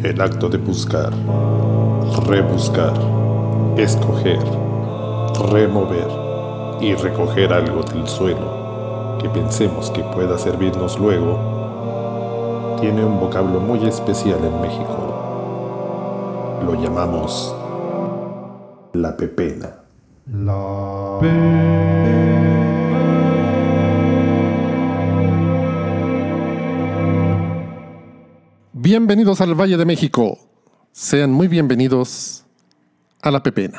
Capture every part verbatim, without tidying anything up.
El acto de buscar, rebuscar, escoger, remover y recoger algo del suelo que pensemos que pueda servirnos luego, tiene un vocablo muy especial en México. Lo llamamos la pepena. La pepena. Bienvenidos al Valle de México. Sean muy bienvenidos a la pepena.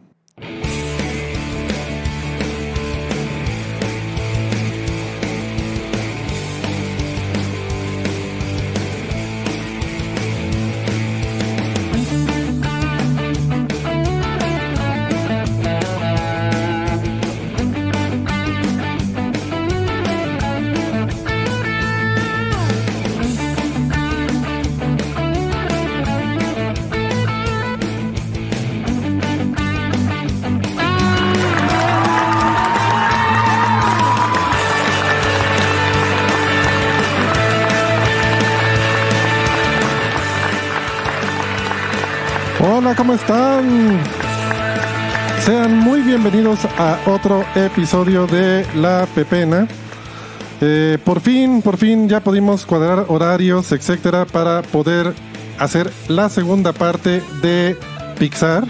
Hola, ¿cómo están? Sean muy bienvenidos a otro episodio de La Pepena. Eh, por fin, por fin ya pudimos cuadrar horarios, etcétera, para poder hacer la segunda parte de Pixar.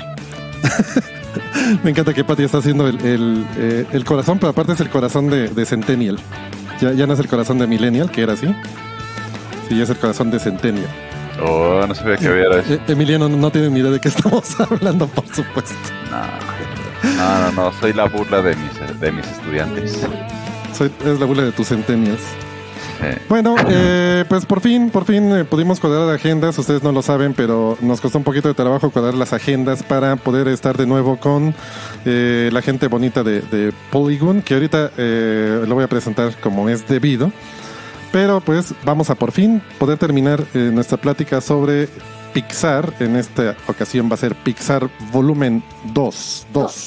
Me encanta que Patty está haciendo el, el, eh, el corazón, pero aparte es el corazón de, de Centennial. Ya, ya no es el corazón de Millennial, que era así. Sí, ya es el corazón de Centennial. Oh, no sabía que había eso. Eh, Emiliano no tiene ni idea de qué estamos hablando, por supuesto. No, no, no, no, soy la burla de mis, de mis estudiantes. Soy, es la burla de tus centenias. Eh. Bueno, eh, pues por fin, por fin eh, pudimos cuadrar agendas. Ustedes no lo saben, pero nos costó un poquito de trabajo cuadrar las agendas para poder estar de nuevo con eh, la gente bonita de, de Polygon, que ahorita eh, lo voy a presentar como es debido. Pero pues vamos a por fin poder terminar eh, nuestra plática sobre Pixar. En esta ocasión va a ser Pixar volumen dos.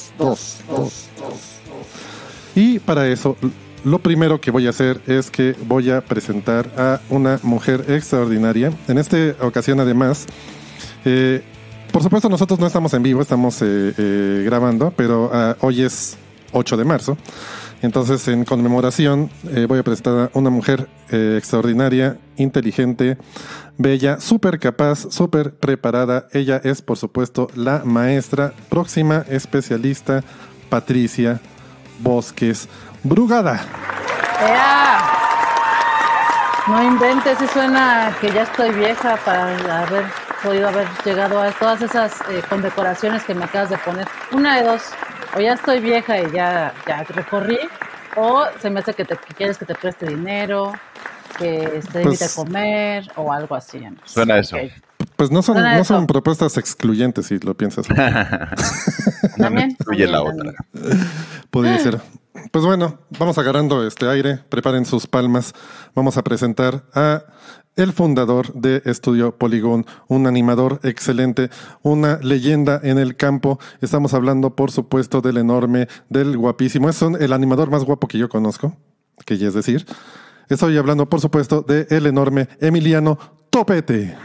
Y para eso, lo primero que voy a hacer es que voy a presentar a una mujer extraordinaria. En esta ocasión, además, eh, por supuesto nosotros no estamos en vivo, estamos eh, eh, grabando, pero uh, hoy es ocho de marzo. Entonces, en conmemoración, eh, voy a presentar a una mujer eh, extraordinaria, inteligente, bella, súper capaz, súper preparada. Ella es, por supuesto, la maestra, próxima especialista, Patricia Bosques Brugada. ¡Ea! No inventes, si suena que ya estoy vieja para haber podido haber llegado a todas esas eh, condecoraciones que me acabas de poner. Una de dos. O ya estoy vieja y ya, ya recorrí, o se me hace que, te, que quieres que te preste dinero, que te invite pues, a comer, o algo así. ¿No? Suena eso. Okay. Pues no son, no son propuestas excluyentes, si lo piensas. También excluye la otra. Podría ser. Pues bueno, vamos agarrando este aire, preparen sus palmas. Vamos a presentar a el fundador de Estudio Polygon, un animador excelente, una leyenda en el campo. Estamos hablando, por supuesto, del enorme, del guapísimo. Es el animador más guapo que yo conozco, que ya es decir. Estoy hablando, por supuesto, de el enorme Emiliano Topete.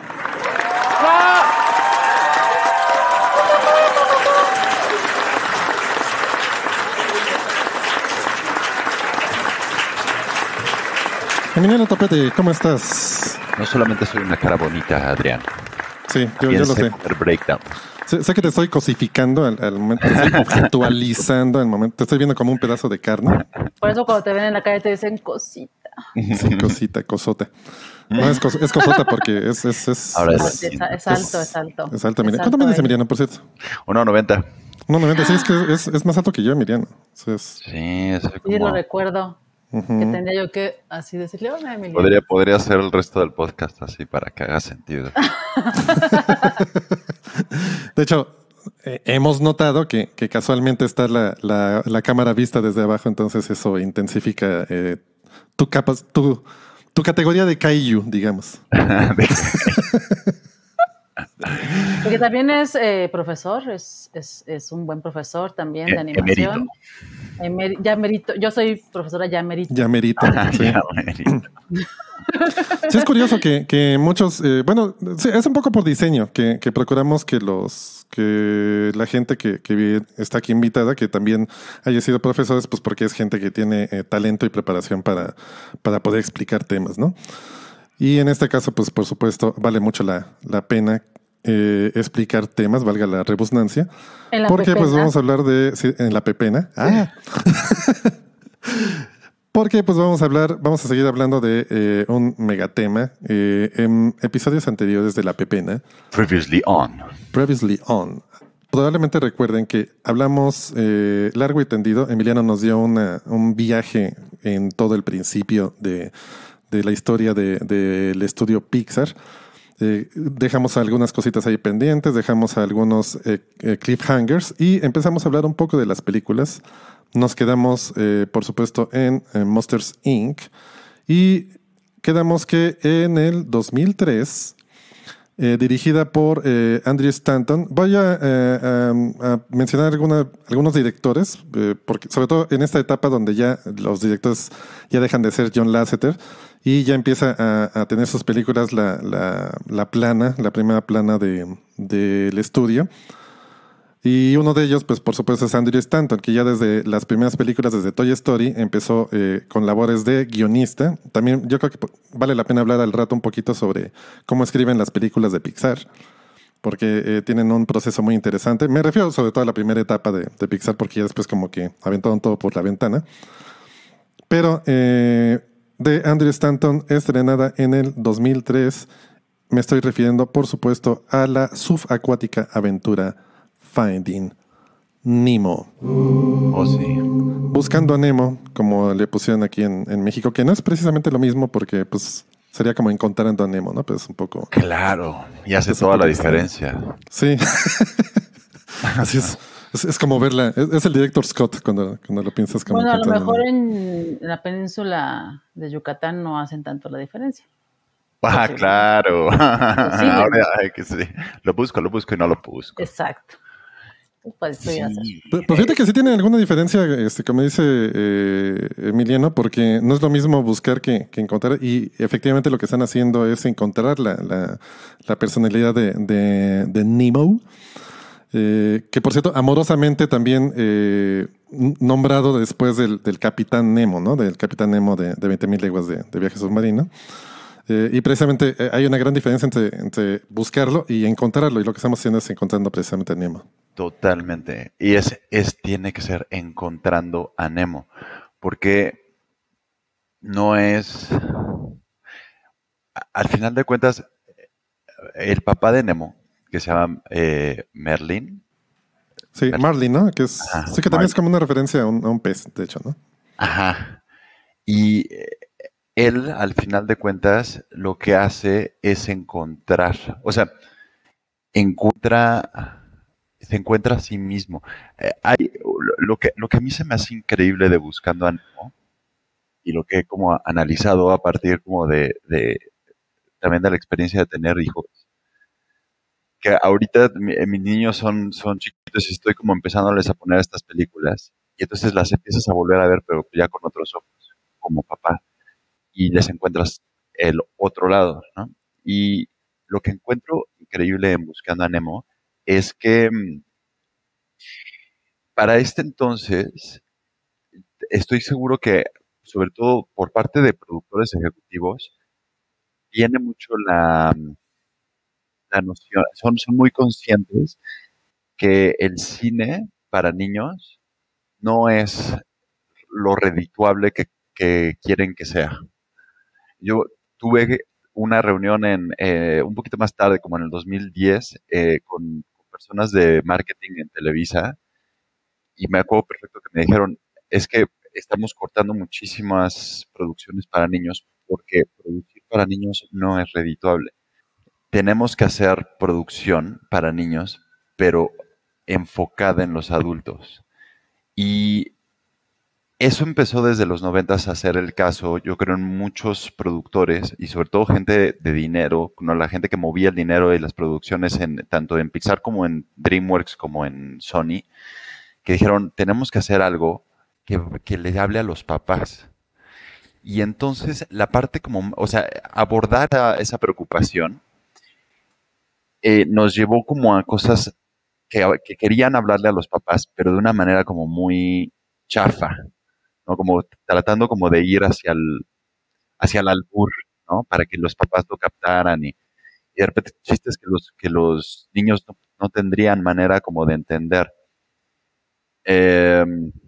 Emiliano Topete, ¿cómo estás? No solamente soy una cara bonita, Adrián. Sí, yo, yo lo sé. Breakdown. Sé, sé que te estoy cosificando al, al momento, te estoy objetualizando al momento. Te estoy viendo como un pedazo de carne. Por eso cuando te ven en la calle te dicen cosita. Sí, cosita, cosota. No, es, cos, es cosota porque es... Es, es, Ahora es, es, es alto, es alto. Es alto, Emiliano. ¿Cuánto mides, Emiliano, por cierto? uno noventa. uno noventa, sí, es que es, es más alto que yo, Emiliano. O es... Sí, eso es como... Sí, lo recuerdo. Uh-huh. Que tendría yo que así decirle, hola, Emiliano. Podría, podría hacer el resto del podcast así para que haga sentido. De hecho, eh, hemos notado que, que casualmente está la, la, la cámara vista desde abajo, entonces eso intensifica eh, tu, capas, tu, tu categoría de kaiju, digamos. Porque también es eh, profesor, es, es, es un buen profesor también de animación. Emer, ya merito, yo soy profesora ya merito. Ya merito, sí. Ya merito. Sí, es curioso que, que muchos, eh, bueno, sí, es un poco por diseño, que, que procuramos que los, que la gente que, que está aquí invitada, que también haya sido profesores, pues porque es gente que tiene eh, talento y preparación para, para poder explicar temas, ¿no? Y en este caso, pues por supuesto, vale mucho la, la pena eh, explicar temas, valga la redundancia, En la porque pues pepena. vamos a hablar de, sí, en la pepena. Ah. Porque pues vamos a hablar, vamos a seguir hablando de eh, un megatema eh, en episodios anteriores de la pepena. Previously on. Previously on. Probablemente recuerden que hablamos eh, largo y tendido. Emiliano nos dio una, un viaje en todo el principio de, de la historia del de, de estudio Pixar. Eh, dejamos algunas cositas ahí pendientes, dejamos algunos eh, eh, cliffhangers y empezamos a hablar un poco de las películas. Nos quedamos, eh, por supuesto, en, en Monsters incorporated y quedamos que en el dos mil tres, eh, dirigida por eh, Andrew Stanton, voy a, eh, a, a mencionar alguna, algunos directores, eh, porque sobre todo en esta etapa donde ya los directores ya dejan de ser John Lasseter y ya empieza a, a tener sus películas la, la, la plana, la primera plana de, del estudio. Y uno de ellos, pues por supuesto, es Andrew Stanton, que ya desde las primeras películas, desde Toy Story, empezó eh, con labores de guionista. También yo creo que vale la pena hablar al rato un poquito sobre cómo escriben las películas de Pixar, porque eh, tienen un proceso muy interesante. Me refiero sobre todo a la primera etapa de, de Pixar, porque ya después como que aventaron todo por la ventana. Pero eh, de Andrew Stanton, estrenada en el dos mil tres, me estoy refiriendo, por supuesto, a la subacuática aventura Finding Nemo. Oh, sí. Buscando a Nemo, como le pusieron aquí en, en México, que no es precisamente lo mismo porque pues sería como encontrando a Nemo, ¿no? Pero es un poco... Claro, y hace es un toda la poco diferencia. Sí. Así es. Es, es como verla, es, es el director Scott cuando, cuando lo piensas como Bueno, a lo encontrando mejor Nemo. en la península de Yucatán no hacen tanto la diferencia. Ah, Posible. claro. Posible. Ahora, ay, que sí. Lo busco, lo busco y no lo busco. Exacto. Pues podría ser. Sí. Pero, pero fíjate que sí tiene alguna diferencia, este, como dice eh, Emiliano, porque no es lo mismo buscar que, que encontrar, y efectivamente lo que están haciendo es encontrar la, la, la personalidad de, de, de Nemo, eh, que por cierto, amorosamente también eh, nombrado después del, del Capitán Nemo, ¿no? Del Capitán Nemo de, de veinte mil leguas de, de viaje submarino. Eh, y precisamente eh, hay una gran diferencia entre, entre buscarlo y encontrarlo, y lo que estamos haciendo es encontrando precisamente a Nemo. Totalmente. Y es, es, tiene que ser encontrando a Nemo. Porque no es. Al final de cuentas, el papá de Nemo, que se llama eh, Merlin. Sí, Mer- Marlin, ¿no? Que es, Ajá, sí, que también Marlin. es como una referencia a un, a un pez, de hecho, ¿no? Ajá. Y eh, él, al final de cuentas, lo que hace es encontrar. O sea, encuentra. Se encuentra a sí mismo. Eh, hay, lo, que, lo que a mí se me hace increíble de Buscando a Nemo y lo que he como analizado a partir como de, de también de la experiencia de tener hijos, que ahorita mi- eh, mis niños son, son chiquitos y estoy como empezándoles a poner estas películas y entonces las empiezas a volver a ver pero ya con otros ojos, como papá, y les encuentras el otro lado, ¿no? Y lo que encuentro increíble en Buscando a Nemo es que mm, para este entonces estoy seguro que, sobre todo por parte de productores ejecutivos, viene mucho la, la noción, son, son muy conscientes que el cine para niños no es lo redituable que, que quieren que sea. Yo tuve una reunión en eh, un poquito más tarde, como en el dos mil diez, eh, con, con personas de marketing en Televisa, y me acuerdo perfecto que me dijeron, es que estamos cortando muchísimas producciones para niños porque producir para niños no es redituable. Tenemos que hacer producción para niños, pero enfocada en los adultos. Y eso empezó desde los noventas a ser el caso, yo creo, en muchos productores y sobre todo gente de dinero, ¿no? La gente que movía el dinero y las producciones en, tanto en Pixar como en DreamWorks como en Sony, que dijeron, tenemos que hacer algo que, que le hable a los papás. Y entonces la parte como, o sea, abordar a esa preocupación eh, nos llevó como a cosas que, que querían hablarle a los papás, pero de una manera como muy chafa, ¿no? Como tratando como de ir hacia el, hacia el albur, ¿no? Para que los papás lo captaran y, y de repente chistes que los, que los niños no, no tendrían manera como de entender. Eh,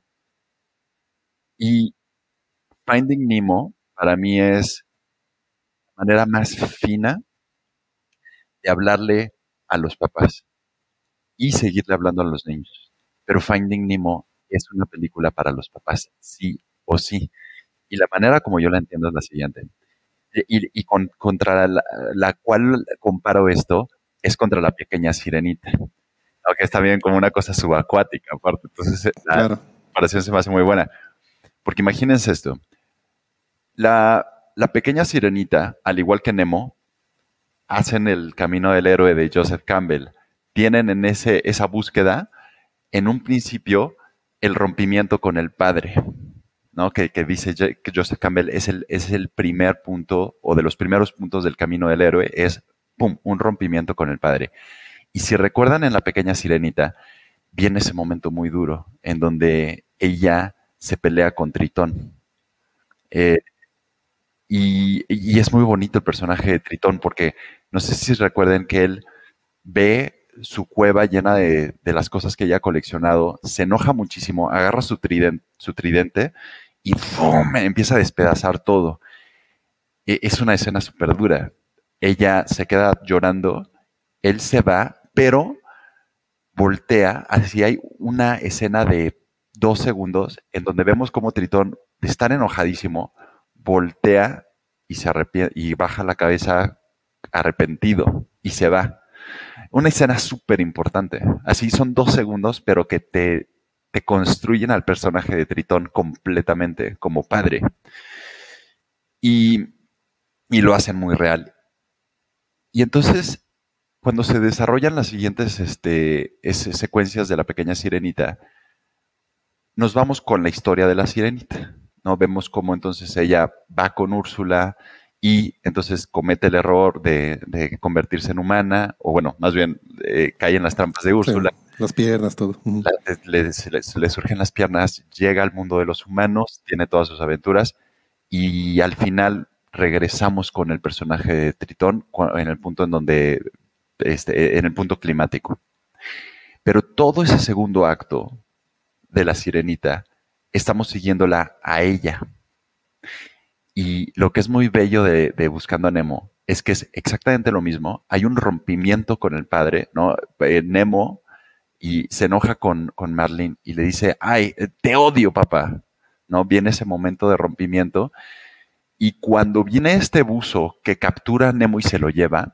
y Finding Nemo para mí es la manera más fina de hablarle a los papás y seguirle hablando a los niños. Pero Finding Nemo es una película para los papás, sí o sí. Y la manera como yo la entiendo es la siguiente. Y, y con, contra la, la cual comparo esto es contra la pequeña sirenita. Aunque está bien como una cosa subacuática, aparte. Entonces, la Claro. comparación se me hace muy buena. Porque imagínense esto. La, la pequeña sirenita, al igual que Nemo, hacen el camino del héroe de Joseph Campbell. Tienen en ese, esa búsqueda, en un principio, el rompimiento con el padre, ¿no? Que, que dice que Joseph Campbell es el, es el primer punto, o de los primeros puntos del camino del héroe, es, ¡pum!, un rompimiento con el padre. Y si recuerdan en La Pequeña Sirenita, viene ese momento muy duro, en donde ella se pelea con Tritón. Eh, y, y es muy bonito el personaje de Tritón, porque no sé si recuerden que él ve su cueva llena de, de las cosas que ella ha coleccionado, se enoja muchísimo, agarra su tridente, su tridente y ¡fum!, empieza a despedazar todo. E- Es una escena súper dura. Ella se queda llorando, él se va, pero voltea, así hay una escena de dos segundos en donde vemos como Tritón, de estar enojadísimo, voltea y se arrepiente y baja la cabeza arrepentido y se va. Una escena súper importante. Así son dos segundos, pero que te, te construyen al personaje de Tritón completamente como padre. Y, y lo hacen muy real. Y entonces, cuando se desarrollan las siguientes este, ese- secuencias de La Pequeña Sirenita, nos vamos con la historia de la sirenita, ¿no? Vemos cómo entonces ella va con Úrsula y entonces comete el error de, de convertirse en humana, o bueno, más bien eh, cae en las trampas de Sí, Úrsula, las piernas, todo. Ujú. la- le, le- le- le surgen las piernas, llega al mundo de los humanos, tiene todas sus aventuras y al final regresamos con el personaje de Tritón cu- en el punto en donde, este, en el punto climático. Pero todo ese segundo acto de la sirenita, estamos siguiéndola a ella. Y lo que es muy bello de, de Buscando a Nemo es que es exactamente lo mismo. Hay un rompimiento con el padre, ¿no? Eh, Nemo y se enoja con, con Marlin y le dice, ay, te odio, papá. ¿No? Viene ese momento de rompimiento. Y cuando viene este buzo que captura a Nemo y se lo lleva,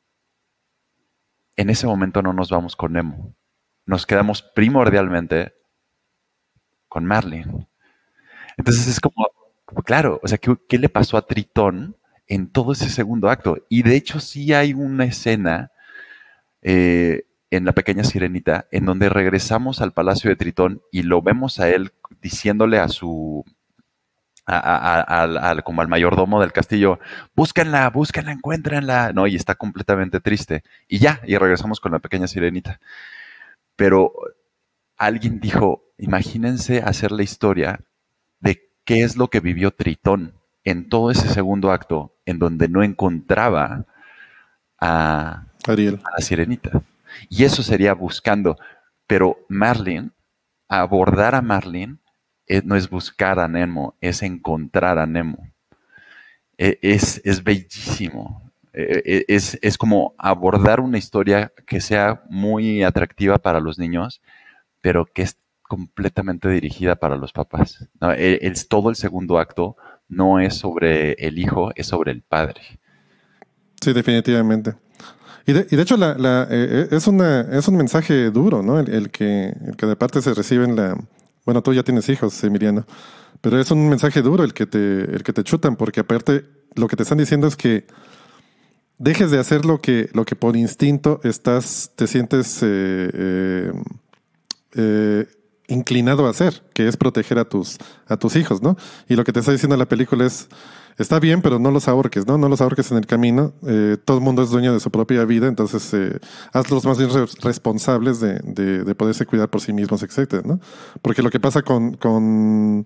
en ese momento no nos vamos con Nemo. Nos quedamos primordialmente con Marlin. Entonces es como, como claro, o sea, ¿qué, qué le pasó a Tritón en todo ese segundo acto? Y de hecho sí hay una escena eh, en La Pequeña Sirenita en donde regresamos al palacio de Tritón y lo vemos a él diciéndole a su, a, a- a- al- al- como al mayordomo del castillo, búsquenla, búsquenla, encuéntrenla, ¿no? Y está completamente triste. Y ya, y regresamos con La Pequeña Sirenita. Pero alguien dijo, imagínense hacer la historia de qué es lo que vivió Tritón en todo ese segundo acto en donde no encontraba a, Ariel. a la sirenita. Y eso sería buscando. Pero Marlin, abordar a Marlin, eh, no es buscar a Nemo, es encontrar a Nemo. Eh, es, es bellísimo. Eh, eh, es, es como abordar una historia que sea muy atractiva para los niños, pero que es completamente dirigida para los papás, ¿no? El- el- todo el segundo acto no es sobre el hijo, es sobre el padre. Sí, definitivamente. Y de, y de hecho la, la, eh, es, una, es un mensaje duro, ¿no? El, el que, el que de parte se recibe en la... Bueno, tú ya tienes hijos, Emiliano, pero es un mensaje duro el que te, el que te chutan, porque aparte lo que te están diciendo es que dejes de hacer lo que, lo que por instinto estás, te sientes eh, eh, eh, inclinado a hacer, que es proteger a tus, a tus hijos, ¿no? Y lo que te está diciendo la película es, está bien, pero no los ahorques, ¿no? No los ahorques en el camino. Eh, todo el mundo es dueño de su propia vida, entonces eh, hazlos más bien re- responsables de, de, de poderse cuidar por sí mismos, etcétera, ¿no? Porque lo que pasa con, con,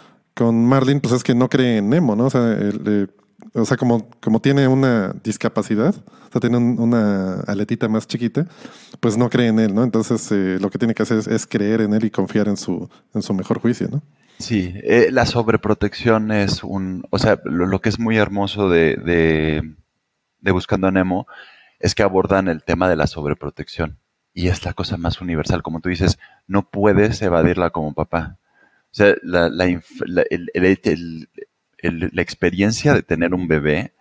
con Marlin, pues es que no cree en Nemo, ¿no? O sea, el, eh, o sea como, como tiene una discapacidad, o sea, tiene un- una aletita más chiquita, pues no cree en él, ¿no? Entonces eh, lo que tiene que hacer es, es creer en él y confiar en su, en su mejor juicio, ¿no? Sí, eh, la sobreprotección es un, o sea, lo, lo que es muy hermoso de, de, de Buscando a Nemo es que abordan el tema de la sobreprotección y es la cosa más universal, como tú dices, no puedes evadirla como papá. O sea, la, la, inf- la- el- el- el- el- la experiencia de tener un bebé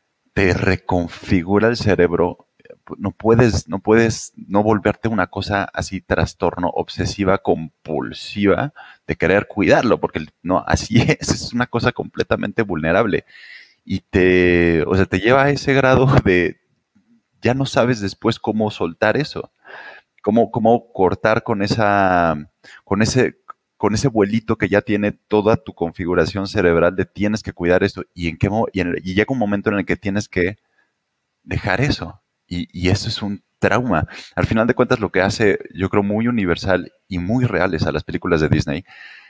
te reconfigura el cerebro. No puedes, no puedes no volverte una cosa así trastorno obsesiva compulsiva de querer cuidarlo, porque no, así es, es una cosa completamente vulnerable y te, o sea, te lleva a ese grado de ya no sabes después cómo soltar eso, cómo, cómo cortar con esa, con ese, con ese vuelito que ya tiene toda tu configuración cerebral de tienes que cuidar esto y en qué mo- y, en el- y llega un momento en el que tienes que dejar eso. Y, y eso es un trauma. Al final de cuentas, lo que hace, yo creo, muy universal y muy reales a las películas de Disney,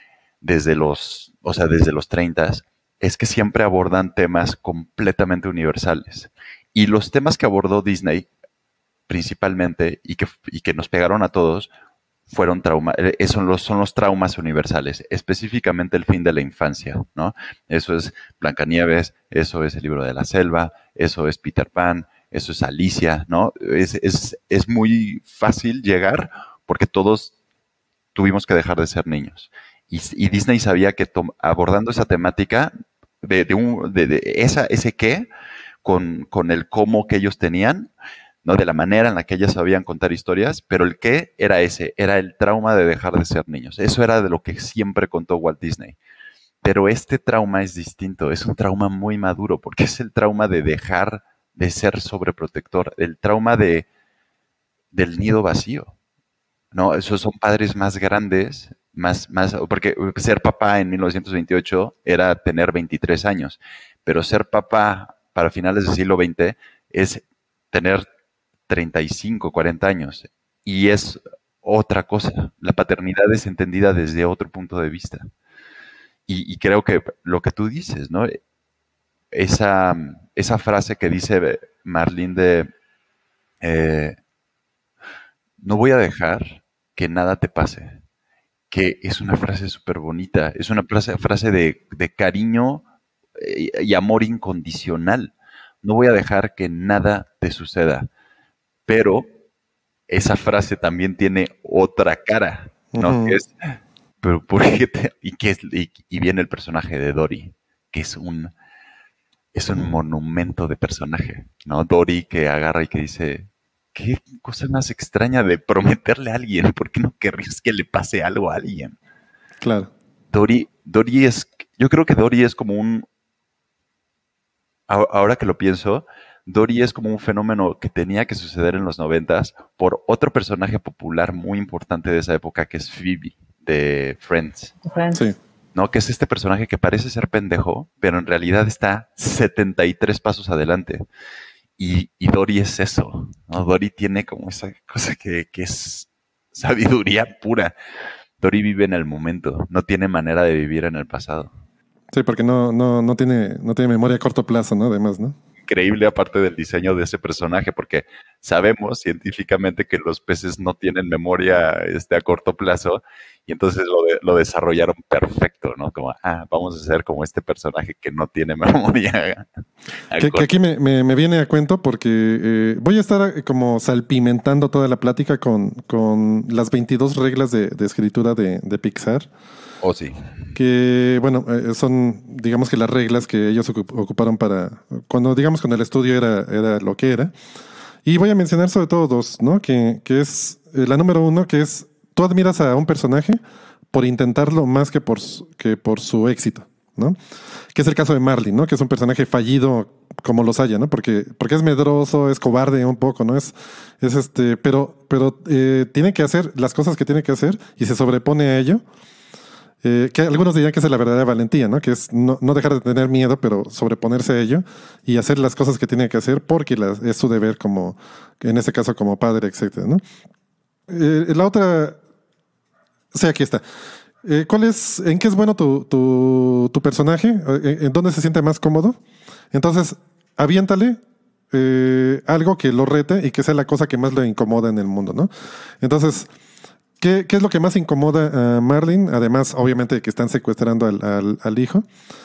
desde los, o sea, desde los treinta, es que siempre abordan temas completamente universales. Y los temas que abordó Disney, principalmente, y que, y que nos pegaron a todos, fueron trauma, eh, son los, son los traumas universales, específicamente el fin de la infancia, ¿no? Eso es Blancanieves, eso es el libro de la selva, eso es Peter Pan, eso es Alicia, ¿no? Es, es, es muy fácil llegar porque todos tuvimos que dejar de ser niños. Y, y Disney sabía que tom- abordando esa temática de, de, un, de, de esa, ese qué, con, con el cómo que ellos tenían, ¿no? De la manera en la que ellas sabían contar historias, pero el qué era ese, era el trauma de dejar de ser niños. Eso era de lo que siempre contó Walt Disney. Pero este trauma es distinto, es un trauma muy maduro, porque es el trauma de dejar de ser sobreprotector, el trauma de, del nido vacío. No, esos son padres más grandes, más, más, porque ser papá en mil novecientos veintiocho era tener veintitrés años, pero ser papá para finales del siglo veinte es tener treinta y cinco, cuarenta años. Y es otra cosa. La paternidad es entendida desde otro punto de vista. Y, y creo que lo que tú dices, ¿no? Esa, esa frase que dice Marlene de eh, no voy a dejar que nada te pase, que es una frase súper bonita, es una frase, frase de, de cariño eh, y amor incondicional. No voy a dejar que nada te suceda, pero esa frase también tiene otra cara, ¿no? Que Ujú. es, pero ¿por qué te- y, que es, y, y viene el personaje de Dory, que es un, es un monumento de personaje, ¿no? Dory que agarra y que dice, qué cosa más extraña de prometerle a alguien, ¿por qué no querrías que le pase algo a alguien? Claro. Dory, Dory es, yo creo que Dory es como un, a- ahora que lo pienso, Dory es como un fenómeno que tenía que suceder en los noventas por otro personaje popular muy importante de esa época que es Phoebe de Friends, Friends. Sí. ¿no? Que es este personaje que parece ser pendejo, pero en realidad está setenta y tres pasos adelante. Y, y Dory es eso, ¿no? Dory tiene como esa cosa que, que es sabiduría pura. Dory vive en el momento, no tiene manera de vivir en el pasado. Sí, porque no, no, no tiene, no tiene memoria a corto plazo, ¿no? Además, ¿no? Increíble aparte del diseño de ese personaje, porque sabemos científicamente que los peces no tienen memoria este, a corto plazo, y entonces lo, de- lo desarrollaron perfecto, ¿no? Como, ah, vamos a hacer como este personaje que no tiene memoria. a Que, que corto- aquí me, me- me viene a cuento porque eh, voy a estar eh, como salpimentando toda la plática con, con las veintidós reglas de, de escritura de, de Pixar, Oh, sí. que, bueno, eh, son, digamos que las reglas que ellos ocup- ocuparon para, cuando, digamos, cuando el estudio era, era lo que era. Y voy a mencionar sobre todo dos, ¿no? Que, que es eh, la número uno, que es, tú admiras a un personaje por intentarlo más que por, su- que por su éxito, ¿no? Que es el caso de Marlin, ¿no? Que es un personaje fallido como los haya, ¿no? Porque, porque es medroso, es cobarde un poco, ¿no? Es, es este, pero, pero eh, tiene que hacer las cosas que tiene que hacer y se sobrepone a ello. Eh, que algunos dirían que esa es la verdadera valentía, ¿no? Que es no, no dejar de tener miedo, pero sobreponerse a ello y hacer las cosas que tiene que hacer porque las, es su deber como, en este caso como padre, etcétera, ¿no? Eh, la otra, sí, aquí está. Eh, ¿cuál es, en qué es bueno tu, tu, tu personaje? ¿En, en dónde se siente más cómodo? Entonces, aviéntale eh, algo que lo rete y que sea la cosa que más le incomoda en el mundo, ¿no? Entonces, ¿qué, qué es lo que más incomoda a Marlin? Además, obviamente, de que están secuestrando al, al, al hijo.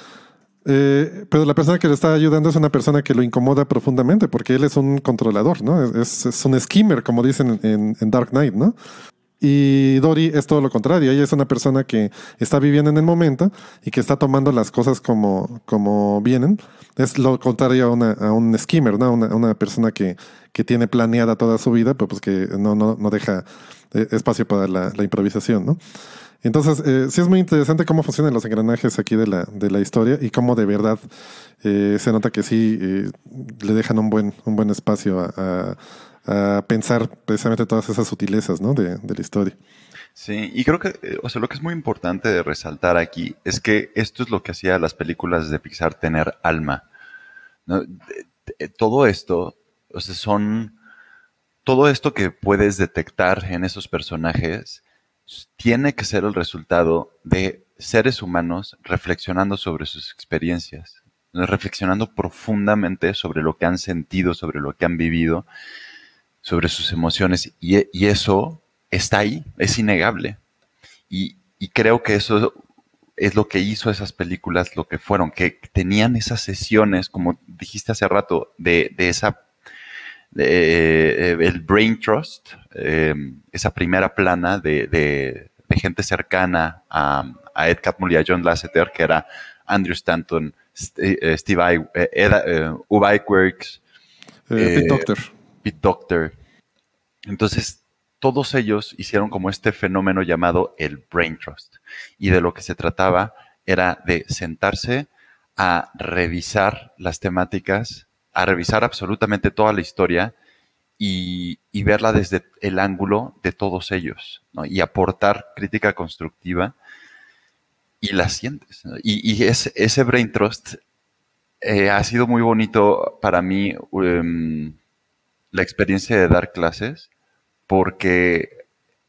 Eh, pero la persona que le está ayudando es una persona que lo incomoda profundamente porque él es un controlador, ¿no? Es, es un schemer, como dicen en, en Dark Knight, ¿no? Y Dory es todo lo contrario. Ella es una persona que está viviendo en el momento y que está tomando las cosas como, como vienen. Es lo contrario a, una, a un skimmer, ¿no? Una, una persona que, que tiene planeada toda su vida, pero pues que no, no, no deja eh, espacio para la, la improvisación, ¿no? Entonces, eh, sí es muy interesante cómo funcionan los engranajes aquí de la, de la historia y cómo de verdad eh, se nota que sí eh, le dejan un buen, un buen espacio a, a a pensar precisamente todas esas sutilezas, ¿no? de, de la historia. Sí, y creo que, eh, o sea, lo que es muy importante de resaltar aquí es que esto es lo que hacía a las películas de Pixar tener alma, ¿no? De- de- todo esto, o sea, son, todo esto que puedes detectar en esos personajes s- tiene que ser el resultado de seres humanos reflexionando sobre sus experiencias, ¿no? Reflexionando profundamente sobre lo que han sentido, sobre lo que han vivido, sobre sus emociones, y, e- y eso está ahí, es innegable. Y, y creo que eso es lo que hizo esas películas lo que fueron, que tenían esas sesiones, como dijiste hace rato, de, de esa, de, eh, el brain trust, eh, esa primera plana de, de- de gente cercana a, a Ed Catmull y a John Lasseter, que era Andrew Stanton, St- eh, Steve I, eh, Ed, eh, Ube Iwerks, Eh, Pete eh, Doctor. Pete Docter. Entonces, todos ellos hicieron como este fenómeno llamado el brain trust. Y de lo que se trataba era de sentarse a revisar las temáticas, a revisar absolutamente toda la historia y, y verla desde el ángulo de todos ellos, ¿no? Y aportar crítica constructiva y la sientes, ¿no? Y, y ese, ese brain trust eh, ha sido muy bonito para mí, um, la experiencia de dar clases, porque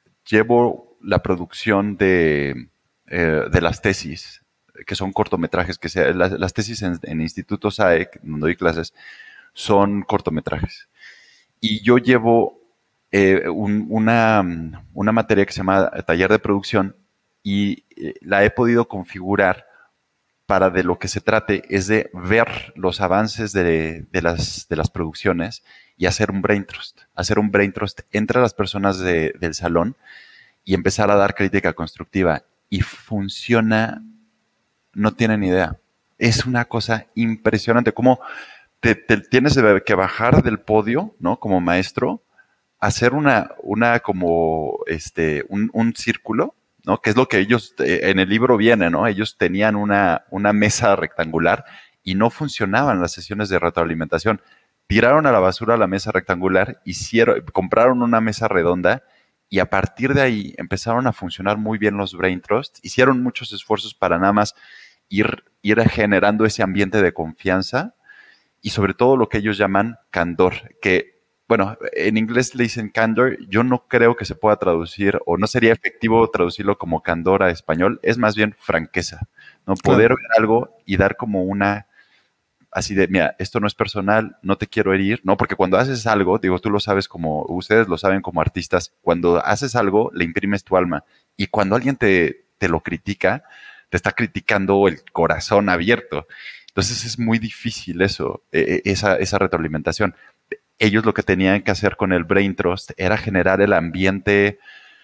llevo la producción de, eh, de las tesis, que son cortometrajes, que se, las, las tesis en, en Instituto S A E, donde doy clases, son cortometrajes. Y yo llevo eh, un- una, una materia que se llama taller de producción y eh, la he podido configurar para de lo que se trate es de ver los avances de, de las, de las producciones y hacer un brain trust, hacer un brain trust entre las personas de- del salón y empezar a dar crítica constructiva. Y funciona, no tienen idea. Es una cosa impresionante. Como te, te tienes que bajar del podio, ¿no? Como maestro, hacer una, una como, este, un, un círculo, ¿no? Que es lo que ellos, eh, en el libro viene, ¿no? Ellos tenían una, una mesa rectangular y no funcionaban las sesiones de retroalimentación. Tiraron a la basura la mesa rectangular, hicieron, compraron una mesa redonda y a partir de ahí empezaron a funcionar muy bien los brain trusts. Hicieron muchos esfuerzos para nada más ir, ir generando ese ambiente de confianza y sobre todo lo que ellos llaman candor, que, bueno, en inglés le dicen candor, yo no creo que se pueda traducir o no sería efectivo traducirlo como candor a español, es más bien franqueza, ¿no? Poder Claro. ver algo y dar como una, así de, mira, esto no es personal, no te quiero herir, ¿no? Porque cuando haces algo, digo, tú lo sabes como, ustedes lo saben como artistas, cuando haces algo, le imprimes tu alma. Y cuando alguien te, te lo critica, te está criticando el corazón abierto. Entonces es muy difícil eso, eh, esa, esa retroalimentación. Ellos lo que tenían que hacer con el Brain Trust era generar el ambiente,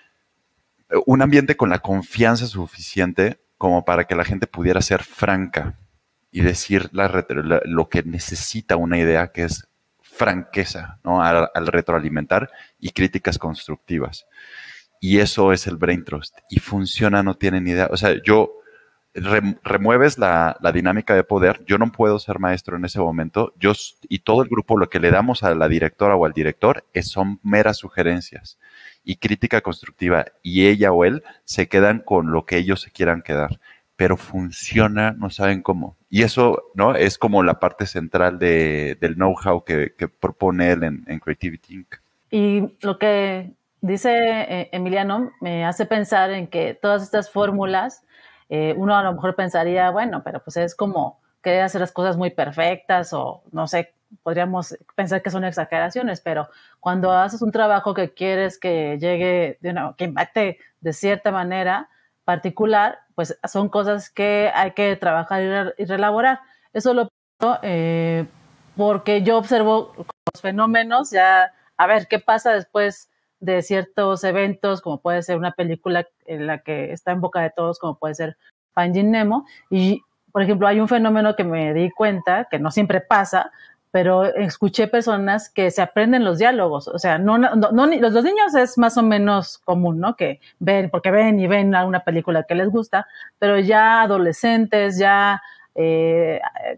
un ambiente con la confianza suficiente como para que la gente pudiera ser franca y decir la, la, lo que necesita una idea, que es franqueza, ¿no? Al, al retroalimentar y críticas constructivas. Y eso es el Brain Trust. Y funciona, no tienen idea. O sea, yo re- remueves la, la dinámica de poder. Yo no puedo ser maestro en ese momento. Yo s- y todo el grupo lo que le damos a la directora o al director es, son meras sugerencias y crítica constructiva. Y ella o él se quedan con lo que ellos se quieran quedar. Pero funciona, no saben cómo. Y eso, ¿no? Es como la parte central de, del know-how que, que propone él en, en Creativity incorporated. Y lo que dice eh, Emiliano me hace pensar en que todas estas fórmulas, eh, uno a lo mejor pensaría, bueno, pero pues es como querer hacer las cosas muy perfectas o no sé, podríamos pensar que son exageraciones, pero cuando haces un trabajo que quieres que llegue, de una, que impacte de cierta manera particular, pues son cosas que hay que trabajar y, re, y relaborar. Eso lo pienso eh, porque yo observo los fenómenos ya. A ver, ¿qué pasa después de ciertos eventos, como puede ser una película en la que está en boca de todos, como puede ser Finding Nemo? Y, por ejemplo, hay un fenómeno que me di cuenta, que no siempre pasa, pero escuché personas que se aprenden los diálogos. O sea, no, no, no los, los niños es más o menos común, ¿no? Que ven, porque ven y ven alguna película que les gusta, pero ya adolescentes, ya eh,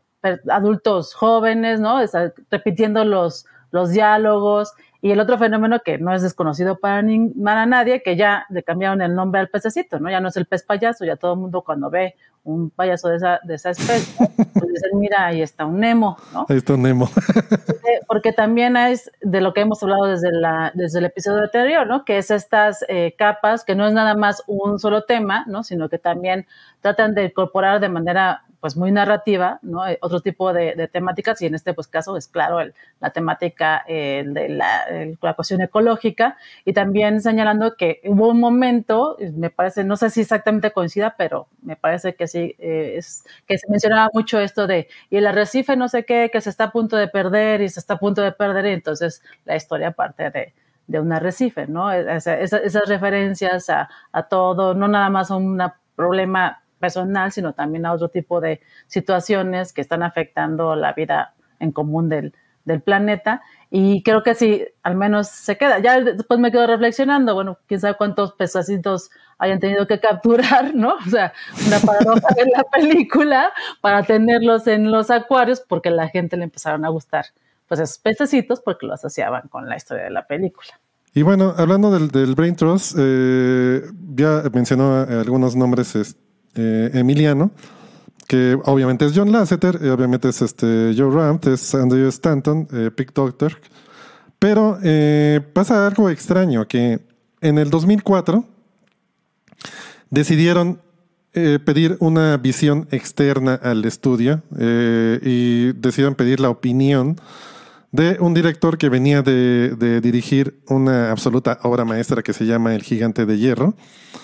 adultos jóvenes, ¿no? Está repitiendo los, los diálogos. Y el otro fenómeno que no es desconocido para, ni, para nadie, que ya le cambiaron el nombre al pececito, ¿no? Ya no es el pez payaso, ya todo el mundo cuando ve un payaso de esa, de esa especie, pues dicen, mira, ahí está un Nemo, ¿no? Ahí está un Nemo. Porque, porque también es de lo que hemos hablado desde, la, desde el episodio anterior, ¿no? Que es estas eh, capas, que no es nada más un solo tema, ¿no? Sino que también tratan de incorporar de manera pues muy narrativa, ¿no? Otro tipo de, de temáticas, y en este pues caso es claro el, la temática eh, de la, el, la cuestión ecológica, y también señalando que hubo un momento, me parece, no sé si exactamente coincida, pero me parece que sí, eh, es, que se mencionaba mucho esto de, y el arrecife no sé qué, que se está a punto de perder, y se está a punto de perder, y entonces la historia parte de, de un arrecife, ¿no? Esa, esa, esas referencias a, a todo, no nada más a un problema personal, sino también a otro tipo de situaciones que están afectando la vida en común del, del planeta. Y creo que sí, al menos se queda. Ya después me quedo reflexionando, bueno, quién sabe cuántos pedacitos hayan tenido que capturar, ¿no? O sea, una paradoja de la película para tenerlos en los acuarios, porque la gente le empezaron a gustar pues esos pececitos porque lo asociaban con la historia de la película. Y bueno, hablando del, del Brain Trust, eh, ya mencionó algunos nombres, este, Eh, Emiliano, que obviamente es John Lasseter, y obviamente es este Joe Ranft, es Andrew Stanton, eh, Pete Docter, pero eh, pasa algo extraño, que en el dos mil cuatro decidieron eh, pedir una visión externa al estudio eh, y decidieron pedir la opinión de un director que venía de, de dirigir una absoluta obra maestra que se llama El Gigante de Hierro.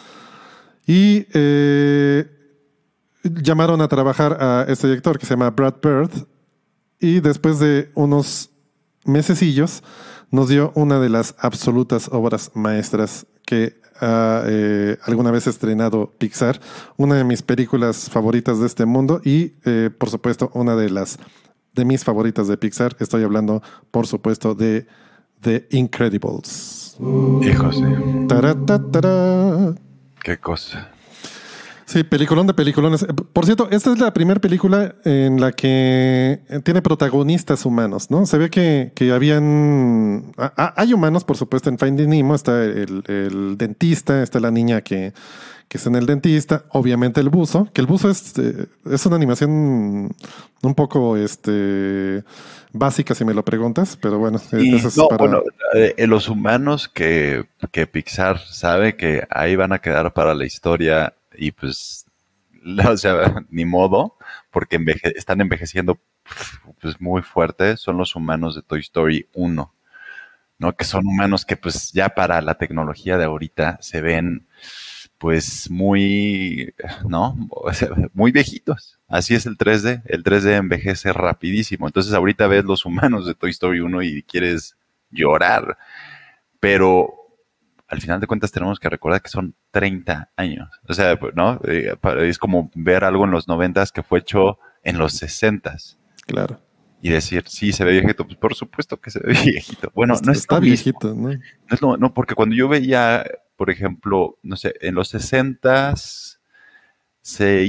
Y eh, llamaron a trabajar a este director que se llama Brad Bird, y después de unos mesecillos nos dio una de las absolutas obras maestras que ha eh, alguna vez estrenado Pixar, una de mis películas favoritas de este mundo y eh, por supuesto una de las de mis favoritas de Pixar. Estoy hablando por supuesto de The Incredibles. Hijos, sí. Taratara. Qué cosa. Sí, peliculón de peliculones. Por cierto, esta es la primera película en la que tiene protagonistas humanos, ¿no? Se ve que, que habían... Hay humanos, por supuesto, en Finding Nemo. Está el, el dentista, está la niña que, que está en el dentista. Obviamente el buzo, que el buzo es, es una animación un poco este, básica, si me lo preguntas, pero bueno. Y, eso es no, para... bueno, eh, los humanos que, que Pixar sabe que ahí van a quedar para la historia. Y pues, o sea, ni modo, porque enveje están envejeciendo pues muy fuerte, son los humanos de Toy Story uno, ¿no? Que son humanos que pues ya para la tecnología de ahorita se ven pues muy, ¿no? O sea, muy viejitos. Así es el tres D, el tres D envejece rapidísimo. Entonces ahorita ves los humanos de Toy Story uno y quieres llorar, pero al final de cuentas tenemos que recordar que son treinta años. O sea, ¿no? Es como ver algo en los noventas que fue hecho en los sesentas. Claro. Y decir, sí, se ve viejito. Pues por supuesto que se ve viejito. Bueno, está, no es está viejito, ¿no? No, es lo, no, porque cuando yo veía, por ejemplo, no sé, en los sesentas, se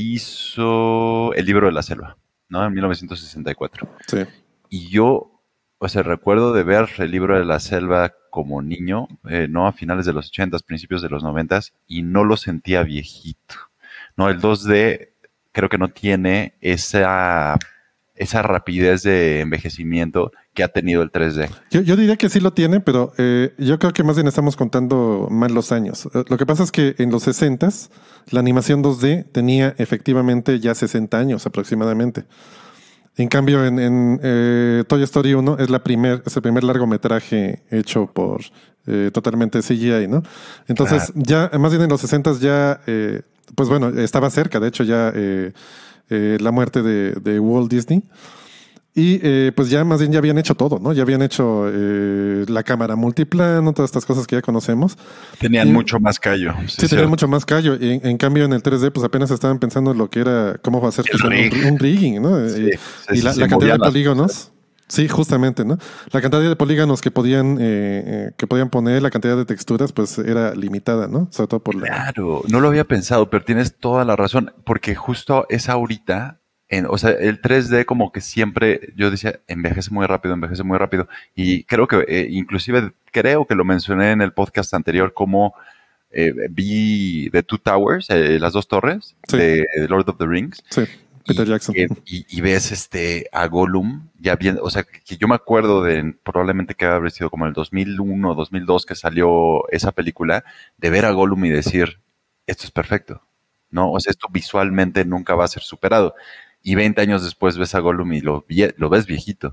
hizo El libro de la selva, ¿no? En mil novecientos sesenta y cuatro. Sí. Y yo, o sea, recuerdo de ver El libro de la selva como niño, eh, ¿no? A finales de los ochentas, principios de los noventas, y no lo sentía viejito. No, el dos D creo que no tiene esa, esa rapidez de envejecimiento que ha tenido el tres D. Yo, yo diría que sí lo tiene, pero eh, yo creo que más bien estamos contando mal los años. Eh, Lo que pasa es que en los sesentas la animación dos D tenía efectivamente ya sesenta años aproximadamente. En cambio, en, en eh, Toy Story uno es, la primer, es el primer largometraje hecho por eh, totalmente C G I, ¿no? Entonces, ya, más bien en los sesentas ya, eh, pues bueno, estaba cerca, de hecho, ya eh, eh, la muerte de, de Walt Disney. Y eh, pues ya más bien ya habían hecho todo, ¿no? Ya habían hecho eh, la cámara multiplano, todas estas cosas que ya conocemos. Tenían Y- mucho más callo. Sí, tenían cierto. mucho más callo. Y en, en cambio, en el tres D, pues apenas estaban pensando en lo que era, cómo va a ser El un, rig. un rigging, ¿no? Sí, y sí, y la, sí, la se cantidad de movían las polígonos. Sí, justamente, ¿no? La cantidad de polígonos que podían, eh, eh, que podían poner, la cantidad de texturas, pues era limitada, ¿no? Sobre todo por la. Claro, no lo había pensado, pero tienes toda la razón, porque justo es ahorita, en, o sea, el tres D como que siempre, yo decía, envejece muy rápido, envejece muy rápido, y creo que, eh, inclusive, creo que lo mencioné en el podcast anterior, como eh, vi The Two Towers, eh, las dos torres, Sí. de Lord of the Rings, Sí, Peter y, Jackson. que- y- y ves este a Gollum ya bien, o sea, que yo me acuerdo de probablemente que haber sido como el dos mil uno, dos mil dos que salió esa película, de ver a Gollum y decir, esto es perfecto, ¿no? O sea, esto visualmente nunca va a ser superado. Y veinte años después ves a Gollum y lo, vie- lo ves viejito.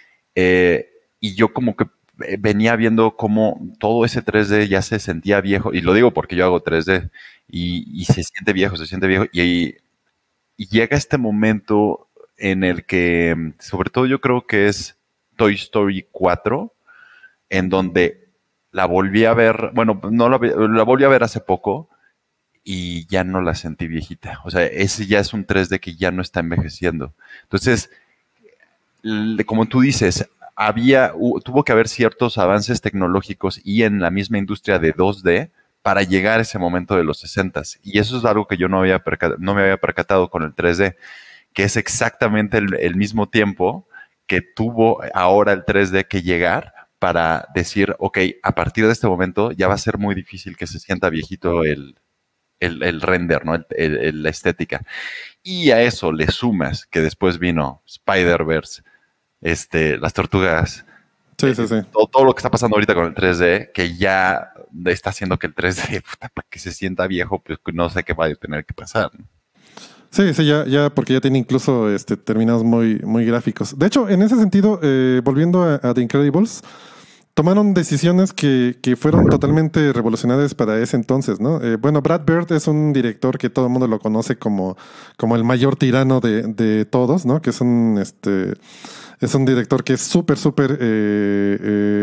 Eh, y yo como que eh, venía viendo cómo todo ese tres D ya se sentía viejo, y lo digo porque yo hago tres D, y, y se siente viejo, se siente viejo, y, y llega este momento en el que, mm, sobre todo yo creo que es Toy Story cuatro, en donde la volví a ver, bueno, no la, vi- la volví a ver hace poco y ya no la sentí viejita. O sea, ese ya es un tres D que ya no está envejeciendo. Entonces, l- como tú dices, había, hu- tuvo que haber ciertos avances tecnológicos y en la misma industria de dos D para llegar a ese momento de los sesentas. Y eso es algo que yo no, había perca- no me había percatado con el tres D, que es exactamente el, el mismo tiempo que tuvo ahora el tres D que llegar para decir, ok, a partir de este momento ya va a ser muy difícil que se sienta viejito el, el, el render, ¿no? El- el- el- la estética. Y a eso le sumas que después vino Spider-Verse, este, las tortugas, Sí, sí, sí. todo, todo lo que está pasando ahorita con el tres D, que ya está haciendo que el tres D, puta, para que se sienta viejo, pues no sé qué va a tener que pasar, ¿no? Sí, sí, ya, ya, porque ya tiene incluso este, terminados muy, muy gráficos. De hecho, en ese sentido, eh, volviendo a, a The Incredibles, tomaron decisiones que, que fueron totalmente revolucionarias para ese entonces, ¿no? Eh, bueno, Brad Bird es un director que todo el mundo lo conoce como, como el mayor tirano de, de todos, ¿no? Que es un, este, es un director que es súper, súper eh,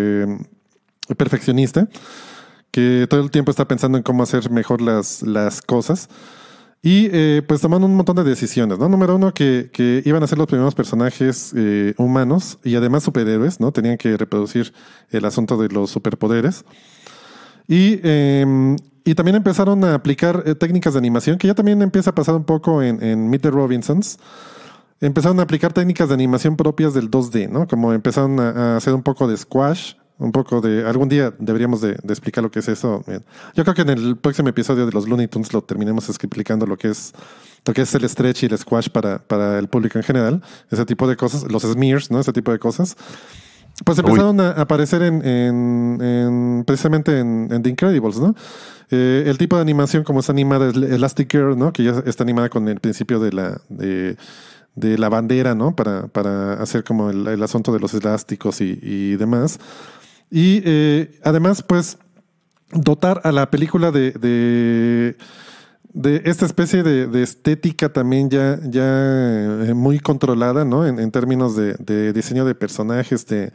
eh, perfeccionista, que todo el tiempo está pensando en cómo hacer mejor las, las cosas. Y eh, pues toman un montón de decisiones, ¿no? Número uno, que, que iban a ser los primeros personajes eh, humanos y además superhéroes, ¿no? Tenían que reproducir el asunto de los superpoderes. Y, eh, y también empezaron a aplicar eh, técnicas de animación, que ya también empieza a pasar un poco en, en Meet the Robinsons. Empezaron a aplicar técnicas de animación propias del dos D, ¿no? Como empezaron a, a hacer un poco de squash, un poco de... Algún día deberíamos de, de explicar lo que es eso. Yo creo que en el próximo episodio de los Looney Tunes lo terminemos explicando lo que es lo que es el stretch y el squash para, para el público en general. Ese tipo de cosas. Los smears, ¿no? Ese tipo de cosas. Pues empezaron a aparecer en, en, en precisamente en, en The Incredibles, ¿no? Eh, el tipo de animación como está animada es Elastic Girl, ¿no? Que ya está animada con el principio de la... De, de la bandera, ¿no? Para, para hacer como el, el asunto de los elásticos y, y demás. Y eh, además, pues, dotar a la película de, de, de esta especie de, de estética también ya, ya eh, muy controlada, ¿no? En, en términos de, de diseño de personajes, de,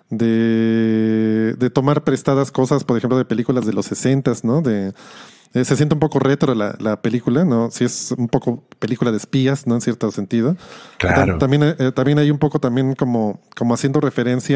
de, de tomar prestadas cosas, por ejemplo, de películas de los sesentas, ¿no? De, eh, se siente un poco retro la, la película, ¿no? Sí es un poco película de espías, ¿no? En cierto sentido. Claro. También, eh, también hay un poco también como, como haciendo referencia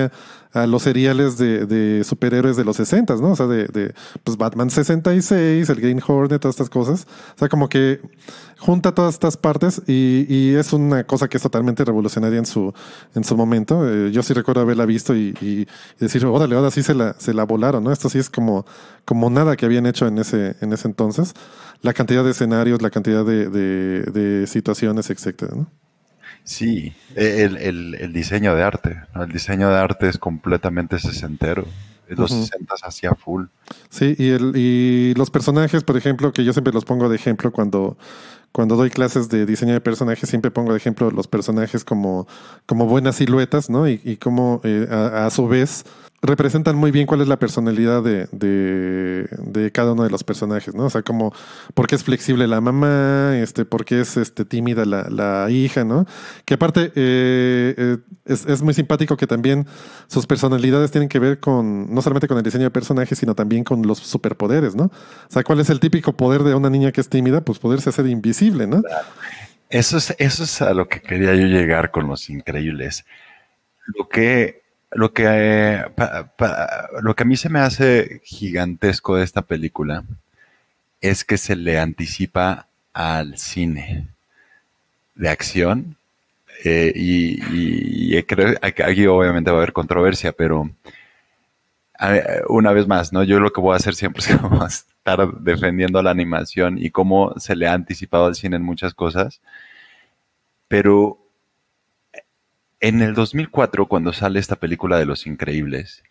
a los seriales de, de superhéroes de los sesenta, ¿no? O sea, de, de pues Batman sesenta y seis, el Green Hornet, todas estas cosas. O sea, como que junta todas estas partes y, y es una cosa que es totalmente revolucionaria en su, en su momento. Eh, yo sí recuerdo haberla visto y, y decir, órale, ahora sí se la, se la volaron, ¿no? Esto sí es como, como nada que habían hecho en ese, en ese entonces. La cantidad de escenarios, la cantidad de, de, de situaciones, etcétera, ¿no? Sí, el, el, el diseño de arte, ¿no? El diseño de arte es completamente sesentero. En los Ujú. sesentas hacía full. Sí, y, el, y los personajes, por ejemplo, que yo siempre los pongo de ejemplo cuando, cuando doy clases de diseño de personajes, siempre pongo de ejemplo los personajes como, como buenas siluetas, ¿no? Y, y cómo eh, a, a su vez representan muy bien cuál es la personalidad de, de, de cada uno de los personajes, ¿no? O sea, como por qué es flexible la mamá, este, por qué es este, tímida la, la hija, ¿no? Que aparte eh, eh, es, es muy simpático que también sus personalidades tienen que ver con, no solamente con el diseño de personajes, sino también con los superpoderes, ¿no? O sea, ¿cuál es el típico poder de una niña que es tímida? Pues poderse hacer invisible, ¿no? Eso es, eso es a lo que quería yo llegar con Los Increíbles. Lo que, lo que, eh, pa- pa- lo que a mí se me hace gigantesco de esta película es que se le anticipa al cine de acción. eh, y, y- y creo que aquí obviamente va a haber controversia, pero a ver, una vez más, ¿no? Yo lo que voy a hacer siempre es como estar defendiendo la animación y cómo se le ha anticipado al cine en muchas cosas, pero en el dos mil cuatro, cuando sale esta película de Los Increíbles,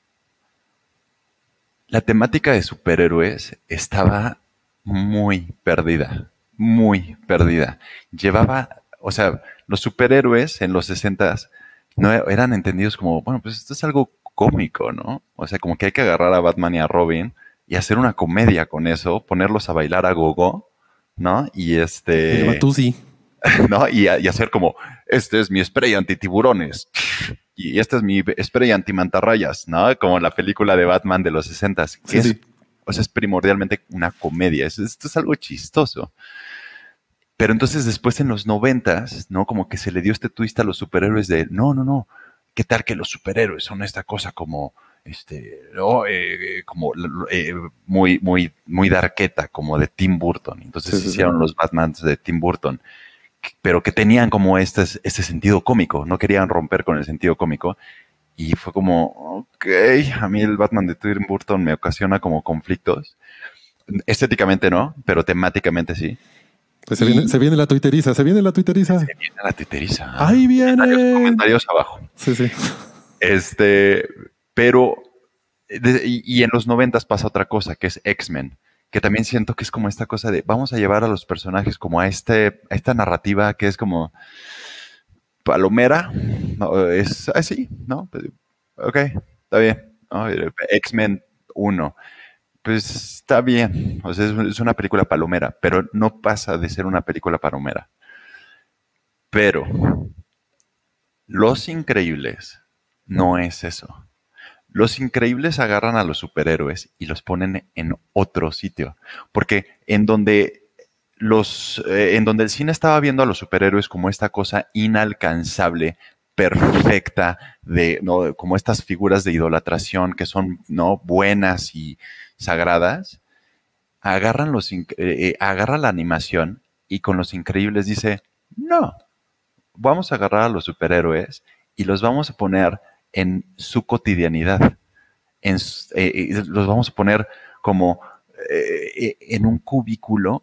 la temática de superhéroes estaba muy perdida, muy perdida. Llevaba, o sea, los superhéroes en los sesentas no eran entendidos como, bueno, pues esto es algo cómico, ¿no? O sea, como que hay que agarrar a Batman y a Robin y hacer una comedia con eso, ponerlos a bailar a gogo, ¿no? Y El este, Batusi. ¿no? Y, y hacer como, este es mi spray antitiburones y este es mi spray antimantarrayas, ¿no? Como en la película de Batman de los sesentas, que Sí, es, sí. o sea, es primordialmente una comedia, es- esto es algo chistoso. Pero entonces después en los noventas, ¿no? Como que se le dio este twist a los superhéroes de, no, no, no, ¿qué tal que los superhéroes son esta cosa como, este, no, eh, eh, como eh, muy, muy, muy darketa, como de Tim Burton? Entonces Sí, sí, sí. hicieron los Batmans de Tim Burton, pero que tenían como este, este sentido cómico, no querían romper con el sentido cómico. Y fue como, ok, a mí el Batman de Tim Burton me ocasiona como conflictos. Estéticamente no, pero temáticamente sí. Pues se viene, Y se viene la tuiteriza, se viene la tuiteriza. se viene la titeriza. ¡Ahí Comentarios, viene! comentarios abajo. Sí, sí. Este, pero, de- y, y en los noventas pasa otra cosa, que es X-Men, que también siento que es como esta cosa de, vamos a llevar a los personajes como a, este, a esta narrativa que es como palomera, no, es así, ¿no? Ok, está bien, ¿no? X-Men uno, pues está bien, o sea, es, es una película palomera, pero no pasa de ser una película palomera. Pero Los Increíbles no es eso. Los Increíbles agarran a los superhéroes y los ponen en otro sitio, porque en donde los, eh, en donde el cine estaba viendo a los superhéroes como esta cosa inalcanzable, perfecta, de, ¿no? Como estas figuras de idolatración que son, ¿no? Buenas y sagradas, agarran los, inc- eh, eh, agarra la animación y con Los Increíbles dice, no, vamos a agarrar a los superhéroes y los vamos a poner en su cotidianidad, en, s- eh, eh, los vamos a poner como eh, eh, en un cubículo,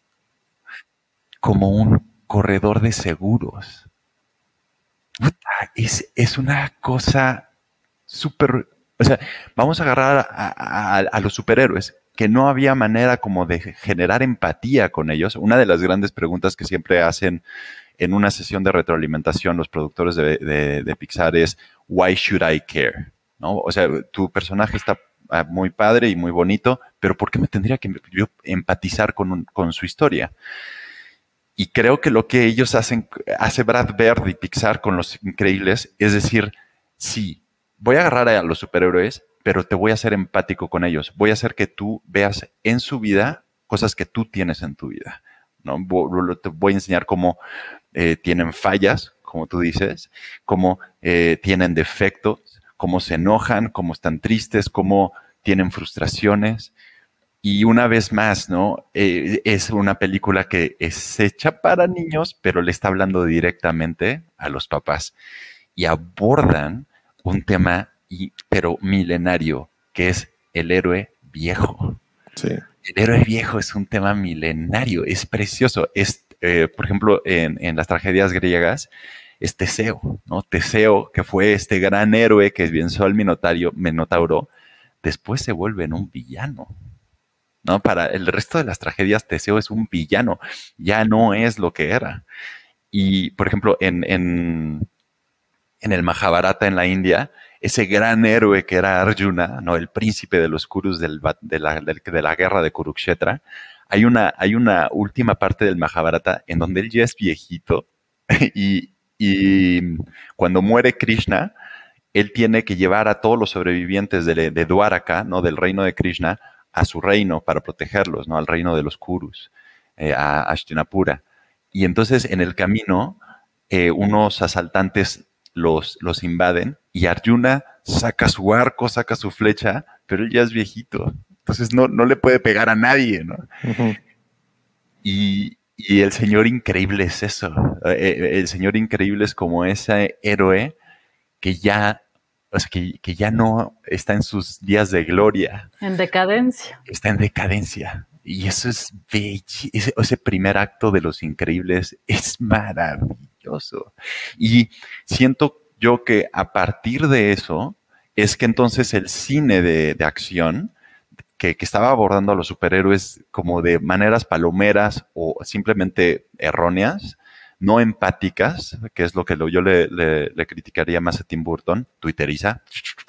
como un corredor de seguros. Puta, Es, es una cosa súper, o sea, vamos a agarrar a, a- a los superhéroes, que no había manera como de generar empatía con ellos. Una de las grandes preguntas que siempre hacen en una sesión de retroalimentación los productores de, de- de Pixar es, why should I care? ¿No? O sea, tu personaje está ah, muy padre y muy bonito, pero ¿por qué me tendría que yo empatizar con, un- con su historia? Y creo que lo que ellos hacen, hace Brad Bird y Pixar con Los Increíbles, es decir, sí, voy a agarrar a los superhéroes, pero te voy a hacer empático con ellos. Voy a hacer que tú veas en su vida cosas que tú tienes en tu vida. ¿No? Vo- Te voy a enseñar cómo eh, tienen fallas, como tú dices, cómo eh, tienen defectos, cómo se enojan, cómo están tristes, cómo tienen frustraciones. Y una vez más, ¿no? Eh, es una película que es hecha para niños, pero le está hablando directamente a los papás. Y abordan un tema, y, pero milenario, que es el héroe viejo. Sí. El héroe viejo es un tema milenario, es precioso. Es, eh, por ejemplo, en, en las tragedias griegas, es Teseo, ¿no? Teseo, que fue este gran héroe que venció al Minotauro, Minotauro, después se vuelve en un villano, ¿no? Para el resto de las tragedias, Teseo es un villano, ya no es lo que era. Y, por ejemplo, en, en, en el Mahabharata en la India, ese gran héroe que era Arjuna, ¿no? El príncipe de los Kurus del, de, la, de la guerra de Kurukshetra, hay una, hay una última parte del Mahabharata en donde él ya es viejito y, y cuando muere Krishna, él tiene que llevar a todos los sobrevivientes de, de Dwaraka, ¿no? Del reino de Krishna, a su reino para protegerlos, ¿no? Al reino de los Kurus, eh, a Hastinapura. Y entonces en el camino, eh, unos asaltantes los, los invaden y Arjuna saca su arco, saca su flecha, pero él ya es viejito. Entonces no, no le puede pegar a nadie, ¿no? Uh-huh. Y, y el Señor Increíble es eso. Eh, el Señor Increíble es como ese héroe que ya, o sea, que, que ya no está en sus días de gloria. En decadencia. Está en decadencia. Y eso es bello. Ese, ese primer acto de Los Increíbles es maravilloso. Y siento yo que a partir de eso es que entonces el cine de, de acción que, que estaba abordando a los superhéroes como de maneras palomeras o simplemente erróneas, no empáticas, que es lo que lo, yo le, le, le criticaría más a Tim Burton, twitteriza.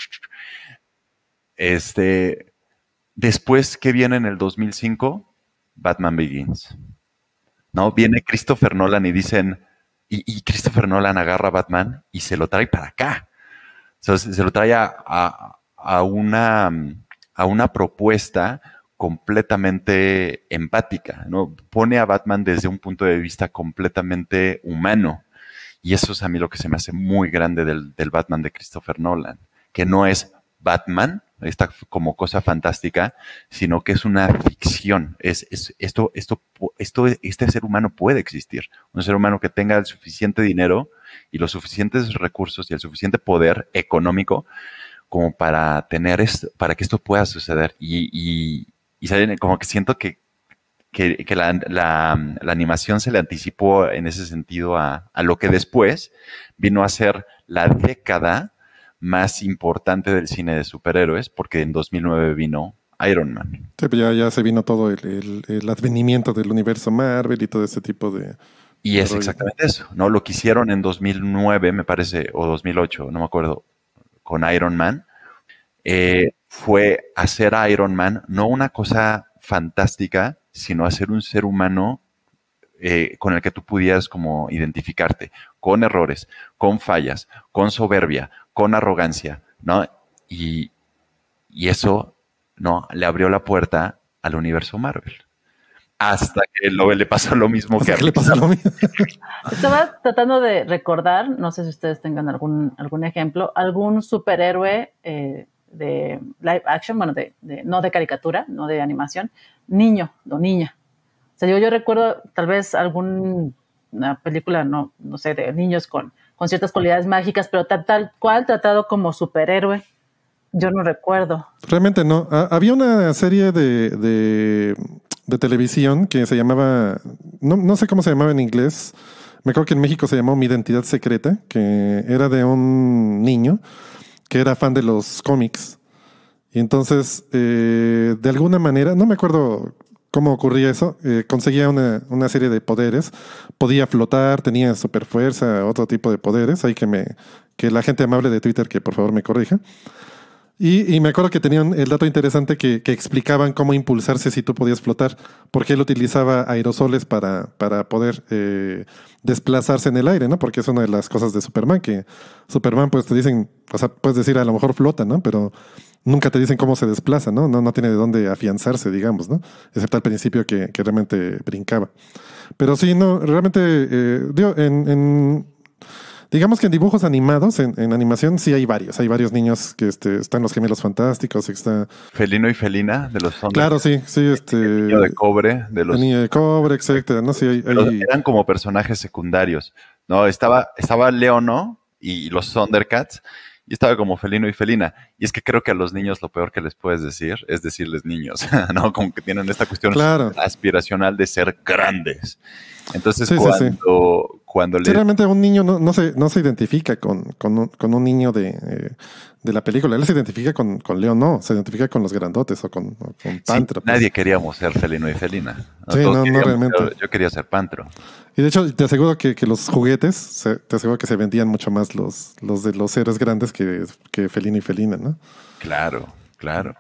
Este, después, ¿qué viene en el dos mil cinco? Batman Begins. ¿No? Viene Christopher Nolan y dicen, y, y Christopher Nolan agarra a Batman y se lo trae para acá. O sea, se, se lo trae a, a, a, una, a una propuesta completamente empática, ¿no? Pone a Batman desde un punto de vista completamente humano. Y eso es a mí lo que se me hace muy grande del, del Batman de Christopher Nolan, que no es Batman, esta como cosa fantástica, sino que es una ficción. Es, es, esto, esto, esto, este ser humano puede existir. Un ser humano que tenga el suficiente dinero y los suficientes recursos y el suficiente poder económico como para tener esto, para que esto pueda suceder. Y, y, y ¿saben? Como que siento que, que, que la, la, la animación se le anticipó en ese sentido a, a lo que después vino a ser la década más importante del cine de superhéroes, porque en dos mil nueve vino Iron Man. Sí, ya, ya se vino todo el, el, el advenimiento del universo Marvel y todo ese tipo de... Y es exactamente eso, ¿no? Lo que hicieron en dos mil nueve, me parece, o dos mil ocho, no me acuerdo, con Iron Man, eh, fue hacer a Iron Man no una cosa fantástica, sino hacer un ser humano eh, con el que tú pudieras como identificarte, con errores, con fallas, con soberbia, con arrogancia, ¿no? Y, y eso, ¿no? Le abrió la puerta al universo Marvel. Hasta que lo, le pasó lo mismo Hasta que a que le pasó lo mismo. Estaba tratando de recordar, no sé si ustedes tengan algún, algún ejemplo, algún superhéroe eh, de live action, bueno, de, de, no de caricatura, no de animación, niño o niña. O sea, yo, yo recuerdo tal vez alguna película, no, no sé, de niños con, con ciertas cualidades mágicas, pero tal, tal cual tratado como superhéroe, yo no recuerdo. Realmente no. Ah, había una serie de, de, de televisión que se llamaba, no, no sé cómo se llamaba en inglés, me acuerdo que en México se llamó Mi Identidad Secreta, que era de un niño que era fan de los cómics. Y entonces, eh, de alguna manera, no me acuerdo cómo ocurría eso, eh, conseguía una, una serie de poderes, podía flotar, tenía super fuerza, otro tipo de poderes, hay que, me, que la gente amable de Twitter que por favor me corrija. Y, y me acuerdo que tenían el dato interesante que, que explicaban cómo impulsarse si tú podías flotar, porque él utilizaba aerosoles para, para poder eh, desplazarse en el aire, ¿no? Porque es una de las cosas de Superman, que Superman pues te dicen, o sea, puedes decir a lo mejor flota, ¿no? Pero nunca te dicen cómo se desplaza, ¿no? No, no tiene de dónde afianzarse, digamos, ¿no? Excepto al principio que, que realmente brincaba. Pero sí, no, realmente, eh, digo, en... en digamos que en dibujos animados, en, en animación, sí hay varios. Hay varios niños que este, están los Gemelos Fantásticos. Está... Felino y Felina de los Thundercats. Claro, sí, sí. Este... El niño de cobre de los... El niño de cobre, etcétera. No, sí, hay, hay... Eran como personajes secundarios. No, estaba, estaba Leono y los Thundercats. Y estaba como Felino y Felina. Y es que creo que a los niños lo peor que les puedes decir es decirles niños, ¿no? Como que tienen esta cuestión claro. aspiracional de ser grandes. Entonces, sí, cuando, sí, sí. cuando sí, le... realmente un niño no, no, se, no se identifica con, con, un, con un niño de, eh, de la película. Él se identifica con, con Leo, no. Se identifica con los grandotes o con, o con Pantro. Sí, pues. Nadie queríamos ser Felino y Felina. ¿no? Sí, no, no realmente. Ser, yo quería ser Pantro. Y de hecho, te aseguro que, que los juguetes, se, te aseguro que se vendían mucho más los, los de los héroes grandes que, que Felino y Felina, ¿no? Claro, claro.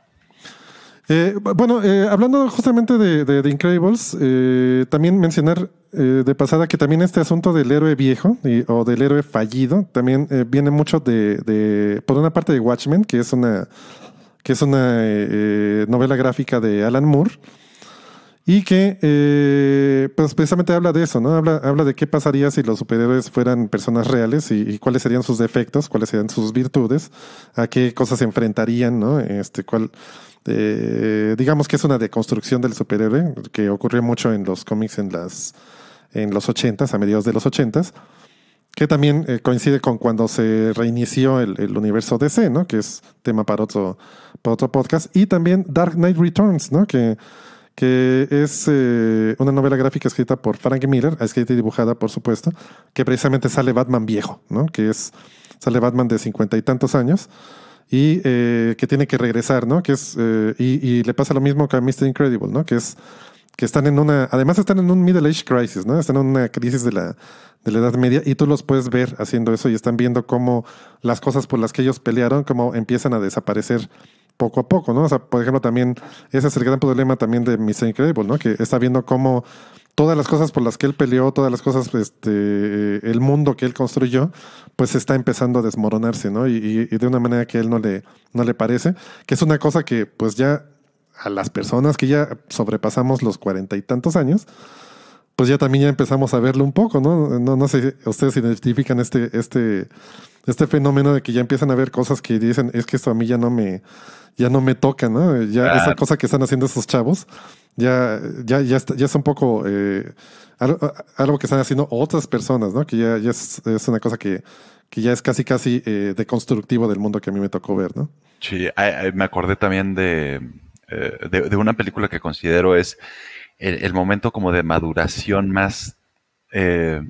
Eh, bueno, eh, hablando justamente de, de, de Incredibles, eh, también mencionar eh, de pasada que también este asunto del héroe viejo y, o del héroe fallido también eh, viene mucho de, de, por una parte de Watchmen, que es una, que es una eh, novela gráfica de Alan Moore. Y que eh, pues precisamente habla de eso, ¿no? Habla, habla de qué pasaría si los superhéroes fueran personas reales y, y cuáles serían sus defectos, cuáles serían sus virtudes, a qué cosas se enfrentarían, ¿no? Este, cuál, eh, digamos que es una deconstrucción del superhéroe que ocurrió mucho en los cómics en las en los ochentas, a mediados de los ochentas, que también eh, coincide con cuando se reinició el, el universo D C, ¿no? Que es tema para otro, para otro podcast. Y también Dark Knight Returns, ¿no? Que que es eh, una novela gráfica escrita por Frank Miller, escrita y dibujada, por supuesto, que precisamente sale Batman viejo, ¿no? Que es, sale Batman de cincuenta y tantos años y eh, que tiene que regresar, ¿no? Que es, eh, y, y le pasa lo mismo que a mister Incredible, ¿no? Que es, que están en una, además están en un Middle Age Crisis, ¿no? Están en una crisis de la, de la Edad Media y tú los puedes ver haciendo eso y están viendo cómo las cosas por las que ellos pelearon, cómo empiezan a desaparecer poco a poco, ¿no? O sea, por ejemplo, también ese es el gran problema también de mister Incredible, ¿no? Que está viendo cómo todas las cosas por las que él peleó, todas las cosas, este, el mundo que él construyó, pues está empezando a desmoronarse, ¿no? Y, y, y de una manera que a él no le, no le parece, que es una cosa que, pues ya a las personas que ya sobrepasamos los cuarenta y tantos años, pues ya también ya empezamos a verlo un poco, ¿no? No, no sé, ustedes identifican este, este, este fenómeno de que ya empiezan a ver cosas que dicen, es que esto a mí ya no me, ya no me toca, ¿no? Ya claro. Esa cosa que están haciendo esos chavos, ya, ya, ya, está, ya es un poco eh, algo, algo que están haciendo otras personas, ¿no? Que ya, ya es, es una cosa que, que ya es casi, casi eh, deconstructivo del mundo que a mí me tocó ver, ¿no? Sí, I, I, me acordé también de, eh, de, de una película que considero es el, el momento como de maduración más... Eh,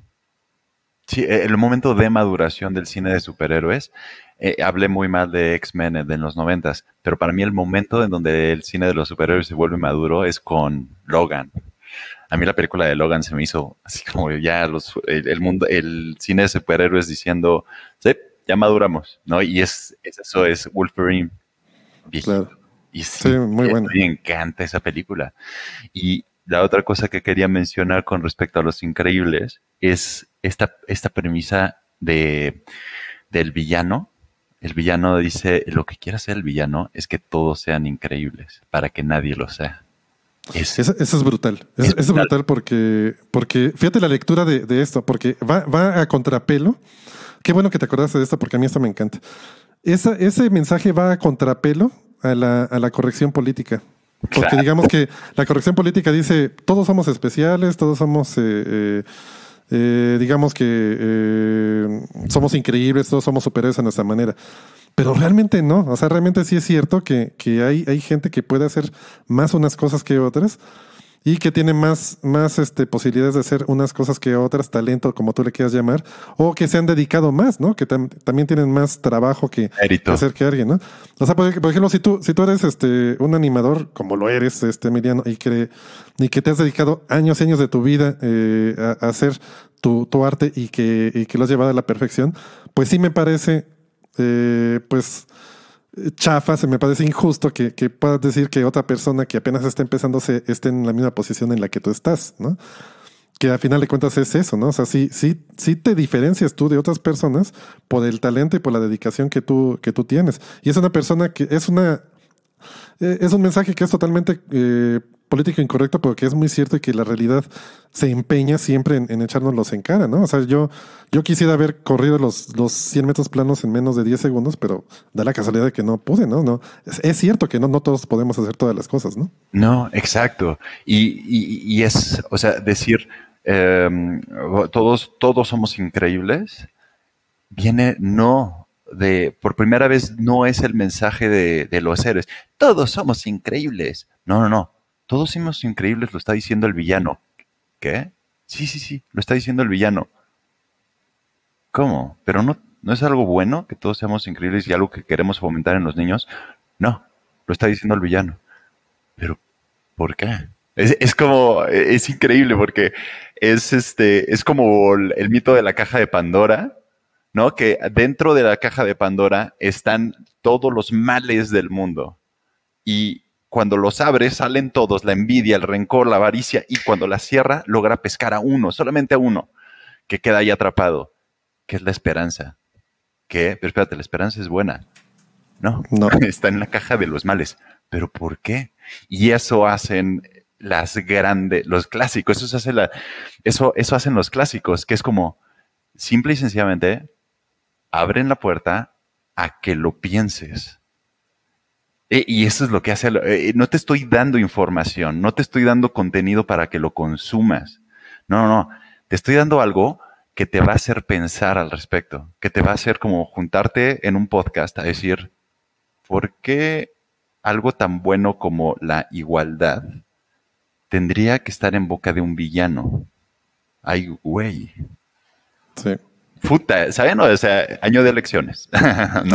sí, el momento de maduración del cine de superhéroes. Eh, hablé muy mal de X-Men en los noventas, pero para mí el momento en donde el cine de los superhéroes se vuelve maduro es con Logan. A mí la película de Logan se me hizo así como ya los, el, el mundo, el cine de superhéroes diciendo, sí, ya maduramos, ¿no? Y es, es eso, es Wolverine viejito. Claro. Y sí, sí, muy bueno. Me encanta esa película. Y la otra cosa que quería mencionar con respecto a Los Increíbles es esta, esta premisa de, del villano. El villano dice, lo que quiere hacer el villano es que todos sean increíbles, para que nadie lo sea. Es, eso, eso es brutal. Es, es, brutal. es brutal porque, porque fíjate la lectura de, de esto, porque va, va a contrapelo. Qué bueno que te acordaste de esto, porque a mí esto me encanta. Esa, ese mensaje va a contrapelo a la, a la corrección política. Porque claro. digamos que la corrección política dice, todos somos especiales, todos somos... Eh, eh, Eh, digamos que eh, somos increíbles, todos somos superhéroes a nuestra manera. Pero realmente no. O sea, realmente sí es cierto que, que hay, hay gente que puede hacer más unas cosas que otras y que tiene más, más este, posibilidades de hacer unas cosas que otras, talento, como tú le quieras llamar, o que se han dedicado más, ¿no? Que tam también tienen más trabajo que, que hacer que alguien, ¿no? O sea, por, por ejemplo, si tú, si tú eres este, un animador, como lo eres, este, Emiliano, y que, y que te has dedicado años y años de tu vida eh, a, a hacer tu, tu arte y que, y que lo has llevado a la perfección, pues sí me parece, eh, pues... chafa, se me parece injusto que, que puedas decir que otra persona que apenas está empezando se, esté en la misma posición en la que tú estás, ¿no? Que al final de cuentas es eso, ¿no? O sea, sí, sí, sí te diferencias tú de otras personas por el talento y por la dedicación que tú, que tú tienes. Y es una persona que es una... Eh, es un mensaje que es totalmente... Eh, político incorrecto, pero que es muy cierto y que la realidad se empeña siempre en, en echárnoslos en cara, ¿no? O sea, yo, yo quisiera haber corrido los, los cien metros planos en menos de diez segundos, pero da la casualidad de que no pude, ¿no? no es, es cierto que no, no todos podemos hacer todas las cosas, ¿no? No, exacto. Y, y, y es, o sea, decir, eh, todos, todos somos increíbles, viene no de, por primera vez no es el mensaje de, de los héroes. Todos somos increíbles. No, no, no. Todos somos increíbles, lo está diciendo el villano. ¿Qué? Sí, sí, sí, lo está diciendo el villano. ¿Cómo? ¿Pero no, no es algo bueno que todos seamos increíbles y algo que queremos fomentar en los niños? No, lo está diciendo el villano. Pero, ¿por qué? Es, es como, es increíble porque es este, es como el, el mito de la caja de Pandora, ¿no? Que dentro de la caja de Pandora están todos los males del mundo. Y cuando los abre, salen todos, la envidia, el rencor, la avaricia, y cuando la cierra, logra pescar a uno, solamente a uno, que queda ahí atrapado, que es la esperanza. ¿Qué? Pero espérate, la esperanza es buena. No, No. Está en la caja de los males. ¿Pero por qué? Y eso hacen las grandes, los clásicos, eso hace la, eso, eso hacen los clásicos, que es como, simple y sencillamente, abren la puerta a que lo pienses. E, y eso es lo que hace, eh, no te estoy dando información, no te estoy dando contenido para que lo consumas. No, no, no, te estoy dando algo que te va a hacer pensar al respecto, que te va a hacer como juntarte en un podcast a decir, ¿por qué algo tan bueno como la igualdad tendría que estar en boca de un villano? Ay, güey. Sí. Puta, ¿saben? O sea, año de elecciones, ¿no?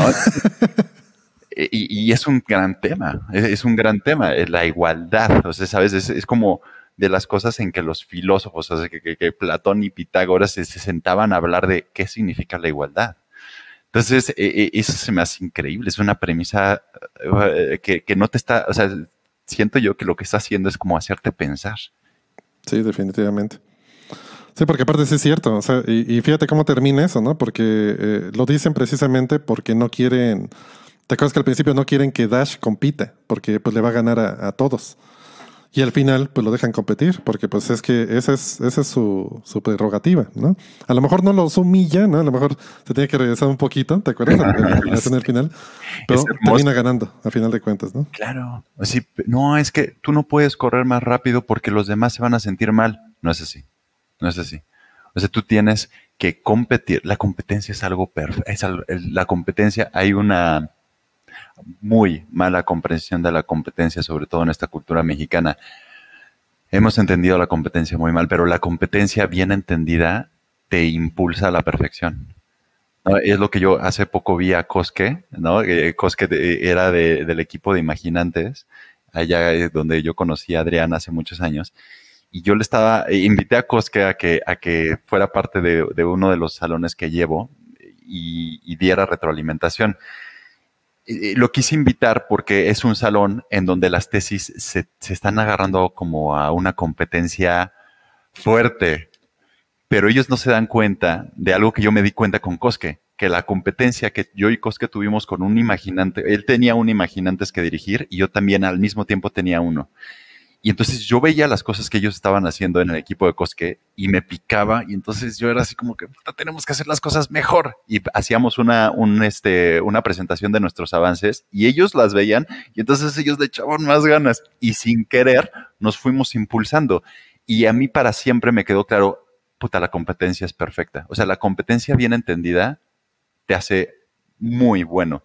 y, y es un gran tema, es, es un gran tema, es la igualdad, o sea, ¿sabes? Es, es como de las cosas en que los filósofos, o sea, que, que, que Platón y Pitágoras se, se sentaban a hablar de qué significa la igualdad. Entonces, eh, eso se me hace increíble, es una premisa eh, que, que no te está, o sea, siento yo que lo que está haciendo es como hacerte pensar. Sí, definitivamente. Sí, porque aparte sí es cierto, o sea, y, y fíjate cómo termina eso, ¿no? Porque eh, lo dicen precisamente porque no quieren, ¿te acuerdas que al principio no quieren que Dash compita? Porque pues le va a ganar a, a todos. Y al final, pues lo dejan competir, porque pues es que esa es, esa es su, su prerrogativa, ¿no? A lo mejor no los humilla, ¿no? A lo mejor se tiene que regresar un poquito, ¿te acuerdas? La escena del final. Pero termina ganando, a final de cuentas, ¿no? Claro. Así, no, es que tú no puedes correr más rápido porque los demás se van a sentir mal. No es así. No es así. O sea, tú tienes que competir. La competencia es algo perfecto. La competencia, hay una muy mala comprensión de la competencia, sobre todo en esta cultura mexicana. Hemos entendido la competencia muy mal, pero la competencia bien entendida te impulsa a la perfección, ¿no? Es lo que yo hace poco vi a Cosque, ¿no? Eh, Cosque de, era de, del equipo de Imaginantes, allá donde yo conocí a Adrián hace muchos años, y yo le estaba, invité a Cosque a que, a que fuera parte de, de uno de los salones que llevo y, y diera retroalimentación. Lo quise invitar porque es un salón en donde las tesis se, se están agarrando como a una competencia fuerte, pero ellos no se dan cuenta de algo que yo me di cuenta con Cosque, que la competencia que yo y Cosque tuvimos con un imaginante, él tenía un imaginantes que dirigir y yo también al mismo tiempo tenía uno. Y entonces yo veía las cosas que ellos estaban haciendo en el equipo de Cosque y me picaba, y entonces yo era así como que tenemos que hacer las cosas mejor. Y hacíamos una, un, este, una presentación de nuestros avances y ellos las veían y entonces ellos le echaban más ganas y sin querer nos fuimos impulsando. Y a mí para siempre me quedó claro, puta, la competencia es perfecta. O sea, la competencia bien entendida te hace muy bueno.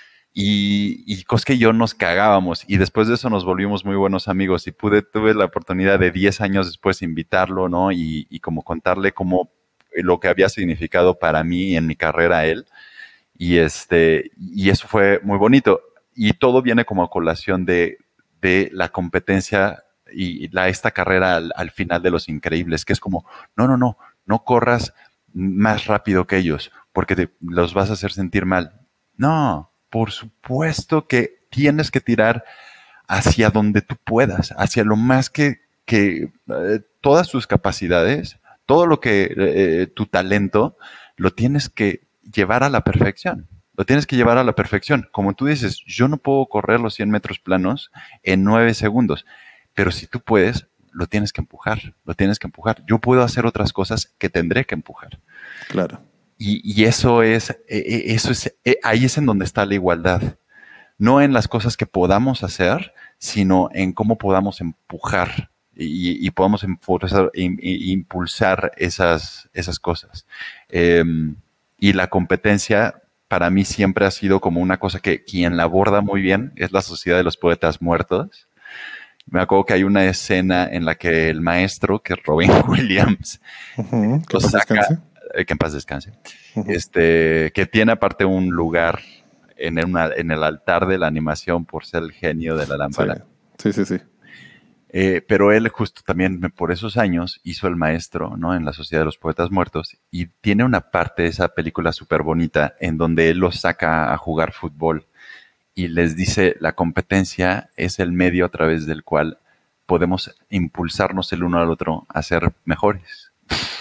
Y, y Cosque y yo nos cagábamos y después de eso nos volvimos muy buenos amigos y pude, tuve la oportunidad de diez años después invitarlo, ¿no? Y, y como contarle cómo lo que había significado para mí en mi carrera a él. Y, este, y eso fue muy bonito. Y todo viene como a colación de, de la competencia y la, esta carrera al, al final de Los Increíbles, que es como, no, no, no, no corras más rápido que ellos porque te, los vas a hacer sentir mal. No. Por supuesto que tienes que tirar hacia donde tú puedas, hacia lo más que, que eh, todas tus capacidades, todo lo que eh, tu talento, lo tienes que llevar a la perfección. Lo tienes que llevar a la perfección. Como tú dices, yo no puedo correr los cien metros planos en nueve segundos, pero si tú puedes, lo tienes que empujar, lo tienes que empujar. Yo puedo hacer otras cosas que tendré que empujar. Claro. Y, y eso es, eh, eso es eh, ahí es en donde está la igualdad. No en las cosas que podamos hacer, sino en cómo podamos empujar y, y podamos impulsar, impulsar esas, esas cosas. Eh, y la competencia para mí siempre ha sido como una cosa que quien la aborda muy bien es la Sociedad de los Poetas Muertos. Me acuerdo que hay una escena en la que el maestro, que es Robin Williams, Uh-huh. lo saca, eh, que en paz descanse, uh-huh. este, que tiene aparte un lugar en, una, en el altar de la animación por ser el genio de la lámpara. Sí, sí, sí. sí. Eh, pero él justo también por esos años hizo el maestro, ¿no? En la Sociedad de los Poetas Muertos, y tiene una parte de esa película súper bonita en donde él los saca a jugar fútbol y les dice, la competencia es el medio a través del cual podemos impulsarnos el uno al otro a ser mejores.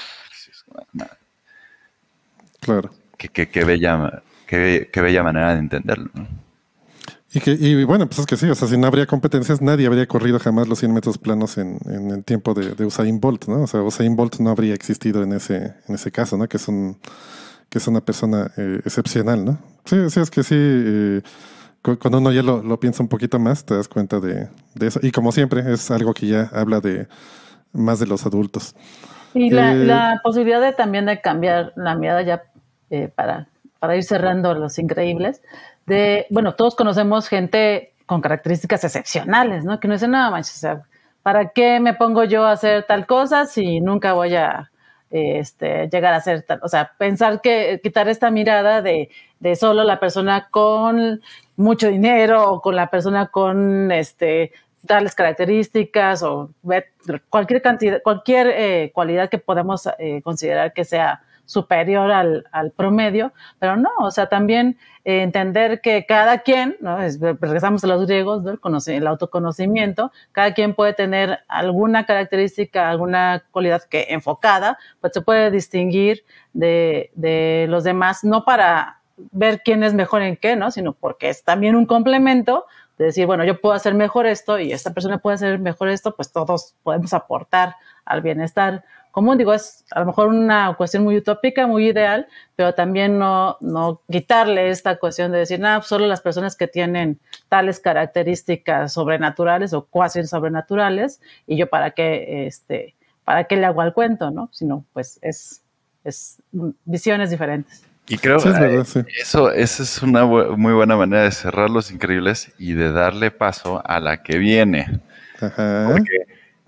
Claro. Qué, qué, qué, bella, qué, qué bella manera de entenderlo, ¿no? Y, que, y bueno, pues es que sí, o sea, si no habría competencias, nadie habría corrido jamás los cien metros planos en, en el tiempo de, de Usain Bolt, ¿no? O sea, Usain Bolt no habría existido en ese, en ese caso, ¿no? Que es, un, que es una persona eh, excepcional, ¿no? Sí, sí, es que sí, eh, cuando uno ya lo, lo piensa un poquito más, te das cuenta de, de eso. Y como siempre, es algo que ya habla de más de los adultos. Y la, eh, la posibilidad de también de cambiar la mirada ya eh, para, para ir cerrando Los Increíbles. De, bueno, todos conocemos gente con características excepcionales, ¿no? Que no dicen, no, manches, o sea, ¿para qué me pongo yo a hacer tal cosa si nunca voy a este, llegar a hacer tal? O sea, pensar que, quitar esta mirada de, de solo la persona con mucho dinero o con la persona con este, tales características o cualquier cantidad, cualquier eh, cualidad que podemos eh, considerar que sea superior al, al promedio, pero no, o sea, también eh, entender que cada quien, ¿no? Es, regresamos a los griegos, ¿no? el, conoc- el autoconocimiento, cada quien puede tener alguna característica, alguna cualidad que enfocada, pues se puede distinguir de, de los demás, no para ver quién es mejor en qué, ¿no? Sino porque es también un complemento de decir, bueno, yo puedo hacer mejor esto y esta persona puede hacer mejor esto, pues todos podemos aportar al bienestar común. Digo, es a lo mejor una cuestión muy utópica, muy ideal, pero también no, no quitarle esta cuestión de decir, nada, solo las personas que tienen tales características sobrenaturales o cuasi sobrenaturales, y yo para qué, este, para qué le hago al cuento, ¿no? Sino, pues, es, es visiones diferentes. Y creo sí, es verdad, eh, sí. eso, eso es una bu- muy buena manera de cerrar Los Increíbles y de darle paso a la que viene. Ajá. Porque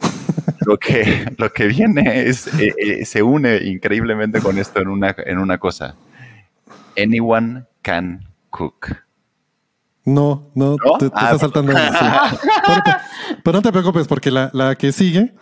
lo que, lo que viene es, eh, eh, se une increíblemente con esto en una, en una cosa. Anyone can cook. No, no, ¿No? te, te Ah, está saltando. Sí. Pero, pero no te preocupes, porque la, la que sigue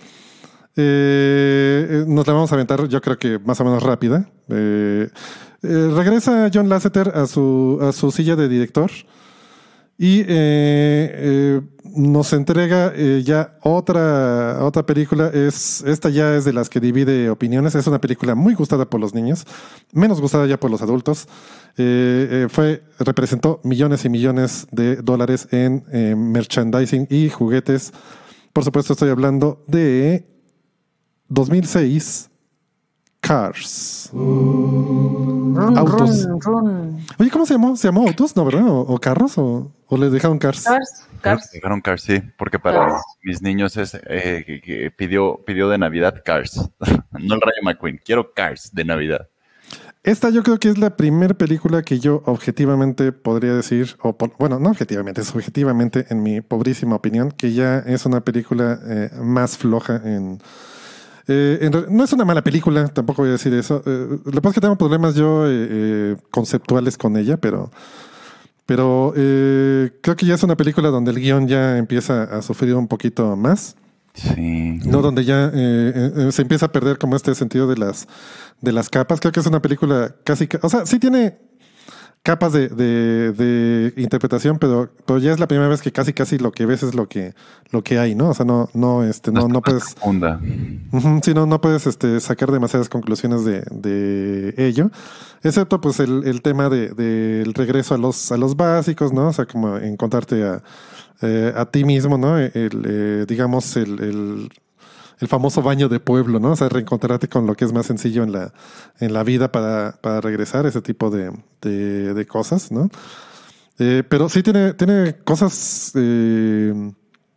eh, nos la vamos a aventar, yo creo que más o menos rápida. Eh, eh, regresa John Lasseter a su, a su silla de director y eh, eh, nos entrega eh, ya otra, otra película. Es, esta ya es de las que divide opiniones. Es una película muy gustada por los niños, menos gustada ya por los adultos. Eh, eh, fue, representó millones y millones de dólares en eh, merchandising y juguetes. Por supuesto, estoy hablando de dos mil seis, Cars. Run, Autos. run, run. Oye, ¿cómo se llamó? ¿Se llamó Autos? ¿No, verdad? ¿O, o Carros? ¿O, o les dejaron Cars? Cars, Cars. Dejaron Cars, sí, porque para Cars. mis niños es eh, que, que pidió, pidió de Navidad Cars. No el Rayo McQueen, quiero Cars de Navidad. Esta yo creo que es la primera película que yo objetivamente podría decir, o por, bueno, no objetivamente, es objetivamente en mi pobrísima opinión, que ya es una película eh, más floja en... Eh, en, no es una mala película, tampoco voy a decir eso. Eh, lo que pasa es que tengo problemas yo eh, eh, conceptuales con ella, pero, pero eh, creo que ya es una película donde el guión ya empieza a sufrir un poquito más. Sí. No, donde ya eh, eh, se empieza a perder como este sentido de las, de las capas. Creo que es una película casi... O sea, sí tiene capas de, de, de interpretación, pero, pero ya es la primera vez que casi casi lo que ves es lo que, lo que hay, ¿no? O sea, no, no, este, no, no puedes. Profunda. Uh-huh, sí, no, no puedes este, sacar demasiadas conclusiones de, de ello. Excepto pues el, el tema de, del regreso a los, a los básicos, ¿no? O sea, como encontrarte a, eh, a ti mismo, ¿no? El, eh, digamos, el, el el famoso baño de pueblo, ¿no? O sea, reencontrarte con lo que es más sencillo en la, en la vida para, para regresar, ese tipo de, de, de cosas, ¿no? Eh, pero sí tiene, tiene cosas eh,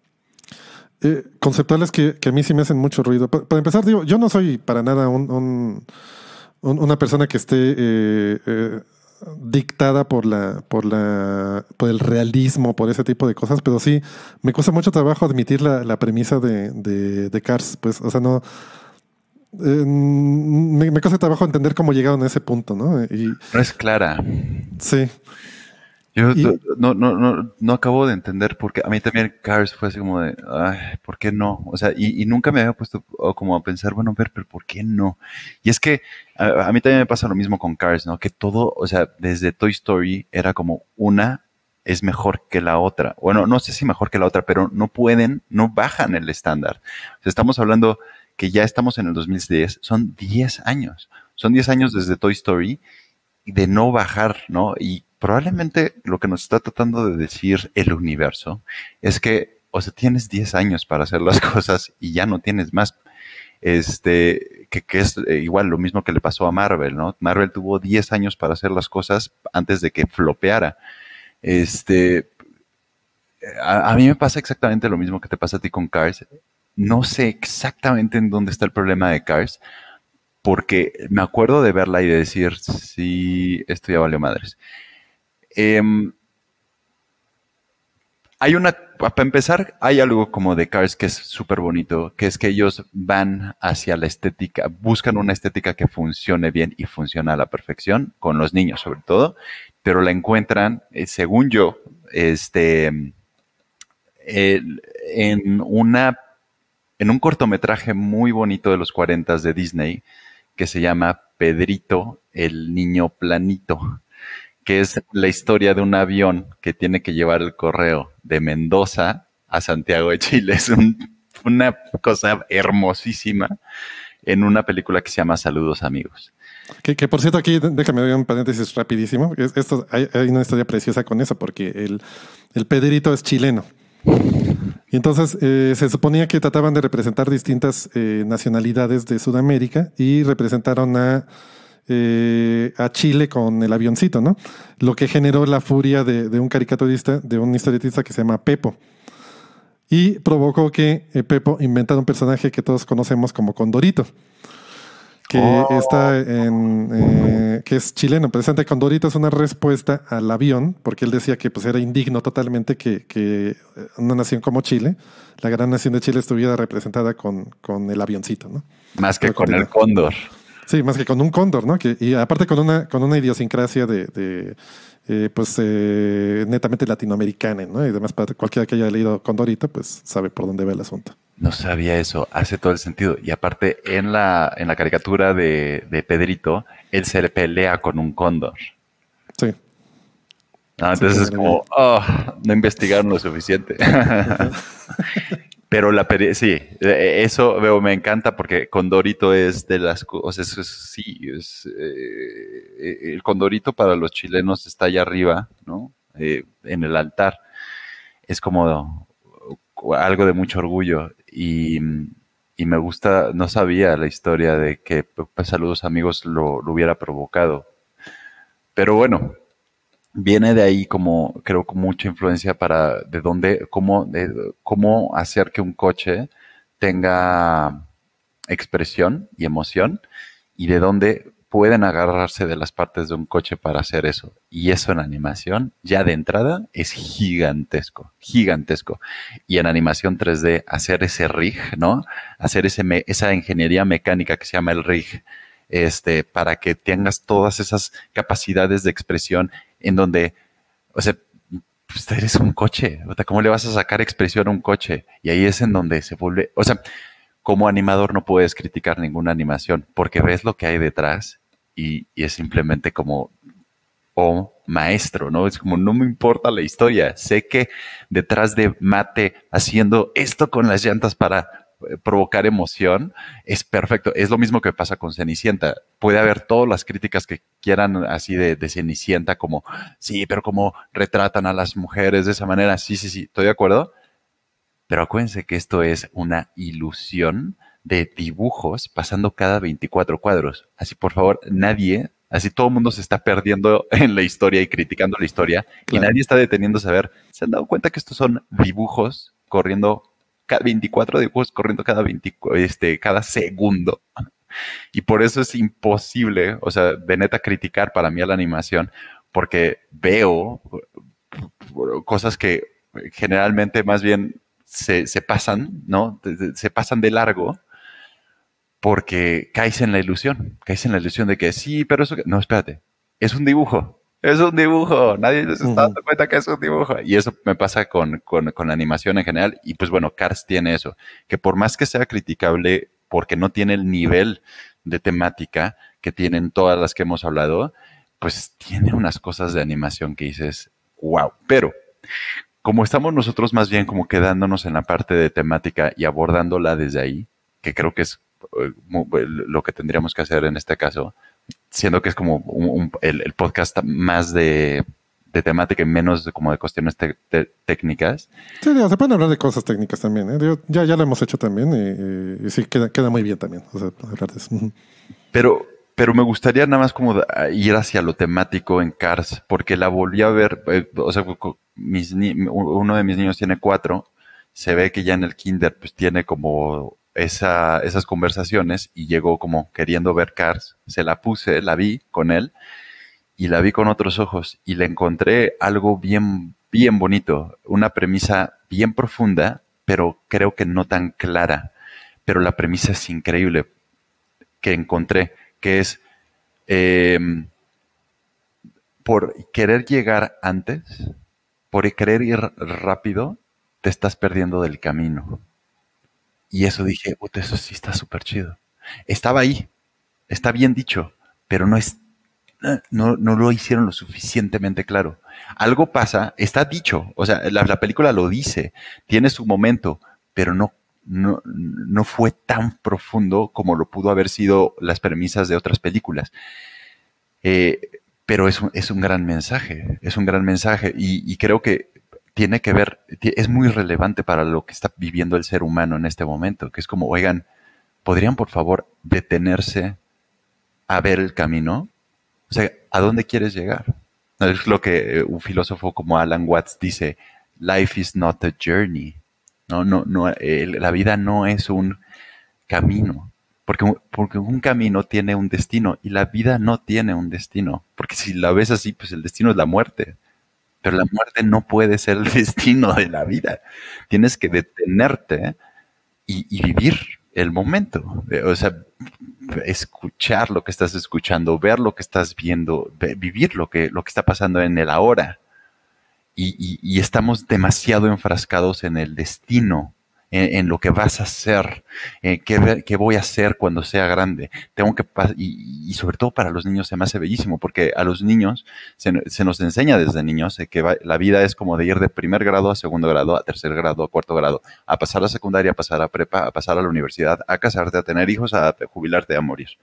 eh, conceptuales que, que a mí sí me hacen mucho ruido. Pa- Para empezar, digo, yo no soy para nada un, un- un- una persona que esté eh, eh, dictada por la, por la, por el realismo, por ese tipo de cosas, pero sí me cuesta mucho trabajo admitir la, la premisa de, de, de Cars, pues, o sea, no, eh, me, me cuesta trabajo entender cómo llegaron a ese punto, ¿no? Y No es clara. sí, Yo y, no, no, no, no acabo de entender porque a mí también Cars fue así como de, ay, ¿por qué no? O sea, y, y nunca me había puesto o como a pensar, bueno, ver, pero ¿por qué no? Y es que a, a mí también me pasa lo mismo con Cars, ¿no? Que todo, o sea, desde Toy Story era como una es mejor que la otra. Bueno, no sé si mejor que la otra, pero no pueden, no bajan el estándar. O sea, estamos hablando que ya estamos en el dos mil diez, son diez años. Son diez años desde Toy Story y de no bajar, ¿no? Y probablemente lo que nos está tratando de decir el universo es que, o sea, tienes diez años para hacer las cosas y ya no tienes más. Este, que, que es eh, igual lo mismo que le pasó a Marvel, ¿no? Marvel tuvo diez años para hacer las cosas antes de que flopeara. Este, a, a mí me pasa exactamente lo mismo que te pasa a ti con Cars. No sé exactamente en dónde está el problema de Cars, porque me acuerdo de verla y de decir, sí, esto ya valió madres. Em, hay una, para empezar, hay algo como de Cars que es súper bonito, que es que ellos van hacia la estética, buscan una estética que funcione bien y funciona a la perfección, con los niños sobre todo, pero la encuentran, eh, según yo, este, el- en una, en un cortometraje muy bonito de los cuarenta de Disney, que se llama Pedrito, el niño planito, que es la historia de un avión que tiene que llevar el correo de Mendoza a Santiago de Chile. Es un- una cosa hermosísima en una película que se llama Saludos Amigos. que, que por cierto aquí, déjame dar un paréntesis rapidísimo, es- esto, hay, hay una historia preciosa con eso, porque el, el Pedrito es chileno. Y entonces eh, se suponía que trataban de representar distintas eh, nacionalidades de Sudamérica y representaron a, eh, a Chile con el avioncito, ¿no? Lo que generó la furia de, de un caricaturista, de un historietista que se llama Pepo. Y provocó que eh, Pepo inventara un personaje que todos conocemos como Condorito, que Oh, está en eh, que es chileno. Precisamente Condorito es una respuesta al avión, porque él decía que pues era indigno totalmente que, que una nación como Chile, la gran nación de Chile, estuviera representada con, con el avioncito, ¿no? más que Pero con el continúa. cóndor. Sí, más que con un cóndor, ¿no? Que, y aparte con una, con una idiosincrasia de, de eh, pues eh, netamente latinoamericana, ¿no? Y además para cualquiera que haya leído Condorito, pues sabe por dónde va el asunto. No sabía eso, hace todo el sentido. Y aparte, en la, en la caricatura de, de Pedrito, él se pelea con un cóndor. Sí. Ah, Sí, entonces es tiene como, oh, no investigaron lo suficiente. Pero la peli- sí, eh, eso veo, me encanta porque Condorito es de las cosas, es, es- sí, es, eh, el Condorito para los chilenos está allá arriba, ¿no? Eh, en el altar. Es como algo de mucho orgullo y, y me gusta, no sabía la historia de que pues, Saludos Amigos lo, lo hubiera provocado. Pero bueno, viene de ahí como, creo, con mucha influencia para de dónde, cómo, de, cómo hacer que un coche tenga expresión y emoción y de dónde pueden agarrarse de las partes de un coche para hacer eso. Y eso en animación, ya de entrada, es gigantesco, gigantesco. Y en animación tres D, hacer ese rig, ¿no? Hacer ese me esa ingeniería mecánica que se llama el rig, este, para que tengas todas esas capacidades de expresión en donde, o sea, pues eres un coche, o sea, ¿cómo le vas a sacar expresión a un coche? Y ahí es en donde se vuelve, o sea, como animador no puedes criticar ninguna animación porque ves lo que hay detrás y, y es simplemente como, oh maestro, ¿no? Es como, no me importa la historia, sé que detrás de Mate haciendo esto con las llantas para eh, provocar emoción, es perfecto. Es lo mismo que pasa con Cenicienta. Puede haber todas las críticas que quieran así de, de Cenicienta, como, sí, pero como retratan a las mujeres de esa manera. Sí, sí, sí, estoy de acuerdo. Pero acuérdense que esto es una ilusión de dibujos pasando cada veinticuatro cuadros. Así, por favor, nadie, así todo el mundo se está perdiendo en la historia y criticando la historia y Claro. nadie está deteniéndose a ver. ¿Se han dado cuenta que estos son dibujos corriendo, cada veinticuatro dibujos corriendo cada, veinte, este, cada segundo? Y por eso es imposible, o sea, de neta criticar para mí a la animación, porque veo cosas que generalmente más bien se, se pasan, ¿no? Se pasan de largo porque caes en la ilusión, caes en la ilusión de que sí, pero eso... No, espérate, es un dibujo, es un dibujo, nadie se está dando cuenta que es un dibujo. Y eso me pasa con, con, con la animación en general. Y pues bueno, Cars tiene eso, que por más que sea criticable porque no tiene el nivel de temática que tienen todas las que hemos hablado, pues tiene unas cosas de animación que dices, wow. Pero como estamos nosotros más bien como quedándonos en la parte de temática y abordándola desde ahí, que creo que es eh, mu- lo que tendríamos que hacer en este caso, siendo que es como un- un- el, el podcast más de, de temática y menos de, como de cuestiones te- te- técnicas. Sí, digo, se pueden hablar de cosas técnicas también. ¿eh? Digo, ya, ya lo hemos hecho también y, y- y sí, queda, queda muy bien también. O sea, hablar de eso. Ujú. Pero, pero me gustaría nada más como da- ir hacia lo temático en Cars, porque la volví a ver, eh, o sea, co- mis ni- uno de mis niños tiene cuatro, se ve que ya en el kinder pues tiene como esa, esas conversaciones y llegó como queriendo ver Cars, se la puse, la vi con él y la vi con otros ojos y le encontré algo bien, bien bonito, una premisa bien profunda, pero creo que no tan clara, pero la premisa es increíble que encontré, que es eh, por querer llegar antes, por querer ir rápido, te estás perdiendo del camino. Y eso dije, puta, eso sí está súper chido. Estaba ahí, está bien dicho, pero no es, no, no lo hicieron lo suficientemente claro. Algo pasa, está dicho, o sea, la, la película lo dice, tiene su momento, pero no, no, no fue tan profundo como lo pudo haber sido las premisas de otras películas. Eh, pero es un, es un gran mensaje, es un gran mensaje y, y creo que tiene que ver, ti- es muy relevante para lo que está viviendo el ser humano en este momento, que es como, oigan, ¿podrían por favor detenerse a ver el camino? O sea, ¿a dónde quieres llegar? Es lo que eh, un filósofo como Alan Watts dice, life is not a journey. No, no, no, eh, la vida no es un camino. Porque, un- porque un camino tiene un destino y la vida no tiene un destino. Porque si la ves así, pues el destino es la muerte. Pero la muerte no puede ser el destino de la vida. Tienes que detenerte y, y vivir el momento. Eh, O sea, escuchar lo que estás escuchando, ver lo que estás viendo, ve- vivir lo que, lo que está pasando en el ahora. Y, y- y estamos demasiado enfrascados en el destino, en, en lo que vas a hacer, en qué, ve- qué voy a hacer cuando sea grande. Tengo que pa- y, y sobre todo para los niños se me hace bellísimo, porque a los niños se, se nos enseña desde niños eh, que va- la vida es como de ir de primer grado a segundo grado, a tercer grado, a cuarto grado, a pasar a secundaria, a pasar a prepa, a pasar a la universidad, a casarte, a tener hijos, a jubilarte, a morir.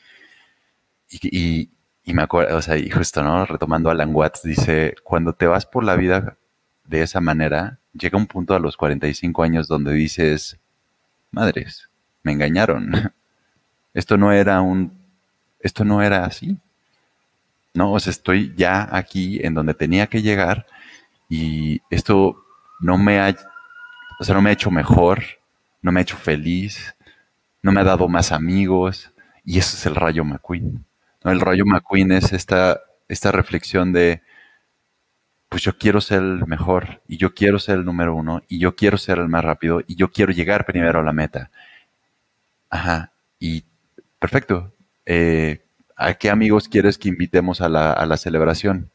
Y, y, y me acuerdo, o sea, y justo, ¿no? Retomando a Alan Watts, dice, cuando te vas por la vida de esa manera, llega un punto a los cuarenta y cinco años donde dices, madres, me engañaron. Esto no era un, esto no era así. No, o sea, estoy ya aquí en donde tenía que llegar y esto no me ha, o sea, no me ha hecho mejor, no me ha hecho feliz, no me ha dado más amigos y eso es el Rayo McQueen. ¿No? El Rayo McQueen es esta, esta reflexión de, pues yo quiero ser el mejor y yo quiero ser el número uno y yo quiero ser el más rápido y yo quiero llegar primero a la meta. Ajá, y perfecto. Eh, ¿a qué amigos quieres que invitemos a la, a la celebración?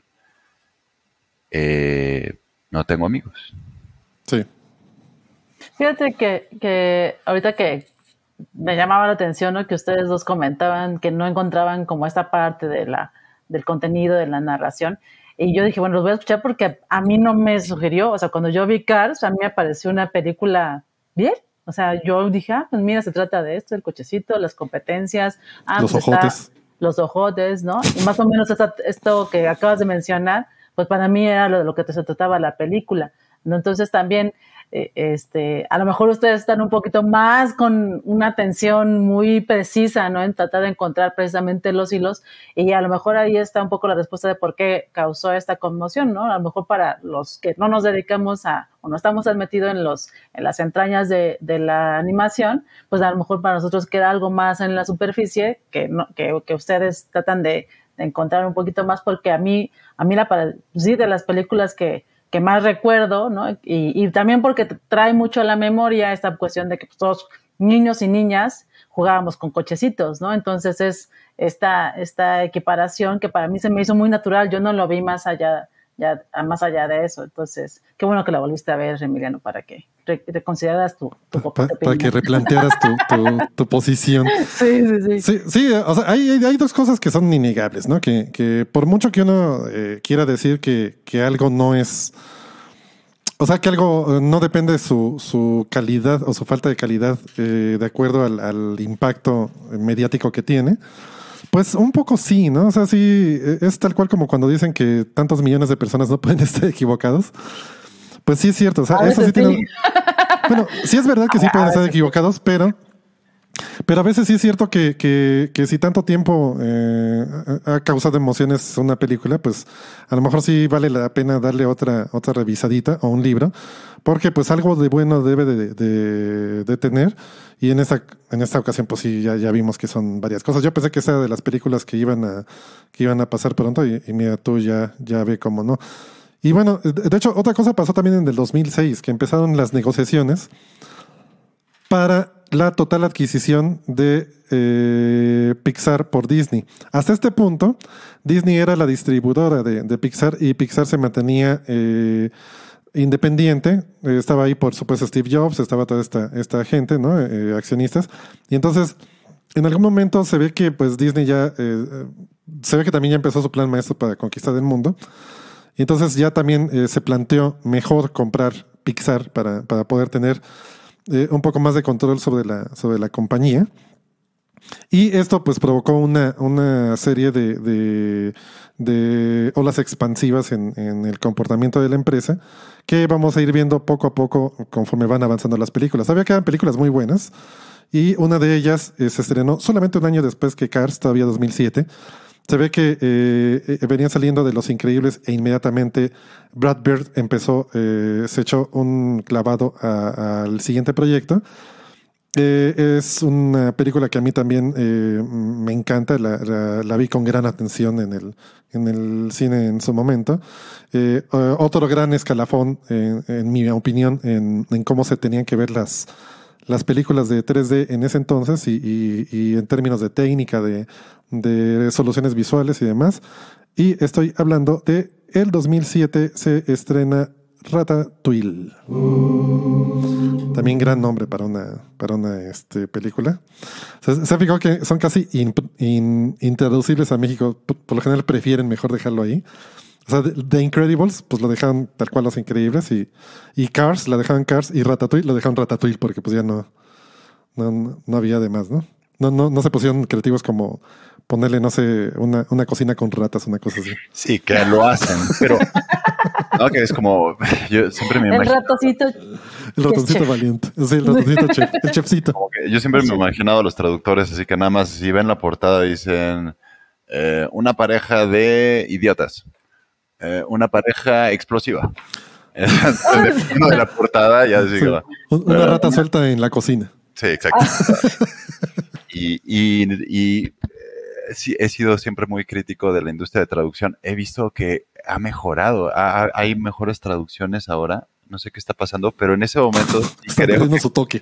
Eh, no tengo amigos. Sí. Fíjate que, que ahorita que me llamaba la atención, ¿no? Que ustedes dos comentaban que no encontraban como esta parte de la del contenido, de la narración. Y yo dije, bueno, los voy a escuchar porque a mí no me sugirió, o sea, cuando yo vi Cars, a mí me pareció una película bien. O sea, yo dije, ah, pues mira, se trata de esto, el cochecito, las competencias. Ah, Los pues ojotes. está los ojotes, ¿no? Y más o menos esta, esto que acabas de mencionar, pues para mí era lo de lo que se trataba la película, ¿no? Entonces también, eh, este, a lo mejor ustedes están un poquito más con una atención muy precisa, ¿no? En tratar de encontrar precisamente los hilos, y a lo mejor ahí está un poco la respuesta de por qué causó esta conmoción, ¿no? A lo mejor para los que no nos dedicamos a, o no estamos tan metidos en los, en las entrañas de, de la animación, pues a lo mejor para nosotros queda algo más en la superficie que, no, que, que ustedes tratan de, de encontrar un poquito más, porque a mí, a mí la, sí, de las películas que que más recuerdo, ¿no? Y, y también porque trae mucho a la memoria esta cuestión de que pues, todos niños y niñas jugábamos con cochecitos, ¿no? Entonces es esta, esta equiparación que para mí se me hizo muy natural, yo no lo vi más allá, ya, más allá de eso. Entonces, qué bueno que la volviste a ver, Emiliano, para que re reconsideraras tu, tu pa, pa, Para que replantearas tu, tu, tu posición. Sí, sí, sí. Sí, sí, o sea, hay, hay dos cosas que son innegables, ¿no? Que, que por mucho que uno eh, quiera decir que, que algo no es... O sea, que algo no depende de su, su calidad o su falta de calidad eh, de acuerdo al, al impacto mediático que tiene. Pues un poco sí, ¿no? O sea, sí, es tal cual como cuando dicen que tantos millones de personas no pueden estar equivocados. Pues sí es cierto. O sea, eso sí, sí tiene... Bueno, sí es verdad que sí pueden estar equivocados, pero... Pero a veces sí es cierto que, que, que si tanto tiempo eh, ha causado emociones una película, pues a lo mejor sí vale la pena darle otra, otra revisadita o un libro, porque pues algo de bueno debe de, de, de tener. Y en esta, en esta ocasión pues sí, ya, ya vimos que son varias cosas. Yo pensé que esa era de las películas que iban a, que iban a pasar pronto y, y mira, tú ya, ya ve cómo no. Y bueno, de hecho otra cosa pasó también en el dos mil seis, que empezaron las negociaciones para la total adquisición de eh, Pixar por Disney. Hasta este punto, Disney era la distribuidora de, de Pixar y Pixar se mantenía eh, independiente. Eh, estaba ahí, por supuesto, Steve Jobs, estaba toda esta, esta gente, ¿no? Eh, accionistas. Y entonces, en algún momento se ve que pues Disney ya, eh, se ve que también ya empezó su plan maestro para conquistar el mundo. Y entonces ya también eh, se planteó mejor comprar Pixar para, para poder tener Eh, un poco más de control sobre la, sobre la compañía. Y esto pues provocó una, una serie de, de, de olas expansivas en, en el comportamiento de la empresa que vamos a ir viendo poco a poco conforme van avanzando las películas. Había que eran películas muy buenas y una de ellas eh, se estrenó solamente un año después que Cars, todavía dos mil siete. Se ve que eh, venían saliendo de Los Increíbles e inmediatamente Brad Bird empezó, eh, se echó un clavado al siguiente proyecto. Eh, es una película que a mí también eh, me encanta, la, la, la vi con gran atención en el, en el cine en su momento. Eh, uh, otro gran escalafón, eh, en mi opinión, en, en cómo se tenían que ver las... las películas de tres D en ese entonces y, y, y en términos de técnica, de, de soluciones visuales y demás. Y estoy hablando de el dos mil siete se estrena Ratatouille. También gran nombre para una, para una este, película. Se, se ha fijado que son casi in, in, intraducibles a México. Por, por lo general prefieren mejor dejarlo ahí. O sea, The Incredibles, pues lo dejaron tal cual Los Increíbles y, y Cars, la dejaron Cars y Ratatouille, lo dejaron Ratatouille porque pues ya no, no, no había de más, ¿no? No, no, no se pusieron creativos como ponerle, no sé, una, una cocina con ratas, una cosa así. Sí, que lo hacen, pero no, que es como, yo siempre me imagino. El ratoncito. El ratoncito valiente. Sí, el ratoncito chef, el chefcito. Como que yo siempre me he imaginado a los traductores, así que nada más si ven la portada dicen eh, una pareja de idiotas. Eh, una pareja explosiva. Dependiendo de la portada, ya digo. Sí, una rata suelta en la cocina. Sí, exacto. y y, y eh, sí, he sido siempre muy crítico de la industria de traducción. He visto que ha mejorado. Ha, hay mejores traducciones ahora. No sé qué está pasando, pero en ese momento está perdiendo que, su toque.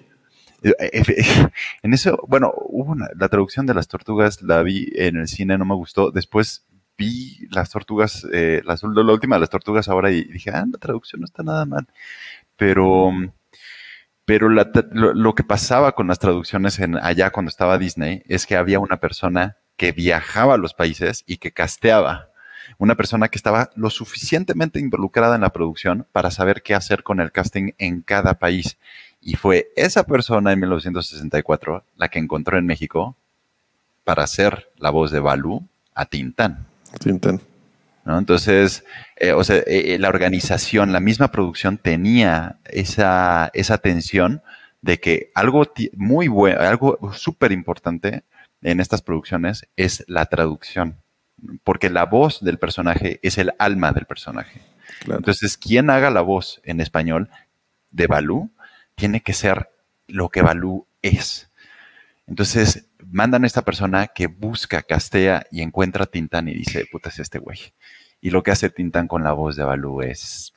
En eso, bueno, hubo una, la traducción de Las Tortugas la vi en el cine, no me gustó. Después vi Las Tortugas, eh, la, la última de Las Tortugas ahora y dije, ah, la traducción no está nada mal. Pero, pero la, lo, lo que pasaba con las traducciones en allá cuando estaba Disney es que había una persona que viajaba a los países y que casteaba. Una persona que estaba lo suficientemente involucrada en la producción para saber qué hacer con el casting en cada país. Y fue esa persona en mil novecientos sesenta y cuatro la que encontró en México para hacer la voz de Balú a Tintán. Tintán. ¿No? Entonces, eh, o sea, eh, la organización, la misma producción tenía esa, esa tensión de que algo muy bueno, algo súper importante en estas producciones es la traducción, porque la voz del personaje es el alma del personaje. Claro. Entonces, quien haga la voz en español de Balú tiene que ser lo que Balú es. Entonces, mandan a esta persona que busca, castea y encuentra a Tintán y dice, puta, es este güey. Y lo que hace Tintán con la voz de Balú es...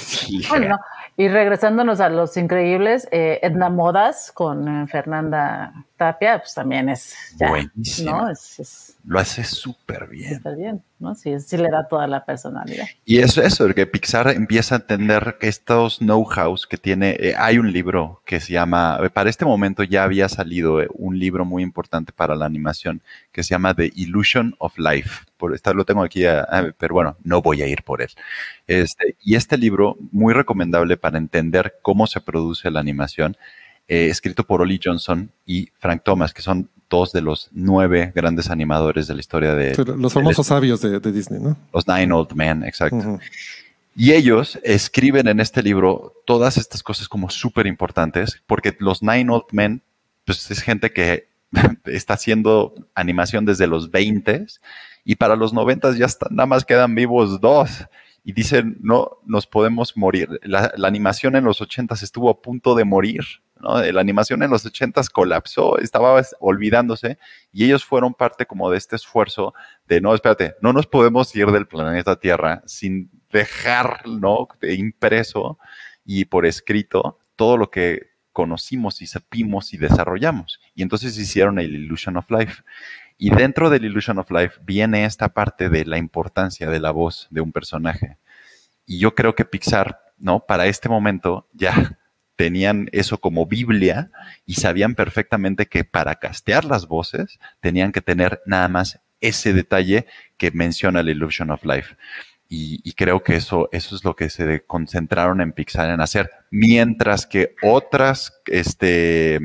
Bueno, y regresándonos a Los Increíbles, eh, Edna Modas con eh, Fernanda Tapia, pues también es ya, buenísimo. ¿no? Es, es, lo hace súper bien. Súper bien, ¿no? Sí, sí le da toda la personalidad. Y eso es eso, que Pixar empieza a entender que estos know-hows que tiene, eh, hay un libro que se llama, para este momento ya había salido eh, un libro muy importante para la animación que se llama The Illusion of Life. Por esta lo tengo aquí, a, a, pero bueno, no voy a ir por él. Este, y este libro, muy recomendable para entender cómo se produce la animación, eh, escrito por Ollie Johnson y Frank Thomas, que son dos de los nueve grandes animadores de la historia de... Sí, los famosos de, sabios de, de Disney, ¿no? Los Nine Old Men, exacto. Uh-huh. Y ellos escriben en este libro todas estas cosas como súper importantes, porque los Nine Old Men, pues es gente que está haciendo animación desde los veinte y para los noventa ya está, nada más quedan vivos dos. Y dicen, no, nos podemos morir. La, la animación en los ochentas estuvo a punto de morir, ¿no? La animación en los ochentas colapsó, estaba olvidándose, y ellos fueron parte como de este esfuerzo de, no, espérate, no nos podemos ir del planeta Tierra sin dejar, ¿no?, impreso y por escrito todo lo que conocimos y supimos y desarrollamos. Y entonces hicieron el Illusion of Life. Y dentro del Illusion of Life viene esta parte de la importancia de la voz de un personaje. Y yo creo que Pixar, ¿no?, para este momento ya tenían eso como Biblia y sabían perfectamente que para castear las voces tenían que tener nada más ese detalle que menciona el Illusion of Life. Y, y creo que eso, eso es lo que se concentraron en Pixar en hacer. Mientras que otras, este,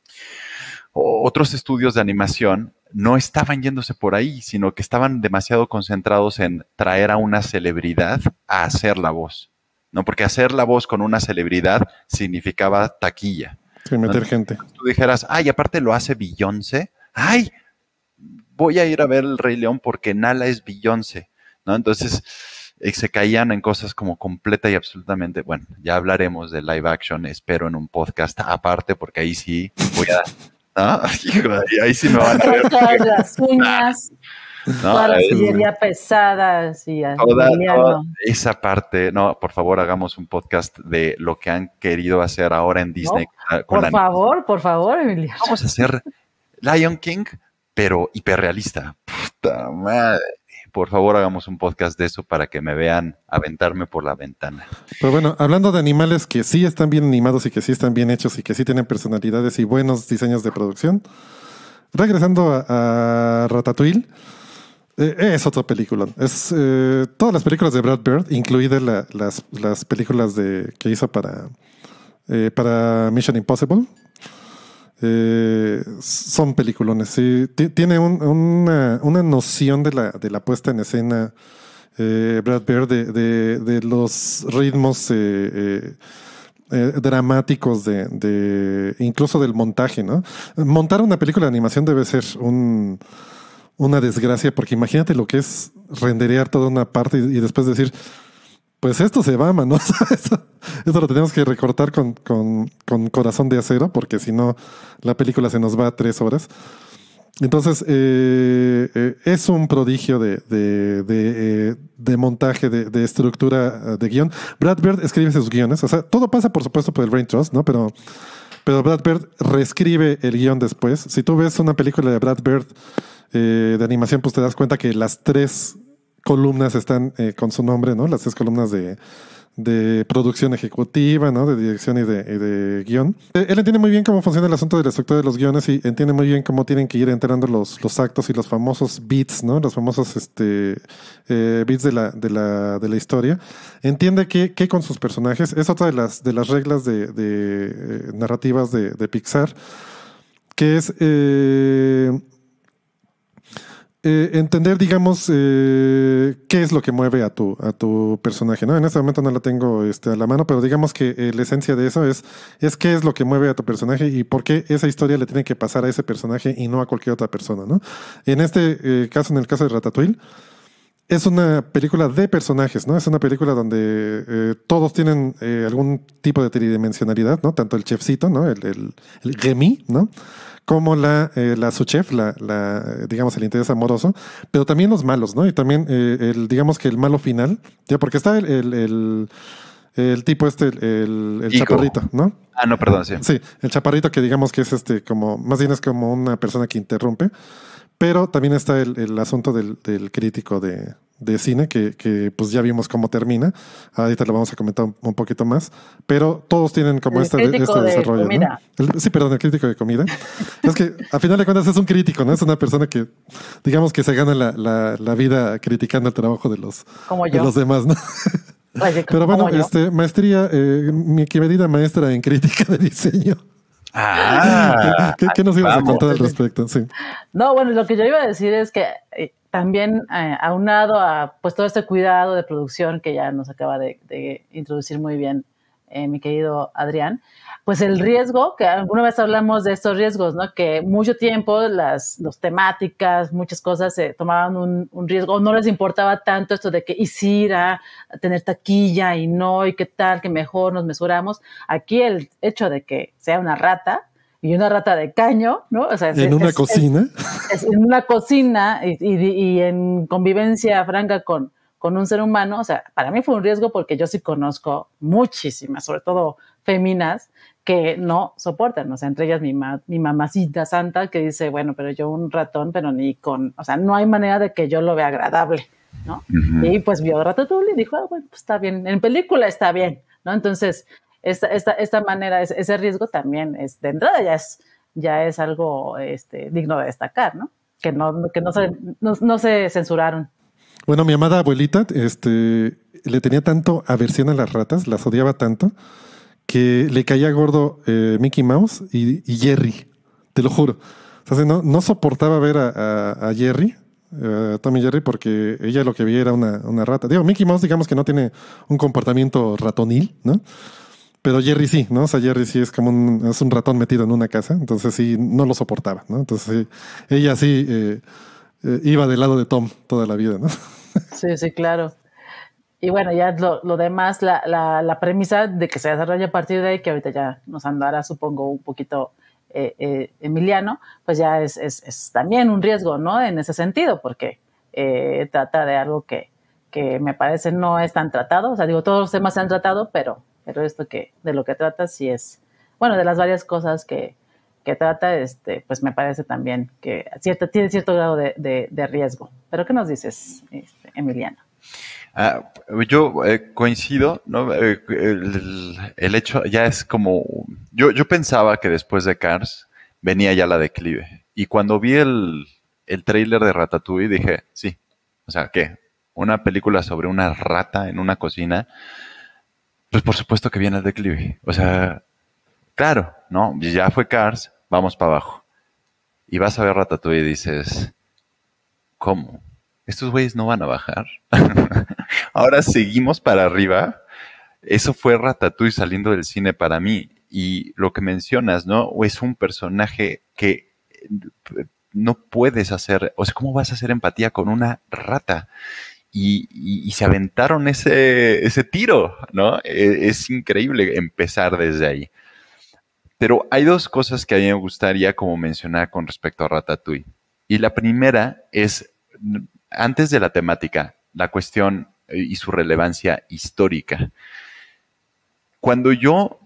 otros estudios de animación no estaban yéndose por ahí, sino que estaban demasiado concentrados en traer a una celebridad a hacer la voz, ¿no? Porque hacer la voz con una celebridad significaba taquilla. Sí, meter ¿no? gente. Tú dijeras, ay, aparte lo hace Beyoncé, ay, voy a ir a ver El Rey León porque Nala es Beyoncé, ¿no? Entonces eh, se caían en cosas como completa y absolutamente, bueno, ya hablaremos de live action, espero en un podcast aparte, porque ahí sí voy a... ¿no? Ahí, ahí sí me van a ver. Todas las uñas, no, toda la es, sillería pesada. Sí, toda, toda esa parte, no, por favor, hagamos un podcast de lo que han querido hacer ahora en Disney. No, con por la favor, animación. por favor, Emilio. Vamos a hacer Lion King, pero hiperrealista. Puta madre. Por favor, hagamos un podcast de eso para que me vean aventarme por la ventana. Pero bueno, hablando de animales que sí están bien animados y que sí están bien hechos y que sí tienen personalidades y buenos diseños de producción, regresando a, a Ratatouille, eh, es otra película. Es eh, todas las películas de Brad Bird, incluidas la, las, las películas de, que hizo para, eh, para Mission Impossible. Eh, son peliculones, sí. T- tiene un, una, una noción de la, de la puesta en escena, eh, Brad Bird, de, de, de los ritmos eh, eh, eh, dramáticos, de, de incluso del montaje, ¿no? Montar una película de animación debe ser un, una desgracia, porque imagínate lo que es renderear toda una parte y, y después decir, pues esto se va, mano. Esto, esto lo tenemos que recortar con, con, con corazón de acero, porque si no, la película se nos va a tres horas. Entonces, eh, eh, es un prodigio de, de, de, eh, de montaje, de, de estructura de guión. Brad Bird escribe sus guiones. O sea, todo pasa, por supuesto, por el Brain Trust, ¿no? Pero, pero Brad Bird reescribe el guión después. Si tú ves una película de Brad Bird eh, de animación, pues te das cuenta que las tres columnas están eh, con su nombre, ¿no? Las tres columnas de, de producción ejecutiva, ¿no? De dirección y de, y de guión. Eh, Él entiende muy bien cómo funciona el asunto de la estructura de los guiones y entiende muy bien cómo tienen que ir entrando los, los actos y los famosos beats, ¿no? Los famosos este, eh, beats de la, de, la, de la historia. Entiende que, que con sus personajes es otra de las, de las reglas de, de eh, narrativas de, de Pixar, que es... Eh, Eh, entender, digamos, eh, qué es lo que mueve a tu, a tu personaje, ¿no? En este momento no la tengo este, a la mano, pero digamos que eh, la esencia de eso es, es qué es lo que mueve a tu personaje y por qué esa historia le tiene que pasar a ese personaje y no a cualquier otra persona, ¿no? En este eh, caso, en el caso de Ratatouille, es una película de personajes, ¿no? Es una película donde eh, todos tienen eh, algún tipo de tridimensionalidad, ¿no? Tanto el chefcito, ¿no? El, el, el Remy, ¿no? Como la, eh, la su chef, la, la, digamos, el interés amoroso, pero también los malos, ¿no? Y también, eh, el, digamos que el malo final, ya porque está el, el, el, el tipo este, el, el, el chaparrito, ¿no? Ah, no, perdón, sí. Sí, el chaparrito que digamos que es este, como, más bien es como una persona que interrumpe, pero también está el, el asunto del, del crítico de, de cine, que, que pues ya vimos cómo termina. Ahorita lo vamos a comentar un, un poquito más, pero todos tienen como El este, crítico este de desarrollo, comida. ¿no? El- sí, perdón, el crítico de comida. Es que a final de cuentas es un crítico, ¿no? Es una persona que, digamos que se gana la, la, la vida criticando el trabajo de los, Como de yo. los demás, ¿no? Oye, Pero bueno, como yo. este, maestría, eh, mi querida maestra en crítica de diseño. Ah, ¿Qué, qué nos ibas a vamos. contar al respecto? Sí. No, bueno, lo que yo iba a decir es que eh, también eh, aunado a pues todo este cuidado de producción que ya nos acaba de, de introducir muy bien eh, mi querido Adrián, pues el riesgo, que alguna vez hablamos de estos riesgos, ¿no? Que mucho tiempo las los temáticas, muchas cosas se tomaban un, un riesgo, no les importaba tanto esto de que y si ir a tener taquilla y no, y qué tal, que mejor nos mesuramos. Aquí el hecho de que sea una rata, y una rata de caño, ¿no? O sea, es, En una es, cocina. Es, es en una cocina y, y, y en convivencia franca con, con un ser humano. O sea, para mí fue un riesgo porque yo sí conozco muchísimas, sobre todo féminas, que no soportan. O sea, entre ellas mi, ma, mi mamacita santa que dice, bueno, pero yo un ratón, pero ni con... O sea, no hay manera de que yo lo vea agradable, ¿no? Uh-huh. Y pues vio Ratatouille y dijo, ah, bueno, pues está bien. En película está bien, ¿no? Entonces... Esta, esta, esta manera, ese riesgo también es, de entrada ya es, ya es algo este, digno de destacar, ¿no? Que no, que no se, no, no se censuraron. Bueno, mi amada abuelita este, le tenía tanto aversión a las ratas, las odiaba tanto, que le caía gordo eh, Mickey Mouse y, y Jerry, te lo juro. O sea, no, no soportaba ver a, a, a Jerry, a Tommy Jerry, porque ella lo que veía era una, una rata. Digo, Mickey Mouse digamos que no tiene un comportamiento ratonil, ¿no? Pero Jerry sí, ¿no? O sea, Jerry sí es como un, es un ratón metido en una casa, entonces sí, no lo soportaba, ¿no? Entonces sí, ella sí eh, eh, iba del lado de Tom toda la vida, ¿no? Sí, sí, claro. Y bueno, ya lo, lo demás, la, la, la premisa de que se desarrolla a partir de ahí, que ahorita ya nos andará, supongo, un poquito eh, eh, Emiliano, pues ya es, es, es también un riesgo, ¿no? En ese sentido, porque eh, trata de algo que, que me parece no es tan tratado. O sea, digo, todos los temas se han tratado, pero... pero esto que de lo que trata sí es, bueno, de las varias cosas que, que trata, este, pues me parece también que cierto, tiene cierto grado de, de, de riesgo. ¿Pero qué nos dices, este, Emiliano? Ah, yo eh, coincido, ¿no? Eh, el, el hecho ya es como, yo, yo pensaba que después de Cars venía ya la declive. Y cuando vi el, el tráiler de Ratatouille dije, sí, o sea, ¿qué? Una película sobre una rata en una cocina. Pues por supuesto que viene el declive. O sea, claro, ¿no? Ya fue Cars, vamos para abajo. Y vas a ver Ratatouille y dices, ¿cómo? ¿Estos güeyes no van a bajar? Ahora seguimos para arriba. Eso fue Ratatouille saliendo del cine para mí. Y lo que mencionas, ¿no? Es un personaje que no puedes hacer, o sea, ¿cómo vas a hacer empatía con una rata? Y, y, y se aventaron ese, ese tiro, ¿no? Es, es increíble empezar desde ahí. Pero hay dos cosas que a mí me gustaría como mencionar con respecto a Ratatouille. Y la primera es, antes de la temática, la cuestión y su relevancia histórica. Cuando yo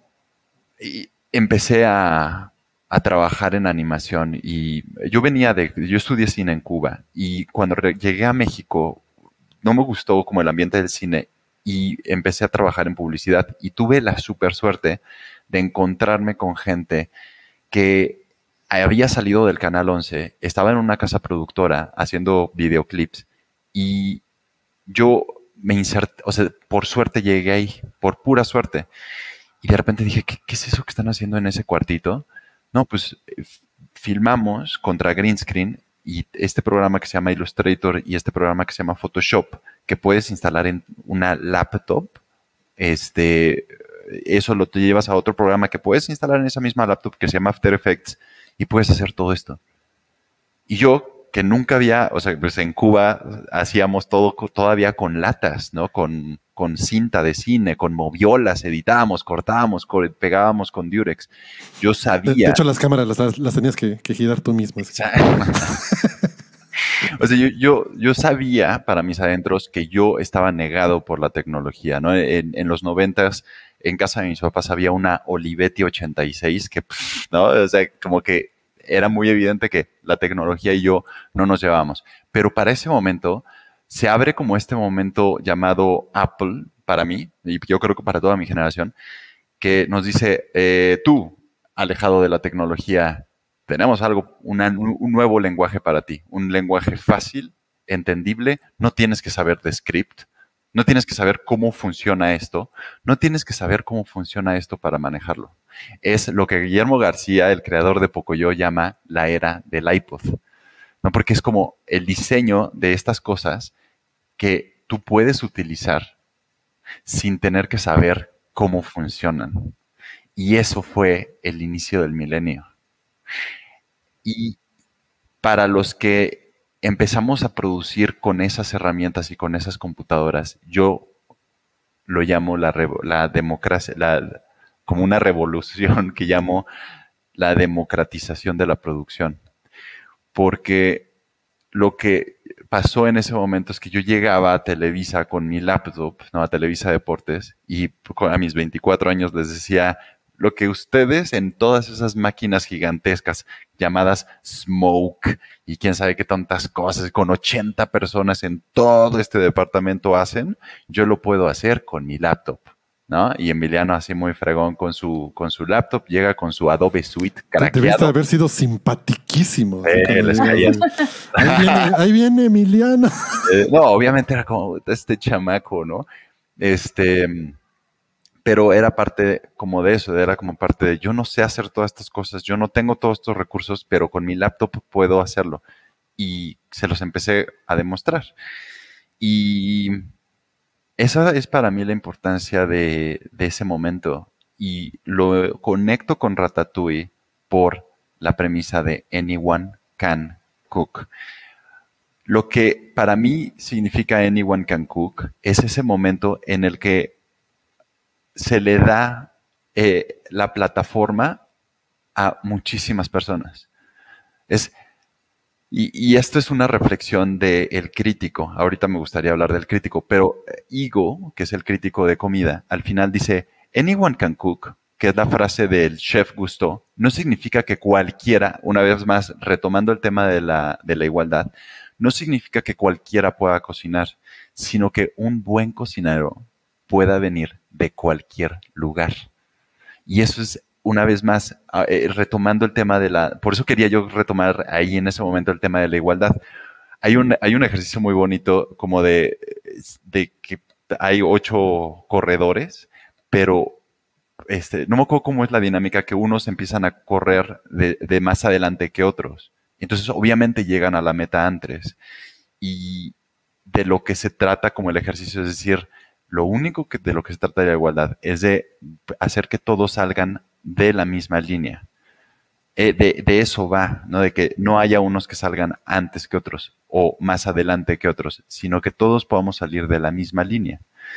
empecé a, a trabajar en animación y yo venía de, yo estudié cine en Cuba y cuando llegué a México, no me gustó como el ambiente del cine y empecé a trabajar en publicidad y tuve la super suerte de encontrarme con gente que había salido del Canal once, estaba en una casa productora haciendo videoclips y yo me inserté, o sea, por suerte llegué ahí, por pura suerte. Y de repente dije, ¿qué, qué es eso que están haciendo en ese cuartito? No, pues eh, filmamos contra green screen y este programa que se llama Illustrator y este programa que se llama Photoshop, que puedes instalar en una laptop, este, eso lo te llevas a otro programa que puedes instalar en esa misma laptop que se llama After Effects y puedes hacer todo esto. Y yo, que nunca había, o sea, pues en Cuba hacíamos todo todavía con latas, ¿no? Con, con cinta de cine, con moviolas, editábamos, cortábamos, pegábamos con Durex. Yo sabía... De, de hecho, las cámaras las, las tenías que, que girar tú mismo. ¿Sí? O sea, yo, yo, yo sabía para mis adentros que yo estaba negado por la tecnología, ¿no? En, en los noventas, en casa de mis papás había una Olivetti ochenta y seis que, ¿no? O sea, como que era muy evidente que la tecnología y yo no nos llevábamos. Pero para ese momento se abre como este momento llamado Apple para mí, y yo creo que para toda mi generación, que nos dice, eh, tú, alejado de la tecnología, tenemos algo, una, un nuevo lenguaje para ti, un lenguaje fácil, entendible, no tienes que saber de script, no tienes que saber cómo funciona esto, no tienes que saber cómo funciona esto para manejarlo. Es lo que Guillermo García, el creador de Pocoyo, llama la era del iPod, ¿no? Porque es como el diseño de estas cosas que tú puedes utilizar sin tener que saber cómo funcionan. Y eso fue el inicio del milenio. Y para los que empezamos a producir con esas herramientas y con esas computadoras, yo lo llamo la, la democracia, la, como una revolución que llamo la democratización de la producción. Porque lo que pasó en ese momento es que yo llegaba a Televisa con mi laptop, ¿no? A Televisa Deportes, y a mis veinticuatro años les decía, lo que ustedes en todas esas máquinas gigantescas llamadas Smoke y quién sabe qué tantas cosas, con ochenta personas en todo este departamento hacen, yo lo puedo hacer con mi laptop, ¿no? Y Emiliano así muy fregón con su, con su laptop, llega con su Adobe Suite craqueado. Debiste haber sido simpatiquísimo. Eh, les caía. Ahí viene, ahí viene Emiliano. Eh, no, obviamente era como este chamaco, ¿no? Este... Pero era parte como de eso, era como parte de yo no sé hacer todas estas cosas, yo no tengo todos estos recursos, pero con mi laptop puedo hacerlo. Y se los empecé a demostrar. Y esa es para mí la importancia de, de ese momento. Y lo conecto con Ratatouille por la premisa de anyone can cook. Lo que para mí significa anyone can cook es ese momento en el que se le da eh, la plataforma a muchísimas personas. Es, y, y esto es una reflexión del crítico. Ahorita me gustaría hablar del crítico, pero Igo, que es el crítico de comida, al final dice, anyone can cook, que es la frase del chef Gusteau, no significa que cualquiera, una vez más, retomando el tema de la, de la igualdad, no significa que cualquiera pueda cocinar, sino que un buen cocinero pueda venir de cualquier lugar. Y eso es, una vez más, eh, retomando el tema de la... Por eso quería yo retomar ahí en ese momento el tema de la igualdad. Hay un, hay un ejercicio muy bonito como de, de que hay ocho corredores, pero este, no me acuerdo cómo es la dinámica, que unos empiezan a correr de, de más adelante que otros. Entonces, obviamente, llegan a la meta antes. Y de lo que se trata como el ejercicio es decir, lo único que de lo que se trata de la igualdad es de hacer que todos salgan de la misma línea. Eh, de, de eso va, ¿no? De que no haya unos que salgan antes que otros o más adelante que otros, sino que todos podamos salir de la misma línea.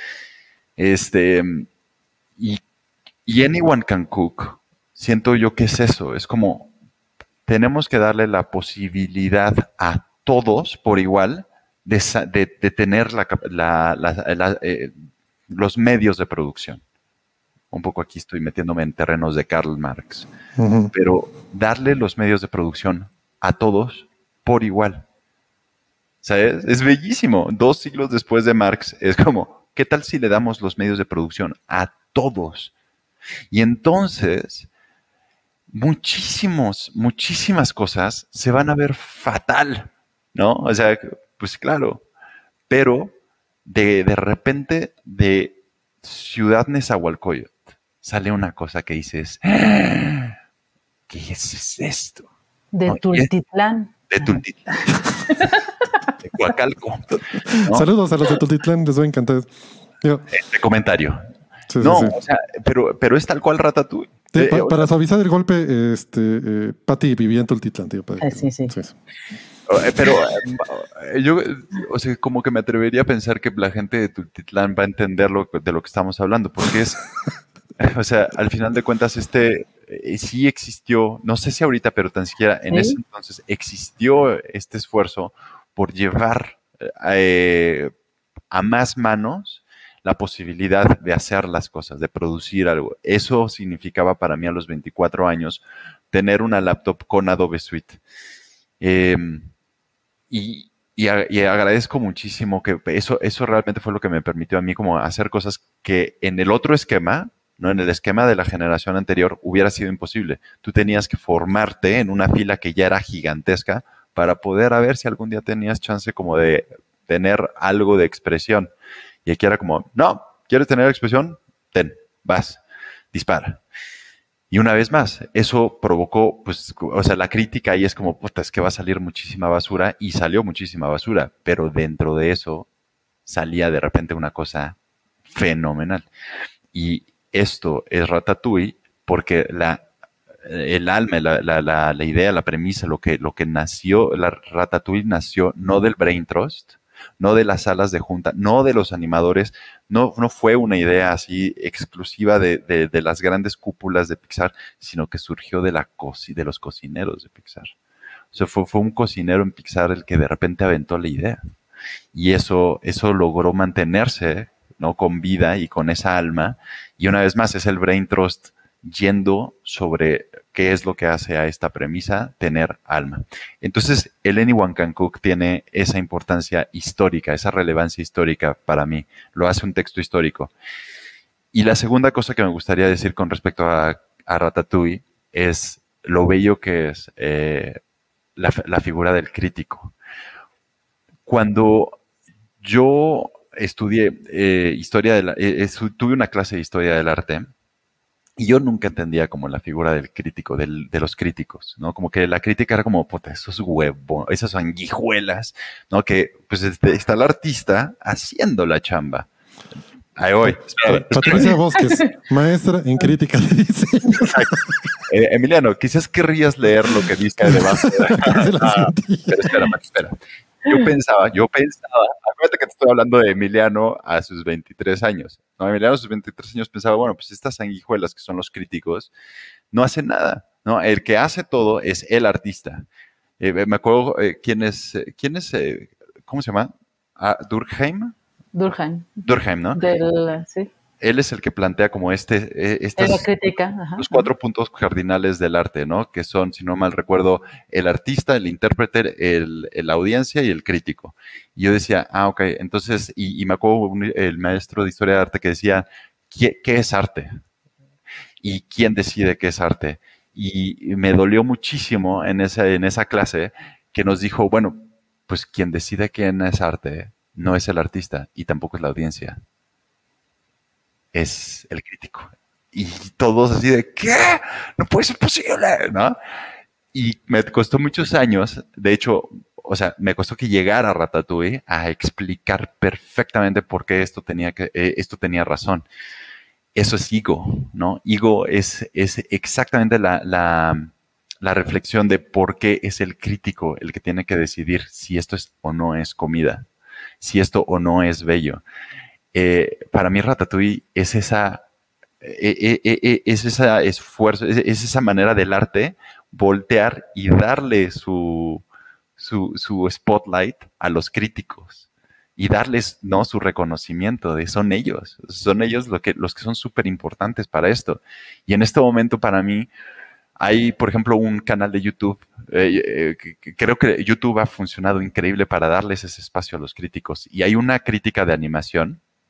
Este, y, y anyone can cook, siento yo que es eso, es como tenemos que darle la posibilidad a todos por igual de, de, de tener la, la, la, la, eh, los medios de producción. Un poco aquí estoy metiéndome en terrenos de Karl Marx. Uh-huh. Pero darle los medios de producción a todos por igual. ¿Sabes? Es bellísimo. Dos siglos después de Marx es como, ¿Qué tal si le damos los medios de producción a todos? Y entonces, muchísimos, muchísimas cosas se van a ver fatal, ¿no? O sea, pues claro, pero de, de repente de Ciudad Nezahualcóyotl sale una cosa que dices, ¡ah! ¿Qué es esto? De ¿No? Tultitlán. De Tultitlán. De Coacalco. ¿No? Saludos a los de Tultitlán, les voy a encantar. Digo, Este comentario. sí, No, sí, sí. o sea, pero, pero es tal cual Ratatouille. Sí, Eh, pa- eh, o para sea, suavizar el golpe, este, eh, Patty vivía en Tultitlán, tío. para Eh, que- sí, sí. eh, pero eh, yo, o sea, como que me atrevería a pensar que la gente de Tultitlán va a entender lo, de lo que estamos hablando, porque es, o sea, al final de cuentas, este eh, sí existió, no sé si ahorita, pero tan siquiera en Sí. ese entonces existió este esfuerzo por llevar eh, a más manos la posibilidad de hacer las cosas, de producir algo. Eso significaba para mí a los veinticuatro años tener una laptop con Adobe Suite. Eh, y, y, a- y agradezco muchísimo que eso, eso realmente fue lo que me permitió a mí como hacer cosas que en el otro esquema, ¿no? En el esquema de la generación anterior hubiera sido imposible. Tú tenías que formarte en una fila que ya era gigantesca para poder a ver si algún día tenías chance como de tener algo de expresión. Y aquí era como, no, ¿quieres tener expresión? Ten, vas, dispara. Y una vez más, eso provocó, pues, o sea, la crítica ahí es como, puta, es que va a salir muchísima basura, y salió muchísima basura, pero dentro de eso salía de repente una cosa fenomenal. Y esto es Ratatouille porque la, el alma, la, la, la, la idea, la premisa, lo que, lo que nació, la Ratatouille nació no del brain trust, no de las salas de junta, no de los animadores, no, no fue una idea así exclusiva de, de, de las grandes cúpulas de Pixar, sino que surgió de, la coci de los cocineros de Pixar. O sea, fue, fue un cocinero en Pixar el que de repente aventó la idea. Y eso, eso logró mantenerse, ¿no? Con vida y con esa alma. Y una vez más es el brain trust yendo sobre qué es lo que hace a esta premisa tener alma. Entonces, el Anyone Can Cook tiene esa importancia histórica, esa relevancia histórica para mí. Lo hace un texto histórico. Y la segunda cosa que me gustaría decir con respecto a, a Ratatouille es lo bello que es eh, la, la figura del crítico. Cuando yo estudié eh, historia de la, eh, tuve una clase de historia del arte, y yo nunca entendía como la figura del crítico, del, de los críticos, ¿no? Como que la crítica era como, puta, esos huevos, esas sanguijuelas, ¿no? Que pues este, está el artista haciendo la chamba. Ahí voy. Espérame, Patricia espérame. Bosques, maestra en crítica de diseño. Eh, Emiliano, quizás querrías leer lo que dice debajo. Se la Ah, sentí. pero espera, Mati, espera. Yo pensaba, yo pensaba, acuérdate que te estoy hablando de Emiliano a sus veintitrés años. No, Emiliano a sus veintitrés años pensaba, bueno, pues estas sanguijuelas que son los críticos no hacen nada, ¿no? El que hace todo es el artista. Eh, me acuerdo eh, quién es, eh, quién es, eh, ¿cómo se llama? Ah, Durkheim. Durkheim. Durkheim, ¿no? Del, sí. Él es el que plantea como este, eh, estas, De la crítica. Ajá, los cuatro puntos cardinales del arte, ¿no? Que son, si no mal recuerdo, el artista, el intérprete, el, el audiencia y el crítico. Y yo decía, ah, ok, entonces, y, y me acuerdo un, el maestro de historia de arte que decía, ¿qué, qué es arte? ¿Y quién decide qué es arte? Y, y me dolió muchísimo en esa, en esa clase que nos dijo, bueno, pues quien decide quién es arte no es el artista y tampoco es la audiencia, es el crítico. Y todos así de, ¿qué? No puede ser posible, ¿no? Y me costó muchos años, de hecho, o sea, me costó que llegara a Ratatouille a explicar perfectamente por qué esto tenía, que, eh, esto tenía razón. Eso es ego, ¿no? Ego es, es exactamente la, la, la reflexión de por qué es el crítico el que tiene que decidir si esto es o no es comida, si esto o no es bello. Eh, para mí Ratatouille es esa, eh, eh, eh, es ese esfuerzo, es, es esa manera del arte voltear y darle su, su, su spotlight a los críticos y darles, ¿no?, su reconocimiento de son ellos, son ellos lo que, los que son súper importantes para esto. Y en este momento para mí hay, por ejemplo, un canal de YouTube, eh, eh, que, que creo que YouTube ha funcionado increíble para darles ese espacio a los críticos. Y hay una crítica de animación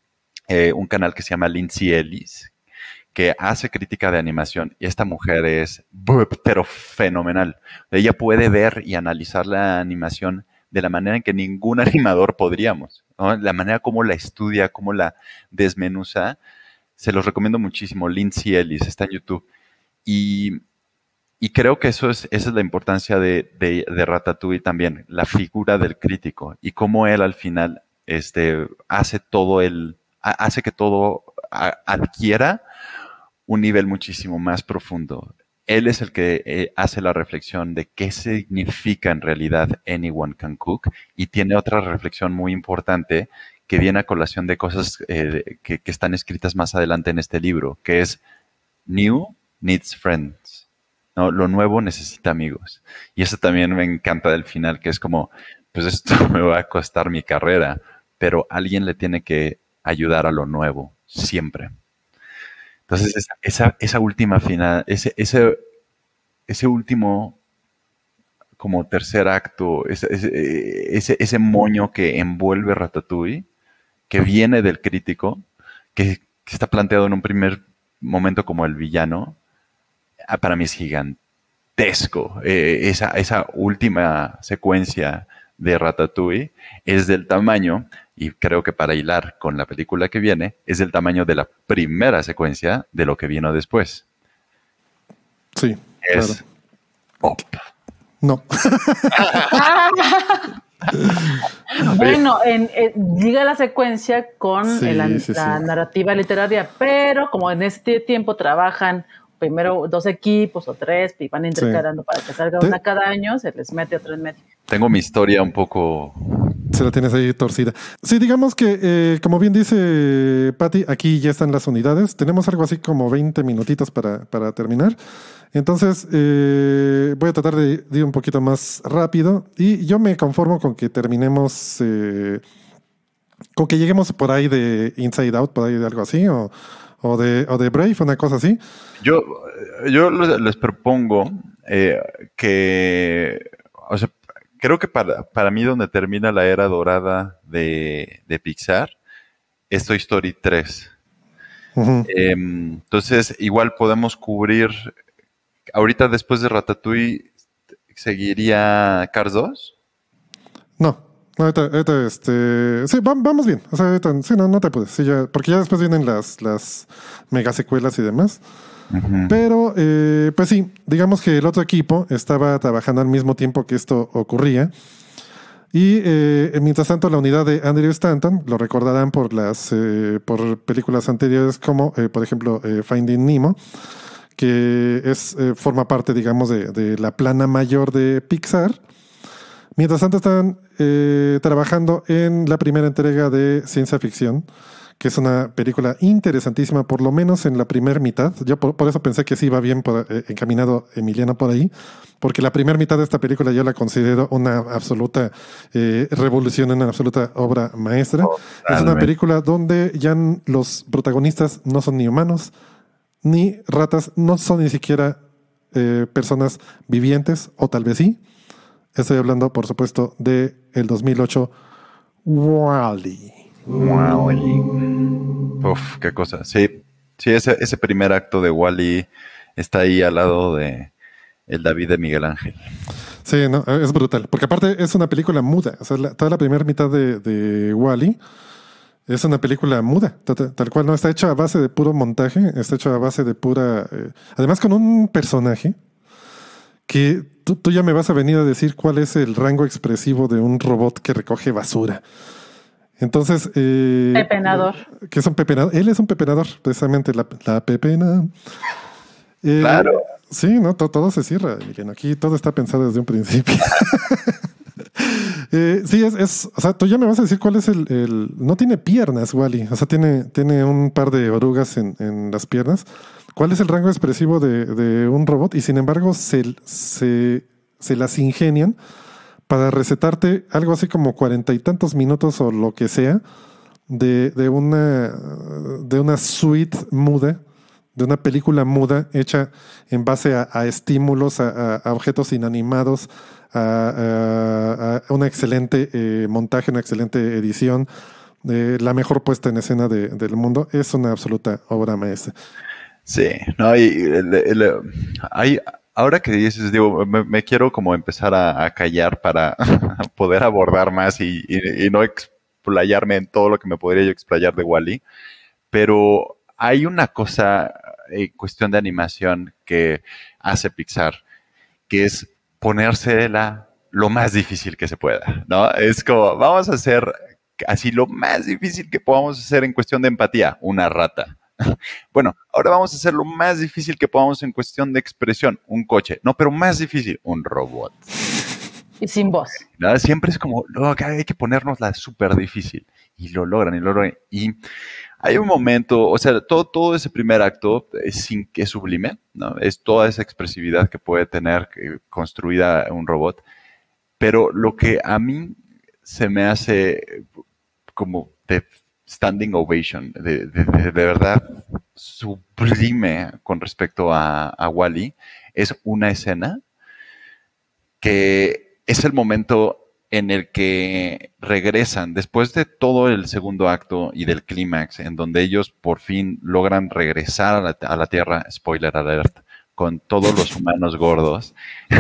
eh, un canal que se llama Lindsay Ellis, que hace crítica de animación, y esta mujer es, pero fenomenal. Ella puede ver y analizar la animación de la manera en que ningún animador podríamos, ¿no? La manera como la estudia, cómo la desmenuza, se los recomiendo muchísimo. Lindsay Ellis está en YouTube. Y, y creo que eso es, esa es la importancia de, de, de Ratatouille también, la figura del crítico y cómo él al final este, hace todo el, hace que todo a, adquiera un nivel muchísimo más profundo. Él es el que eh, hace la reflexión de qué significa en realidad Anyone Can Cook, y tiene otra reflexión muy importante que viene a colación de cosas eh, que, que están escritas más adelante en este libro, que es New Needs Friends, ¿no? Lo nuevo necesita amigos. Y eso también me encanta del final, que es como, pues esto me va a costar mi carrera, pero alguien le tiene que ayudar a lo nuevo, siempre. Entonces, esa, esa, esa última final, ese, ese, ese último como tercer acto, ese, ese, ese, ese moño que envuelve Ratatouille, que viene del crítico, que, que está planteado en un primer momento como el villano, para mí es gigantesco. Eh, esa, esa última secuencia de Ratatouille es del tamaño, y creo que para hilar con la película que viene, es del tamaño de la primera secuencia de lo que vino después. Sí, es claro. Oh. No. Bueno, en, en, liga la secuencia con Sí, el, sí, la sí. narrativa literaria, pero como en este tiempo trabajan primero dos equipos o tres y van intercalando Sí. para que salga Te- una cada año, se les mete otro en medio. Tengo mi historia un poco... Se la tienes ahí torcida. Sí, digamos que, eh, como bien dice Patty, aquí ya están las unidades. Tenemos algo así como veinte minutitos para, para terminar. Entonces, eh, voy a tratar de, de ir un poquito más rápido. Y yo me conformo con que terminemos, eh, con que lleguemos por ahí de Inside Out, por ahí de algo así, o, o, de, o de Brave, una cosa así. Yo, yo les propongo eh, que, o sea, creo que para, para mí donde termina la era dorada de, de Pixar es Toy Story tres. Uh-huh. Eh, entonces, igual podemos cubrir, ahorita después de Ratatouille, ¿seguiría Cars dos? No, no, ahorita, ahorita, este, sí, va- vamos bien. O sea, ahorita, sí, no, no te puedes. Sí, ya, porque ya después vienen las, las mega secuelas y demás. Uh-huh. Pero, eh, pues sí, digamos que el otro equipo estaba trabajando al mismo tiempo que esto ocurría. Y eh, mientras tanto, la unidad de Andrew Stanton, lo recordarán por las eh, por películas anteriores como, eh, por ejemplo, eh, Finding Nemo, que es eh, forma parte, digamos, de, de la plana mayor de Pixar. Mientras tanto, están eh, trabajando en la primera entrega de ciencia ficción, que es una película interesantísima, por lo menos en la primera mitad. Yo por, por eso pensé que sí iba bien por, eh, encaminado Emiliano por ahí, porque la primera mitad de esta película yo la considero una absoluta eh, revolución, una absoluta obra maestra. Totalmente. Es una película donde ya los protagonistas no son ni humanos, ni ratas, no son ni siquiera eh, personas vivientes, o tal vez sí. Estoy hablando, por supuesto, de el dos mil ocho Wall-E. Wow. Uf, qué cosa. Sí, sí, ese, ese primer acto de Wall-E está ahí al lado de el David de Miguel Ángel. Sí, no, es brutal. Porque aparte es una película muda. O sea, la, toda la primera mitad de, de Wall-E es una película muda, tal, tal cual. No está hecha a base de puro montaje, está hecha a base de pura... Eh, además con un personaje que tú, tú ya me vas a venir a decir cuál es el rango expresivo de un robot que recoge basura. Entonces... Eh, Pepenador. Que es un pepenador. Él es un pepenador, precisamente, la, la pepena. Eh, Claro. Sí, no, todo, todo se cierra, Emiliano. Aquí todo está pensado desde un principio. eh, sí, es, es, o sea, tú ya me vas a decir cuál es el, el no tiene piernas, Wall-E. O sea, tiene, tiene un par de orugas en, en las piernas. ¿Cuál es el rango expresivo de, de un robot? Y sin embargo, se, se, se las ingenian para recetarte algo así como cuarenta y tantos minutos o lo que sea de, de una de una suite muda, de una película muda hecha en base a, a estímulos, a, a objetos inanimados, a, a, a una excelente eh, montaje, una excelente edición, eh, la mejor puesta en escena de, del mundo. Es una absoluta obra maestra. Sí, no, y el- el- hay, ahora que dices, digo, me, me quiero como empezar a, a callar para poder abordar más y, y- y no explayarme en todo lo que me podría yo explayar de Wall-E, pero hay una cosa en cuestión de animación que hace Pixar, que es ponérsela lo más difícil que se pueda, ¿no? Es como, vamos a hacer así lo más difícil que podamos hacer en cuestión de empatía, una rata. Bueno, ahora vamos a hacer lo más difícil que podamos en cuestión de expresión, un coche. No, pero más difícil, un robot. Y sin voz. ¿No? Siempre es como, no, hay que ponernosla súper difícil. Y lo logran, y lo logran. Y hay un momento, o sea, todo, todo ese primer acto es, sin, es sublime, ¿no? Es toda esa expresividad que puede tener eh, construida un robot. Pero lo que a mí se me hace como de standing ovation, de, de, de, de verdad sublime con respecto a, a Wall-E, es una escena que es el momento en el que regresan, después de todo el segundo acto y del clímax, en donde ellos por fin logran regresar a la, a la Tierra, spoiler alert, con todos los humanos gordos,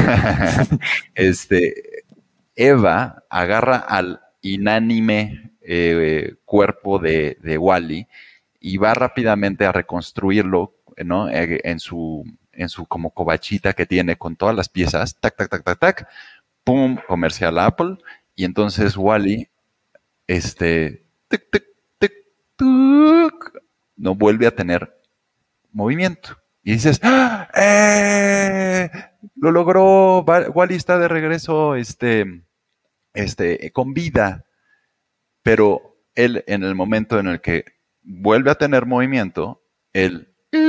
este, Eva agarra al inánime eh, cuerpo de, de Wall-E y va rápidamente a reconstruirlo, ¿no? Eh, en su, en su como covachita que tiene con todas las piezas, tac, tac, tac, tac, tac, pum, comercial Apple, y entonces Wall-E, este, tic, tic, tic, tuc, no vuelve a tener movimiento. Y dices, ¡ah! ¡Eh! Lo logró, Wall-E está de regreso, este, este, con vida, pero él en el momento en el que vuelve a tener movimiento, él,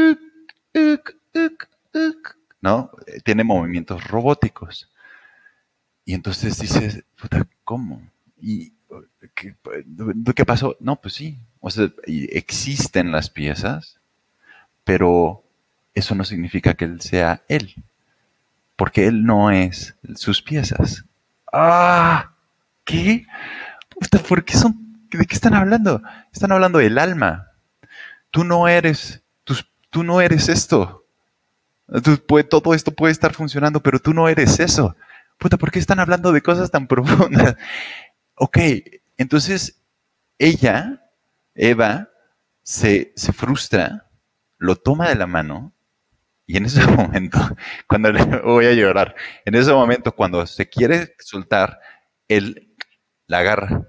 ¿no? Tiene movimientos robóticos. Y entonces dices, puta, ¿cómo? ¿Y qué, qué pasó? No, pues sí, o sea, existen las piezas, pero eso no significa que él sea él, porque él no es sus piezas. ¡Ah! ¿Qué? Puta, ¿por qué son? ¿De qué están hablando? Están hablando del alma. Tú no eres, tú, tú no eres esto. Tú, puede, todo esto puede estar funcionando, pero tú no eres eso. Puta, ¿por qué están hablando de cosas tan profundas? Ok, entonces ella, Eva, se, se frustra, lo toma de la mano y en ese momento, cuando le voy a llorar, en ese momento cuando se quiere soltar, él la agarra.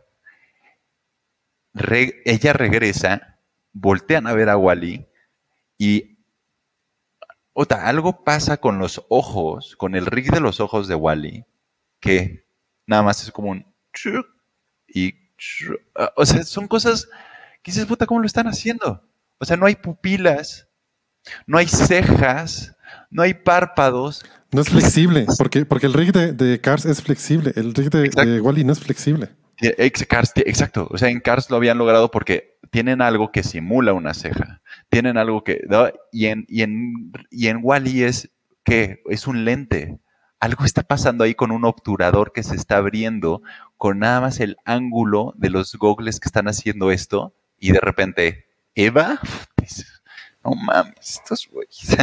Re, ella regresa, voltean a ver a Wall-E y otra, algo pasa con los ojos, con el rig de los ojos de Wall-E, que nada más es como un y o sea, son cosas que dices, puta, ¿cómo lo están haciendo? O sea, no hay pupilas, no hay cejas, no hay párpados. No es flexible, porque, porque el rig de, de Cars es flexible, el rig de, de Wall-E no es flexible. Exacto, o sea, en Cars lo habían logrado porque tienen algo que simula una ceja, tienen algo que, ¿no? y en, y en, y en Wall-E es que es un lente, algo está pasando ahí con un obturador que se está abriendo con nada más el ángulo de los gogles que están haciendo esto y de repente, Eva, no mames, estos güeyes,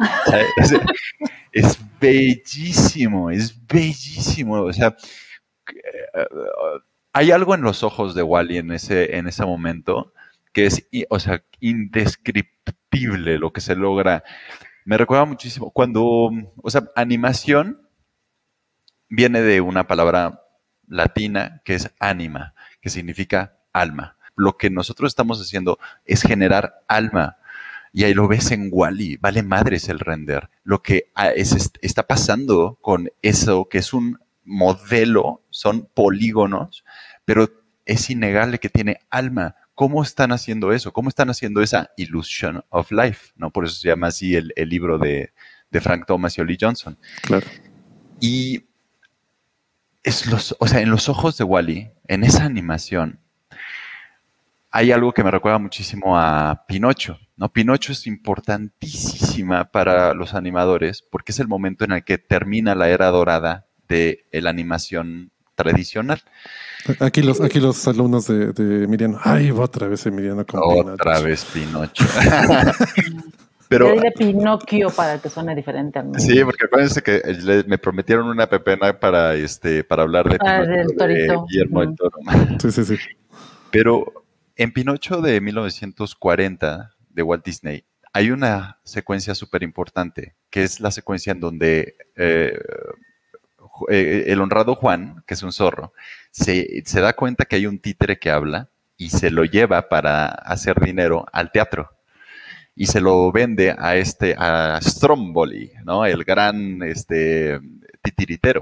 es bellísimo, es bellísimo, o sea, hay algo en los ojos de Wall-E en ese, en ese momento que es, o sea, indescriptible lo que se logra. Me recuerda muchísimo cuando, o sea, animación viene de una palabra latina que es anima, que significa alma. Lo que nosotros estamos haciendo es generar alma. Y ahí lo ves en Wall-E, vale madres el render. Lo que es, está pasando con eso, que es un modelo, son polígonos, pero es innegable que tiene alma. ¿Cómo están haciendo eso? ¿Cómo están haciendo esa illusion of life? ¿No? Por eso se llama así el, el libro de, de Frank Thomas y Ollie Johnson. Claro. Y es los, o sea, en los ojos de Wall-E, en esa animación, hay algo que me recuerda muchísimo a Pinocho, ¿no? Pinocho es importantísima para los animadores porque es el momento en el que termina la era dorada de la animación tradicional. Aquí los, aquí los alumnos de, de Emiliano. Ay, otra vez Emiliano con Otra Pinocho. vez Pinocho. Pero, Pero, yo diré Pinocchio para que suene diferente al mío. sí, porque acuérdense que le- me prometieron una pepena para, este, para hablar de Ah, Pinocho del de Torito. Guillermo del Ujú. Toro. Sí, sí, sí. Pero en Pinocho de mil novecientos cuarenta de Walt Disney hay una secuencia súper importante, que es la secuencia en donde eh, Ju- eh, el honrado Juan, que es un zorro, se, se da cuenta que hay un títere que habla y se lo lleva para hacer dinero al teatro. Y se lo vende a este, a Stromboli, ¿no? El gran este, titiritero.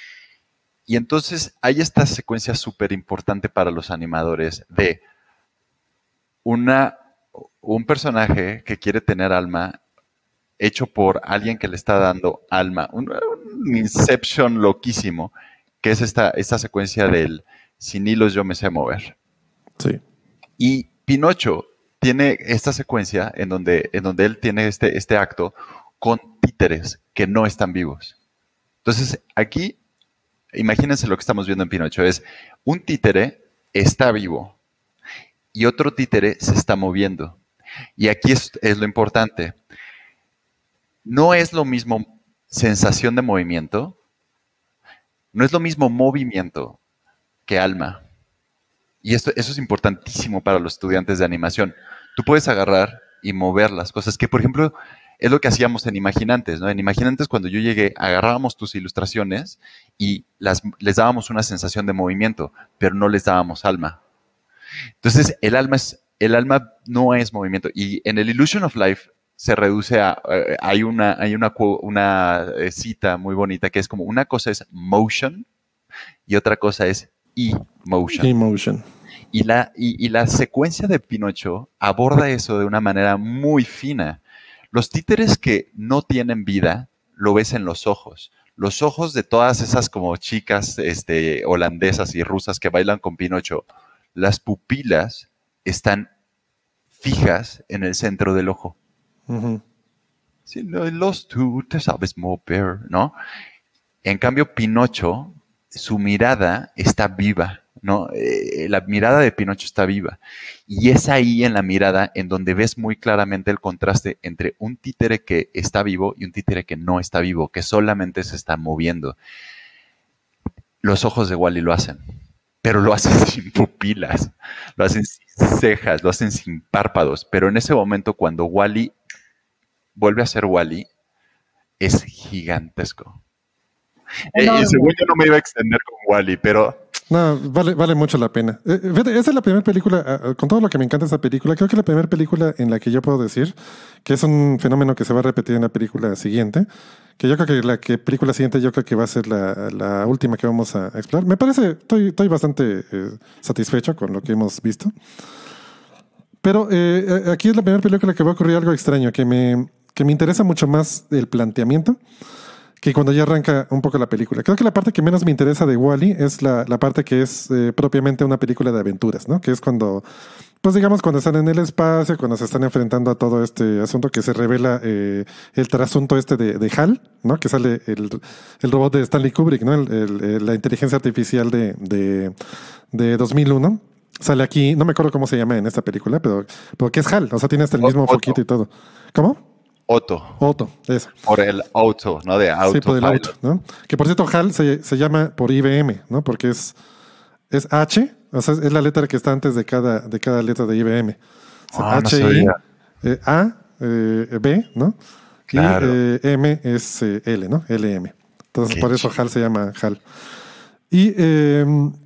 Y entonces hay esta secuencia súper importante para los animadores de una, un personaje que quiere tener alma hecho por alguien que le está dando alma. Un, un Inception loquísimo, que es esta, esta secuencia del sin hilos yo me sé mover. Sí. Y Pinocho tiene esta secuencia en donde, en donde él tiene este, este acto con títeres que no están vivos. Entonces, aquí, imagínense lo que estamos viendo en Pinocho, es un títere está vivo y otro títere se está moviendo. Y aquí es, es lo importante. No es lo mismo sensación de movimiento, no es lo mismo movimiento que alma. Y esto, eso es importantísimo para los estudiantes de animación. Tú puedes agarrar y mover las cosas, que por ejemplo es lo que hacíamos en Imaginantes, ¿no? En Imaginantes cuando yo llegué, agarrábamos tus ilustraciones y las, les dábamos una sensación de movimiento, pero no les dábamos alma. Entonces el alma, es, el alma no es movimiento. Y en el Illusion of Life se reduce a, eh, hay una, hay una, una eh, cita muy bonita que es como una cosa es motion y otra cosa es emotion. Emotion. Y la, y, y la secuencia de Pinocho aborda eso de una manera muy fina. Los títeres que no tienen vida, lo ves en los ojos. Los ojos de todas esas como chicas este, holandesas y rusas que bailan con Pinocho, las pupilas están fijas en el centro del ojo. Uh-huh. Si los tú te sabes mover, ¿no? En cambio, Pinocho, su mirada está viva, ¿no? Eh, la mirada de Pinocho está viva. Y es ahí en la mirada en donde ves muy claramente el contraste entre un títere que está vivo y un títere que no está vivo, que solamente se está moviendo. Los ojos de Wall-E lo hacen, pero lo hacen sin pupilas, lo hacen sin cejas, lo hacen sin párpados. Pero en ese momento, cuando Wall-E vuelve a ser Wall-E, es gigantesco. Eh, según yo no me iba a extender con Wall-E, pero... No, vale, vale mucho la pena. Eh, fíjate, esa es la primera película, uh, con todo lo que me encanta esa película, creo que la primera película en la que yo puedo decir que es un fenómeno que se va a repetir en la película siguiente, que yo creo que la que película siguiente yo creo que va a ser la, la última que vamos a explorar. Me parece, estoy, estoy bastante eh, satisfecho con lo que hemos visto. Pero eh, aquí es la primera película que va a ocurrir algo extraño, que me, que me interesa mucho más el planteamiento que cuando ya arranca un poco la película. Creo que la parte que menos me interesa de Wall-E es la, la parte que es eh, propiamente una película de aventuras, ¿no? Que es cuando, pues digamos, cuando están en el espacio, cuando se están enfrentando a todo este asunto que se revela eh, el trasunto este de, de HAL, ¿no? Que sale el, el robot de Stanley Kubrick, ¿no? El, el, el, la inteligencia artificial de, de, de dos mil uno. Sale aquí, no me acuerdo cómo se llama en esta película, pero, pero que es HAL, o sea, tiene hasta el mismo Otto. foquito y todo. ¿Cómo? Otto. Otto, eso. Por el auto, ¿no? De auto. Sí, por el auto, ¿no? Que por cierto, HAL se, se llama por I B M, ¿no? Porque es, es H, o sea, es la letra que está antes de cada, de cada letra de I B M. O sea, Ah, no H, I, sabía. eh, A, eh, B, ¿no? Claro. Y eh, M es eh, L, ¿no? L M. Entonces, Qué por eso chido. HAL se llama HAL. Y eh,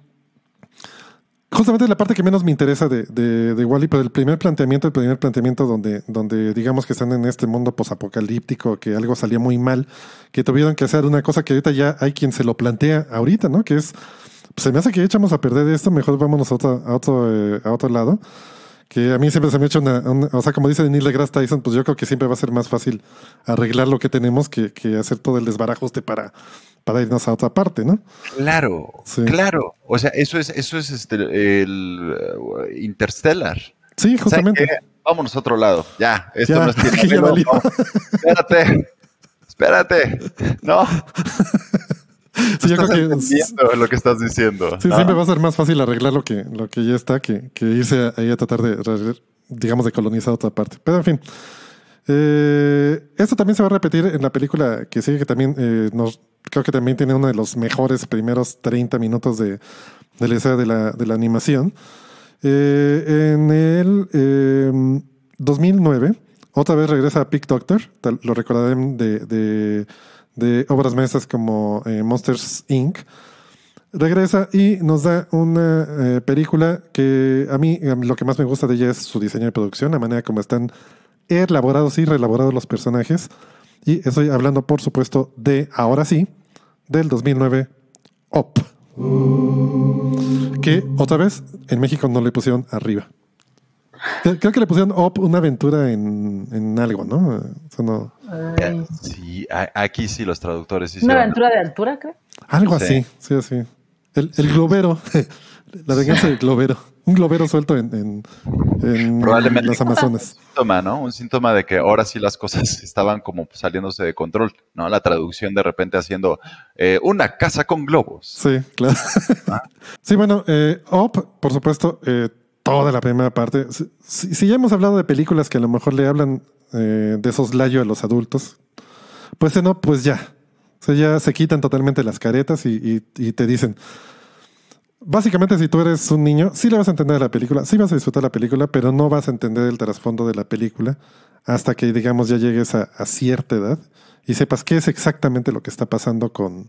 justamente la parte que menos me interesa de, de, de Wall-E, pero el primer planteamiento, el primer planteamiento donde, donde digamos que están en este mundo posapocalíptico, que algo salió muy mal, que tuvieron que hacer una cosa que ahorita ya hay quien se lo plantea ahorita, ¿no? Que es, pues se me hace que echamos a perder esto, mejor vámonos a otro, a otro, eh, a otro lado. Que a mí siempre se me ha hecho una, una, o sea, como dice Neil deGrasse Tyson, pues yo creo que siempre va a ser más fácil arreglar lo que tenemos que, que hacer todo el desbarajuste para, para irnos a otra parte, ¿no? Claro, Sí. claro. O sea, eso es, eso es este, el uh, Interstellar. Sí, justamente. ¿Sabes qué? Vámonos a otro lado. Ya, esto Ya, no es tiempo. aquí ya No, valió. no. Espérate, espérate. No. Sí, yo creo que entendiendo lo que estás diciendo. sí, ¿no? siempre va a ser más fácil arreglar lo que, lo que ya está que, que irse ahí a tratar de, re- digamos, de colonizar otra parte. Pero en fin, eh, esto también se va a repetir en la película que sigue, que también eh, nos, creo que también tiene uno de los mejores primeros treinta minutos de, de la escena de la, de la animación. Eh, en el eh, dos mil nueve, otra vez regresa a Pig Doctor, tal- lo recordarán de, de, de obras maestras como eh, Monsters incorporated. Regresa y nos da una eh, película que a mí a mí lo que más me gusta de ella es su diseño de producción, la manera como están elaborados y reelaborados los personajes. Y estoy hablando, por supuesto, de, ahora sí, del dos mil nueve, Up. Que otra vez en México no le pusieron arriba. Creo creo que le pusieron Up, una aventura en, en algo, ¿no? Eso no- Ay, Sí, a- aquí sí los traductores una hicieron. aventura de altura, creo. Algo Sí. así, sí, así. El, el globero, la venganza del globero. Un globero suelto en, en, en Probablemente las un Amazonas. síntoma, ¿no? Un síntoma de que ahora sí las cosas estaban como saliéndose de control, ¿no? La traducción de repente haciendo eh, una casa con globos. Sí, claro. Ah. Sí, bueno, eh, Up, por supuesto, eh, toda la primera parte. Si, si- si ya hemos hablado de películas que a lo mejor le hablan eh, de soslayo a los adultos, pues en Up, pues ya. O sea, ya se quitan totalmente las caretas y, y- y te dicen. Básicamente, si tú eres un niño, sí le vas a entender la película, sí vas a disfrutar la película, pero no vas a entender el trasfondo de la película hasta que, digamos, ya llegues a, a cierta edad y sepas qué es exactamente lo que está pasando con,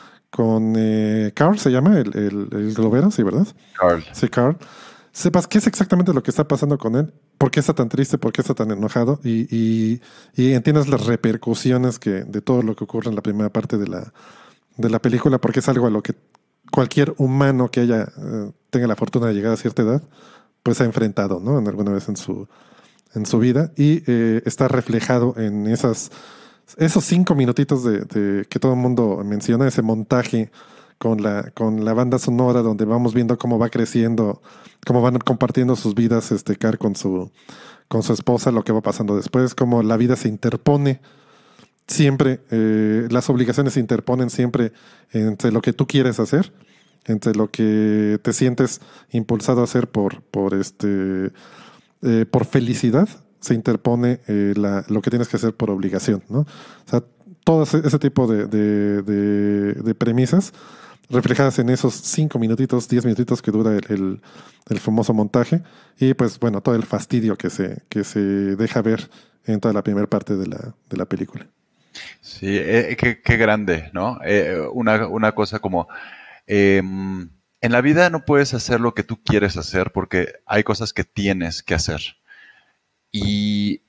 con eh, Carl, se llama, el, el, el globero, sí, ¿verdad? Carl. Sí, Carl. Sepas qué es exactamente lo que está pasando con él, por qué está tan triste, por qué está tan enojado y, y, y entiendas las repercusiones que, de todo lo que ocurre en la primera parte de la, de la película, porque es algo a lo que cualquier humano que haya eh, tenga la fortuna de llegar a cierta edad, pues ha enfrentado, ¿no? En alguna vez en su, en su vida y eh, está reflejado en esas, esos cinco minutitos de, de que todo el mundo menciona, ese montaje con la, con la banda sonora donde vamos viendo cómo va creciendo, cómo van compartiendo sus vidas este Car con su, con su esposa, lo que va pasando después, cómo la vida se interpone siempre, eh, las obligaciones se interponen siempre entre lo que tú quieres hacer, entre lo que te sientes impulsado a hacer por, por, este, eh, por felicidad, se interpone eh, la, lo que tienes que hacer por obligación, ¿no? O sea, todo ese, ese tipo de, de, de, de premisas reflejadas en esos cinco minutitos, diez minutitos que dura el, el, el famoso montaje y pues bueno, todo el fastidio que se, que se deja ver en toda la primera parte de la, de la película. Sí, eh, qué, qué grande, ¿no? Eh, una, una cosa como, eh, en la vida no puedes hacer lo que tú quieres hacer porque hay cosas que tienes que hacer. Y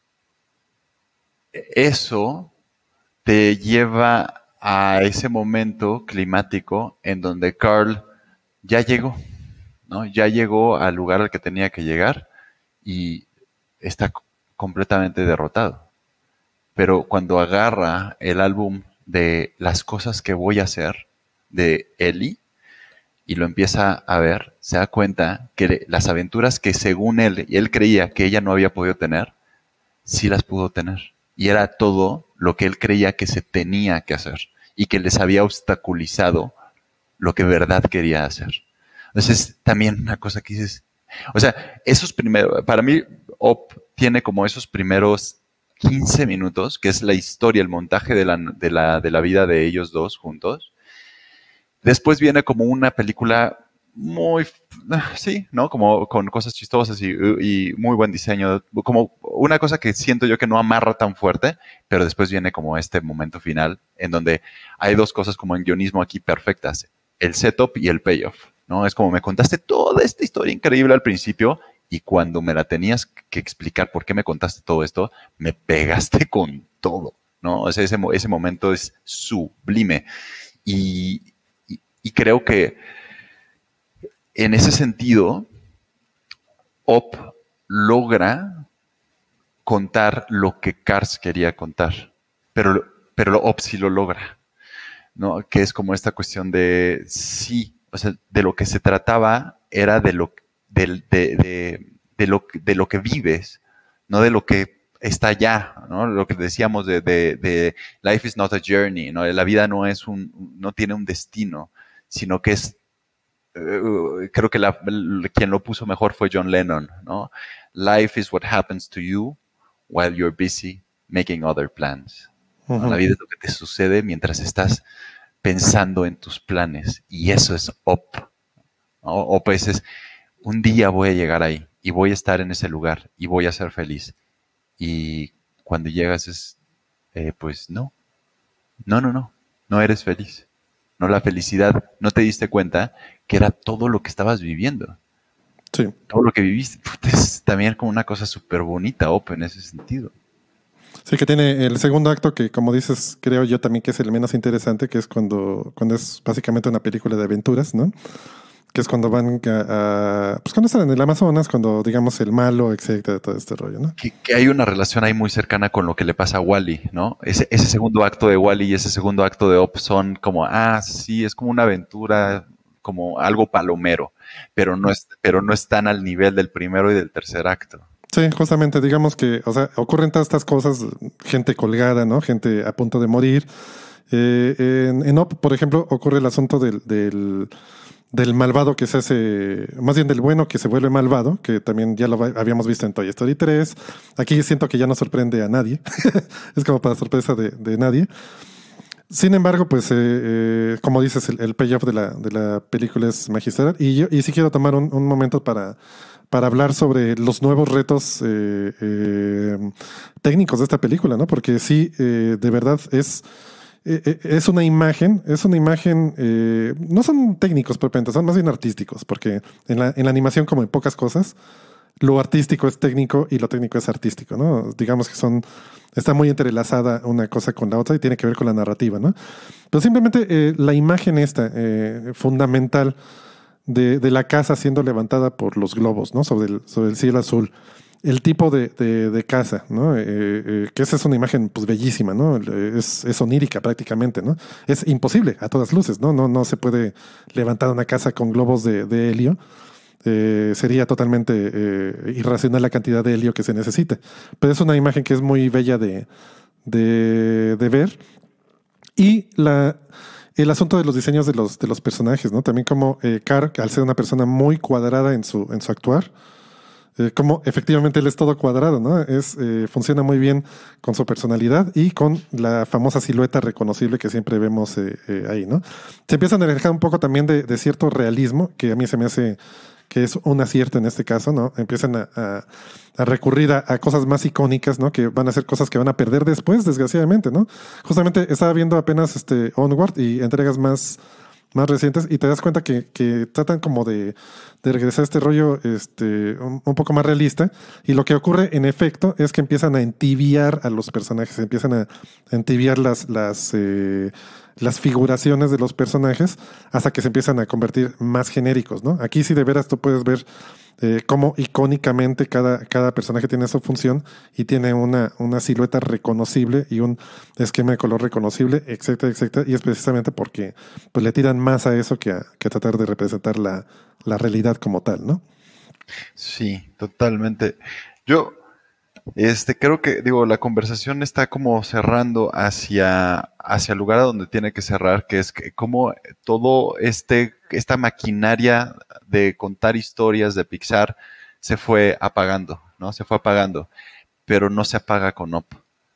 eso te lleva a ese momento climático en donde Carl ya llegó, ¿no? Ya llegó al lugar al que tenía que llegar y está c- completamente derrotado. Pero cuando agarra el álbum de las cosas que voy a hacer de Ellie y lo empieza a ver, se da cuenta que las aventuras que según él, y él creía que ella no había podido tener, sí las pudo tener. Y era todo lo que él creía que se tenía que hacer y que les había obstaculizado lo que de verdad quería hacer. Entonces, también una cosa que dices, o sea, esos primeros, para mí, Op tiene como esos primeros quince minutos, que es la historia, el montaje de la, de la, de la vida de ellos dos juntos. Después viene como una película muy, sí, ¿no? Como con cosas chistosas y, y muy buen diseño. Como una cosa que siento yo que no amarra tan fuerte, pero después viene como este momento final en donde hay dos cosas como en guionismo aquí perfectas. El setup y el payoff, ¿no? Es como me contaste toda esta historia increíble al principio y cuando me la tenías que explicar por qué me contaste todo esto, me pegaste con todo, ¿no? O sea, ese, ese momento es sublime. Y, y, y creo que en ese sentido, Op logra contar lo que Cars quería contar, pero, pero Op sí lo logra, ¿no? Que es como esta cuestión de sí, o sea, de lo que se trataba era de lo, de, de, de, de lo, de lo que vives, no de lo que está allá, ¿no? Lo que decíamos de, de, de life is not a journey, ¿no? La vida no es un, no tiene un destino, sino que es, uh, creo que la, quien lo puso mejor fue John Lennon, ¿no? Life is what happens to you while you're busy making other plans. ¿No? Uh-huh. La vida es lo que te sucede mientras estás pensando en tus planes, y eso es up, ¿no? Up es, un día voy a llegar ahí, y voy a estar en ese lugar, y voy a ser feliz. Y cuando llegas es, eh, pues no, no, no, no, no eres feliz. No, la felicidad, no te diste cuenta que era todo lo que estabas viviendo. Sí. Todo lo que viviste, es también como una cosa súper bonita, Op, en ese sentido. Sí, que tiene el segundo acto que, como dices, creo yo también que es el menos interesante, que es cuando, cuando es básicamente una película de aventuras, ¿no? Que es cuando van a, a pues cuando están en el Amazonas, cuando digamos el malo, etcétera, todo este rollo, ¿no? Que, que hay una relación ahí muy cercana con lo que le pasa a Wall-E, ¿no? Ese, ese segundo acto de Wall-E y ese segundo acto de Op son como, ah, sí, es como una aventura, como algo palomero, pero no es, pero no están al nivel del primero y del tercer acto. Sí, justamente, digamos que, o sea, ocurren todas estas cosas, gente colgada, ¿no? Gente a punto de morir. Eh, en, en Op, por ejemplo, ocurre el asunto del, del del malvado que se hace, más bien del bueno que se vuelve malvado, que también ya lo habíamos visto en Toy Story tres. Aquí siento que ya no sorprende a nadie. Es como para sorpresa de, de nadie. Sin embargo, pues, eh, eh, como dices, el, el payoff de la, de la película es magistral. Y yo y sí quiero tomar un, un momento para, para hablar sobre los nuevos retos eh, eh, técnicos de esta película, ¿no? Porque sí, eh, de verdad es... Es una imagen, es una imagen, eh, no son técnicos propiamente, son más bien artísticos, porque en la, en la animación, como en pocas cosas, lo artístico es técnico y lo técnico es artístico, ¿no? Digamos que son, está muy entrelazada una cosa con la otra y tiene que ver con la narrativa, ¿no? Pero simplemente eh, la imagen esta, eh, fundamental de, de la casa siendo levantada por los globos, ¿no? Sobre el, sobre el cielo azul. El tipo de, de, de casa, ¿no? Eh, eh, que esa es una imagen pues bellísima, ¿no? Es, es onírica prácticamente, ¿no? Es imposible a todas luces, ¿no? No, no se puede levantar una casa con globos de, de helio. Eh, sería totalmente eh, irracional la cantidad de helio que se necesita. Pero es una imagen que es muy bella de, de, de ver. Y la, el asunto de los diseños de los, de los personajes, ¿no? También como eh, Car, al ser una persona muy cuadrada en su, en su actuar, Eh, como efectivamente él es todo cuadrado, ¿no? Es, eh, funciona muy bien con su personalidad y con la famosa silueta reconocible que siempre vemos eh, eh, ahí, ¿no? Se empiezan a alejar un poco también de, de cierto realismo, que a mí se me hace que es un acierto en este caso, ¿no? Empiezan a, a, a recurrir a, a cosas más icónicas, ¿no? Que van a ser cosas que van a perder después, desgraciadamente, ¿no? Justamente estaba viendo apenas este Onward y entregas más... más recientes y te das cuenta que, que tratan como de, de regresar a este rollo este, un, un poco más realista, y lo que ocurre en efecto es que empiezan a entibiar a los personajes, empiezan a, a entibiar las, las, eh, las figuraciones de los personajes hasta que se empiezan a convertir más genéricos, ¿no? Aquí sí de veras tú puedes ver eh, cómo icónicamente cada, cada personaje tiene su función y tiene una, una silueta reconocible y un esquema de color reconocible, etcétera, etcétera, y es precisamente porque pues, le tiran más a eso que a, que a tratar de representar la, la realidad como tal, ¿no? Sí, totalmente. Yo este, creo que, digo, la conversación está como cerrando hacia, hacia el lugar a donde tiene que cerrar, que es que como todo este, esta maquinaria de contar historias de Pixar se fue apagando, ¿no? Se fue apagando, pero no se apaga con Up.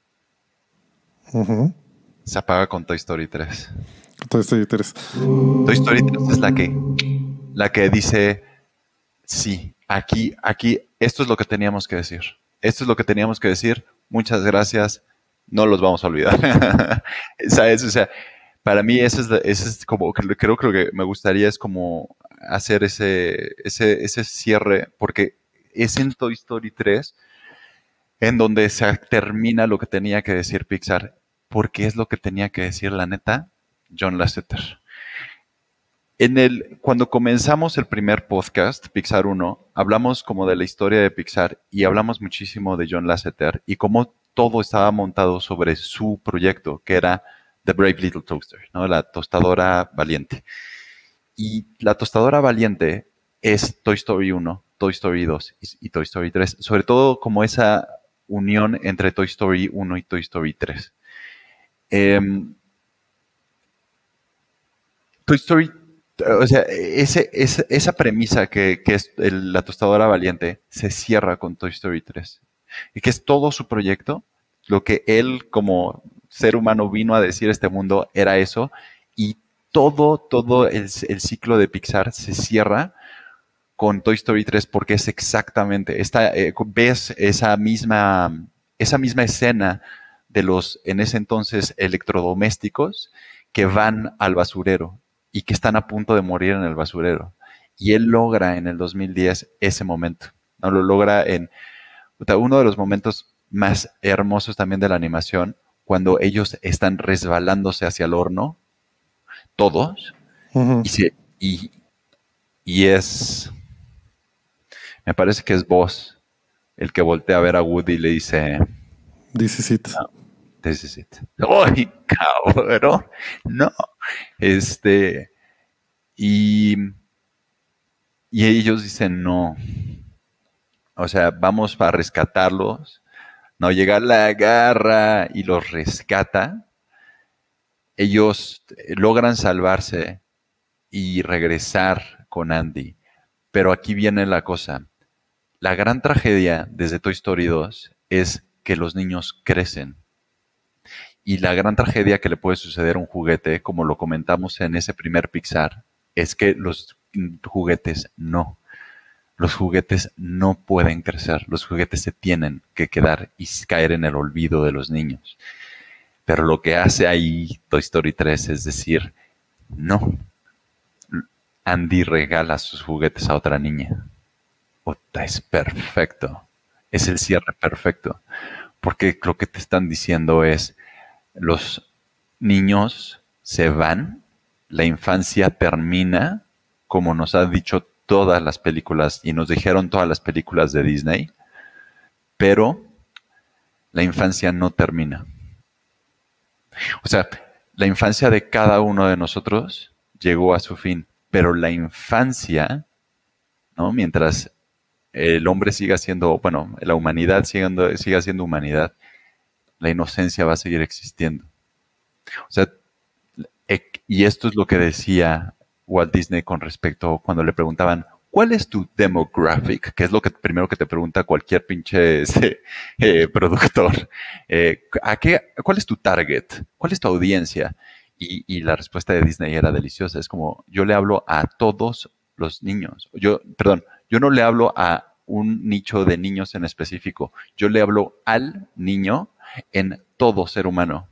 Uh-huh. Se apaga con Toy Story tres. Toy Story tres. Toy Story tres es la que, la que dice, sí, aquí, aquí, esto es lo que teníamos que decir. Esto es lo que teníamos que decir. Muchas gracias. No los vamos a olvidar. ¿Sabes? O sea, para mí eso es, eso es como, creo, creo que me gustaría es como hacer ese, ese, ese cierre, porque es en Toy Story tres en donde se termina lo que tenía que decir Pixar, porque es lo que tenía que decir, la neta, John Lasseter. En el, cuando comenzamos el primer podcast, Pixar uno, hablamos como de la historia de Pixar y hablamos muchísimo de John Lasseter y cómo todo estaba montado sobre su proyecto, que era The Brave Little Toaster, ¿no? La tostadora valiente. Y la tostadora valiente es Toy Story uno, Toy Story dos y, y Toy Story tres. Sobre todo como esa unión entre Toy Story uno y Toy Story tres. Eh, Toy Story, o sea, ese, ese, esa premisa que, que es el, la tostadora valiente se cierra con Toy Story tres. Y que es todo su proyecto, lo que él como ser humano vino a decir a este mundo era eso, y todo, todo el, el ciclo de Pixar se cierra con Toy Story tres porque es exactamente, esta, eh, ves esa misma, esa misma escena de los, en ese entonces, electrodomésticos que van al basurero y que están a punto de morir en el basurero. Y él logra en el dos mil diez ese momento, ¿no? Lo logra en uno de los momentos más hermosos también de la animación, cuando ellos están resbalándose hacia el horno, todos, Ujú. y, se, y, y es, me parece que es Buzz el que voltea a ver a Woody y le dice, This is it. no, this is it. ¡Ay, cabrón! No. Este, y, y ellos dicen, no. O sea, vamos a rescatarlos. No, llega la garra y los rescata. Ellos logran salvarse y regresar con Andy. Pero aquí viene la cosa. La gran tragedia desde Toy Story dos es que los niños crecen. Y la gran tragedia que le puede suceder a un juguete, como lo comentamos en ese primer Pixar, es que los juguetes no. Los juguetes no pueden crecer. Los juguetes se tienen que quedar y caer en el olvido de los niños. Pero lo que hace ahí Toy Story tres es decir, no. Andy regala sus juguetes a otra niña. Puta, es perfecto. Es el cierre perfecto. Porque lo que te están diciendo es, los niños se van, la infancia termina, como nos han dicho todas las películas, y nos dijeron todas las películas de Disney, pero la infancia no termina. O sea, la infancia de cada uno de nosotros llegó a su fin, pero la infancia, ¿no? Mientras el hombre siga siendo, bueno, la humanidad siga, siga siendo humanidad, la inocencia va a seguir existiendo. O sea, y esto es lo que decía Walt Disney con respecto cuando le preguntaban, ¿cuál es tu demographic? Que es lo que primero que te pregunta cualquier pinche este, eh, productor. Eh, ¿a qué, ¿Cuál es tu target? ¿Cuál es tu audiencia? Y, y la respuesta de Disney era deliciosa. Es como, yo le hablo a todos los niños. Yo, perdón, yo no le hablo a un nicho de niños en específico. Yo le hablo al niño en todo ser humano.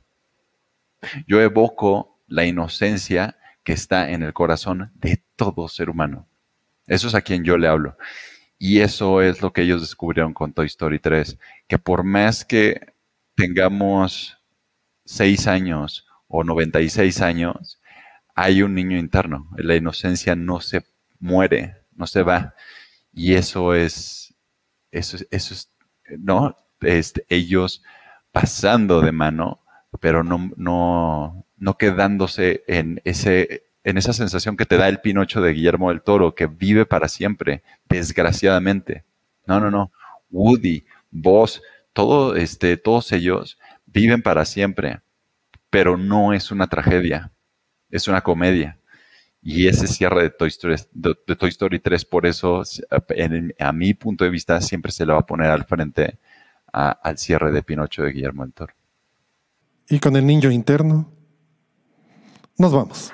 Yo evoco la inocencia que está en el corazón de todo ser humano. Eso es a quien yo le hablo. Y eso es lo que ellos descubrieron con Toy Story tres, que por más que tengamos seis años o noventa y seis años, hay un niño interno. La inocencia no se muere, no se va. Y eso es, eso es, eso es ¿no? Este, ellos pasando de mano, pero no, no, no quedándose en ese, en esa sensación que te da el Pinocho de Guillermo del Toro, que vive para siempre, desgraciadamente. No, no, no. Woody, Buzz, todo, este, todos ellos viven para siempre, pero no es una tragedia, es una comedia. Y ese cierre de Toy Story, de, de Toy Story tres, por eso, en, a mi punto de vista, siempre se le va a poner al frente a, al cierre de Pinocho de Guillermo del Toro. Y con el niño interno, nos vamos.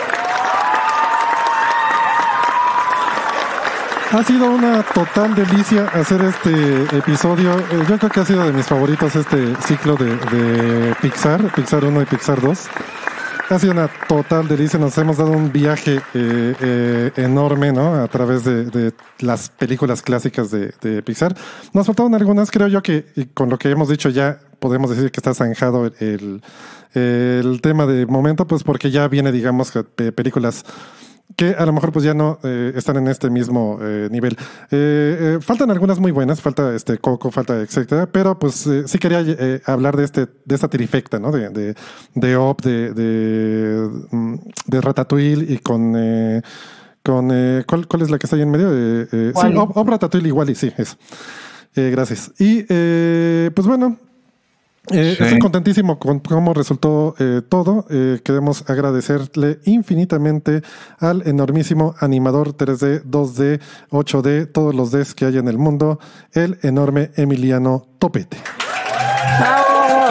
Ha sido una total delicia hacer este episodio. Eh, Yo creo que ha sido de mis favoritos este ciclo de, de Pixar, Pixar uno y Pixar dos. Ha sido una total delicia. Nos hemos dado un viaje eh, eh, enorme, ¿no? A través de, de las películas clásicas de, de Pixar. Nos faltaron algunas, creo yo que y con lo que hemos dicho ya podemos decir que está zanjado el, el tema de momento, pues porque ya viene, digamos, películas que a lo mejor pues ya no eh, están en este mismo eh, nivel. Eh, eh, faltan algunas muy buenas, falta este Coco, falta etcétera, pero pues eh, sí quería eh, hablar de este de esta trifecta, ¿no? De de de Up, de de, de Ratatouille y con eh, con eh, ¿cuál, ¿cuál es la que está ahí en medio? Eh, eh, sí, Up, Up, Ratatouille y Wall-E, sí, eso. Eh, gracias. Y eh, pues bueno, eh, Sí. estoy contentísimo con cómo resultó eh, todo. Eh, queremos agradecerle infinitamente al enormísimo animador tres D, dos D, ocho D, todos los Ds que hay en el mundo, el enorme Emiliano Topete. ¡Bravo!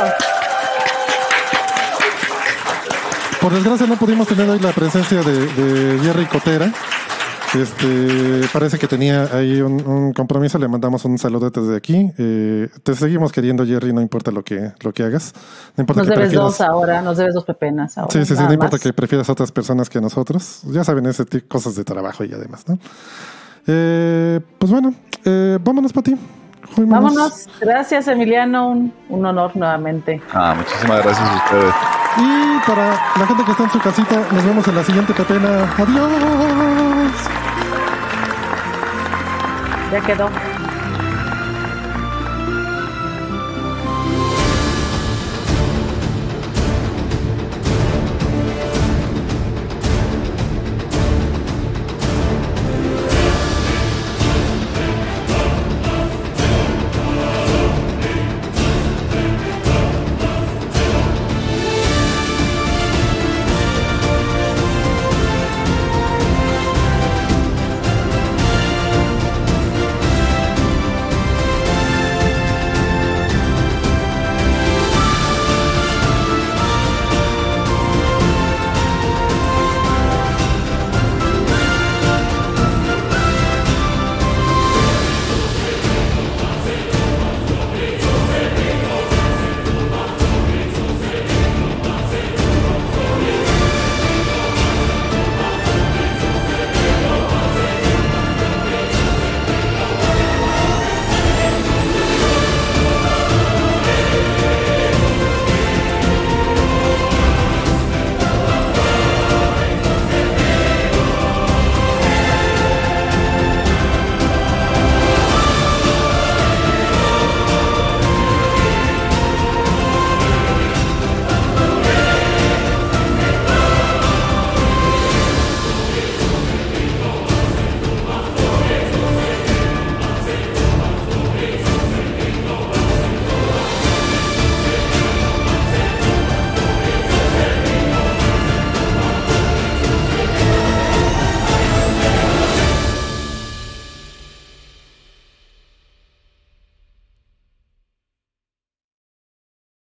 Por desgracia no pudimos tener hoy la presencia de, de Jerry Cotera. Este, parece que tenía ahí un, un compromiso. Le mandamos un saludote desde aquí. Eh, te seguimos queriendo, Jerry, no importa lo que, lo que hagas. No importa Nos que debes prefieras. dos ahora, nos debes dos pepenas ahora. Sí, sí, sí, nada no importa más. que prefieras a otras personas que a nosotros. Ya saben, ese tipo de cosas de trabajo y además, ¿no? Eh, pues bueno, eh, vámonos para ti. Vámonos. Gracias, Emiliano. Un, un honor nuevamente. Ah, muchísimas gracias a ustedes. Y para la gente que está en su casita, nos vemos en la siguiente pepena. Adiós. Ya quedó.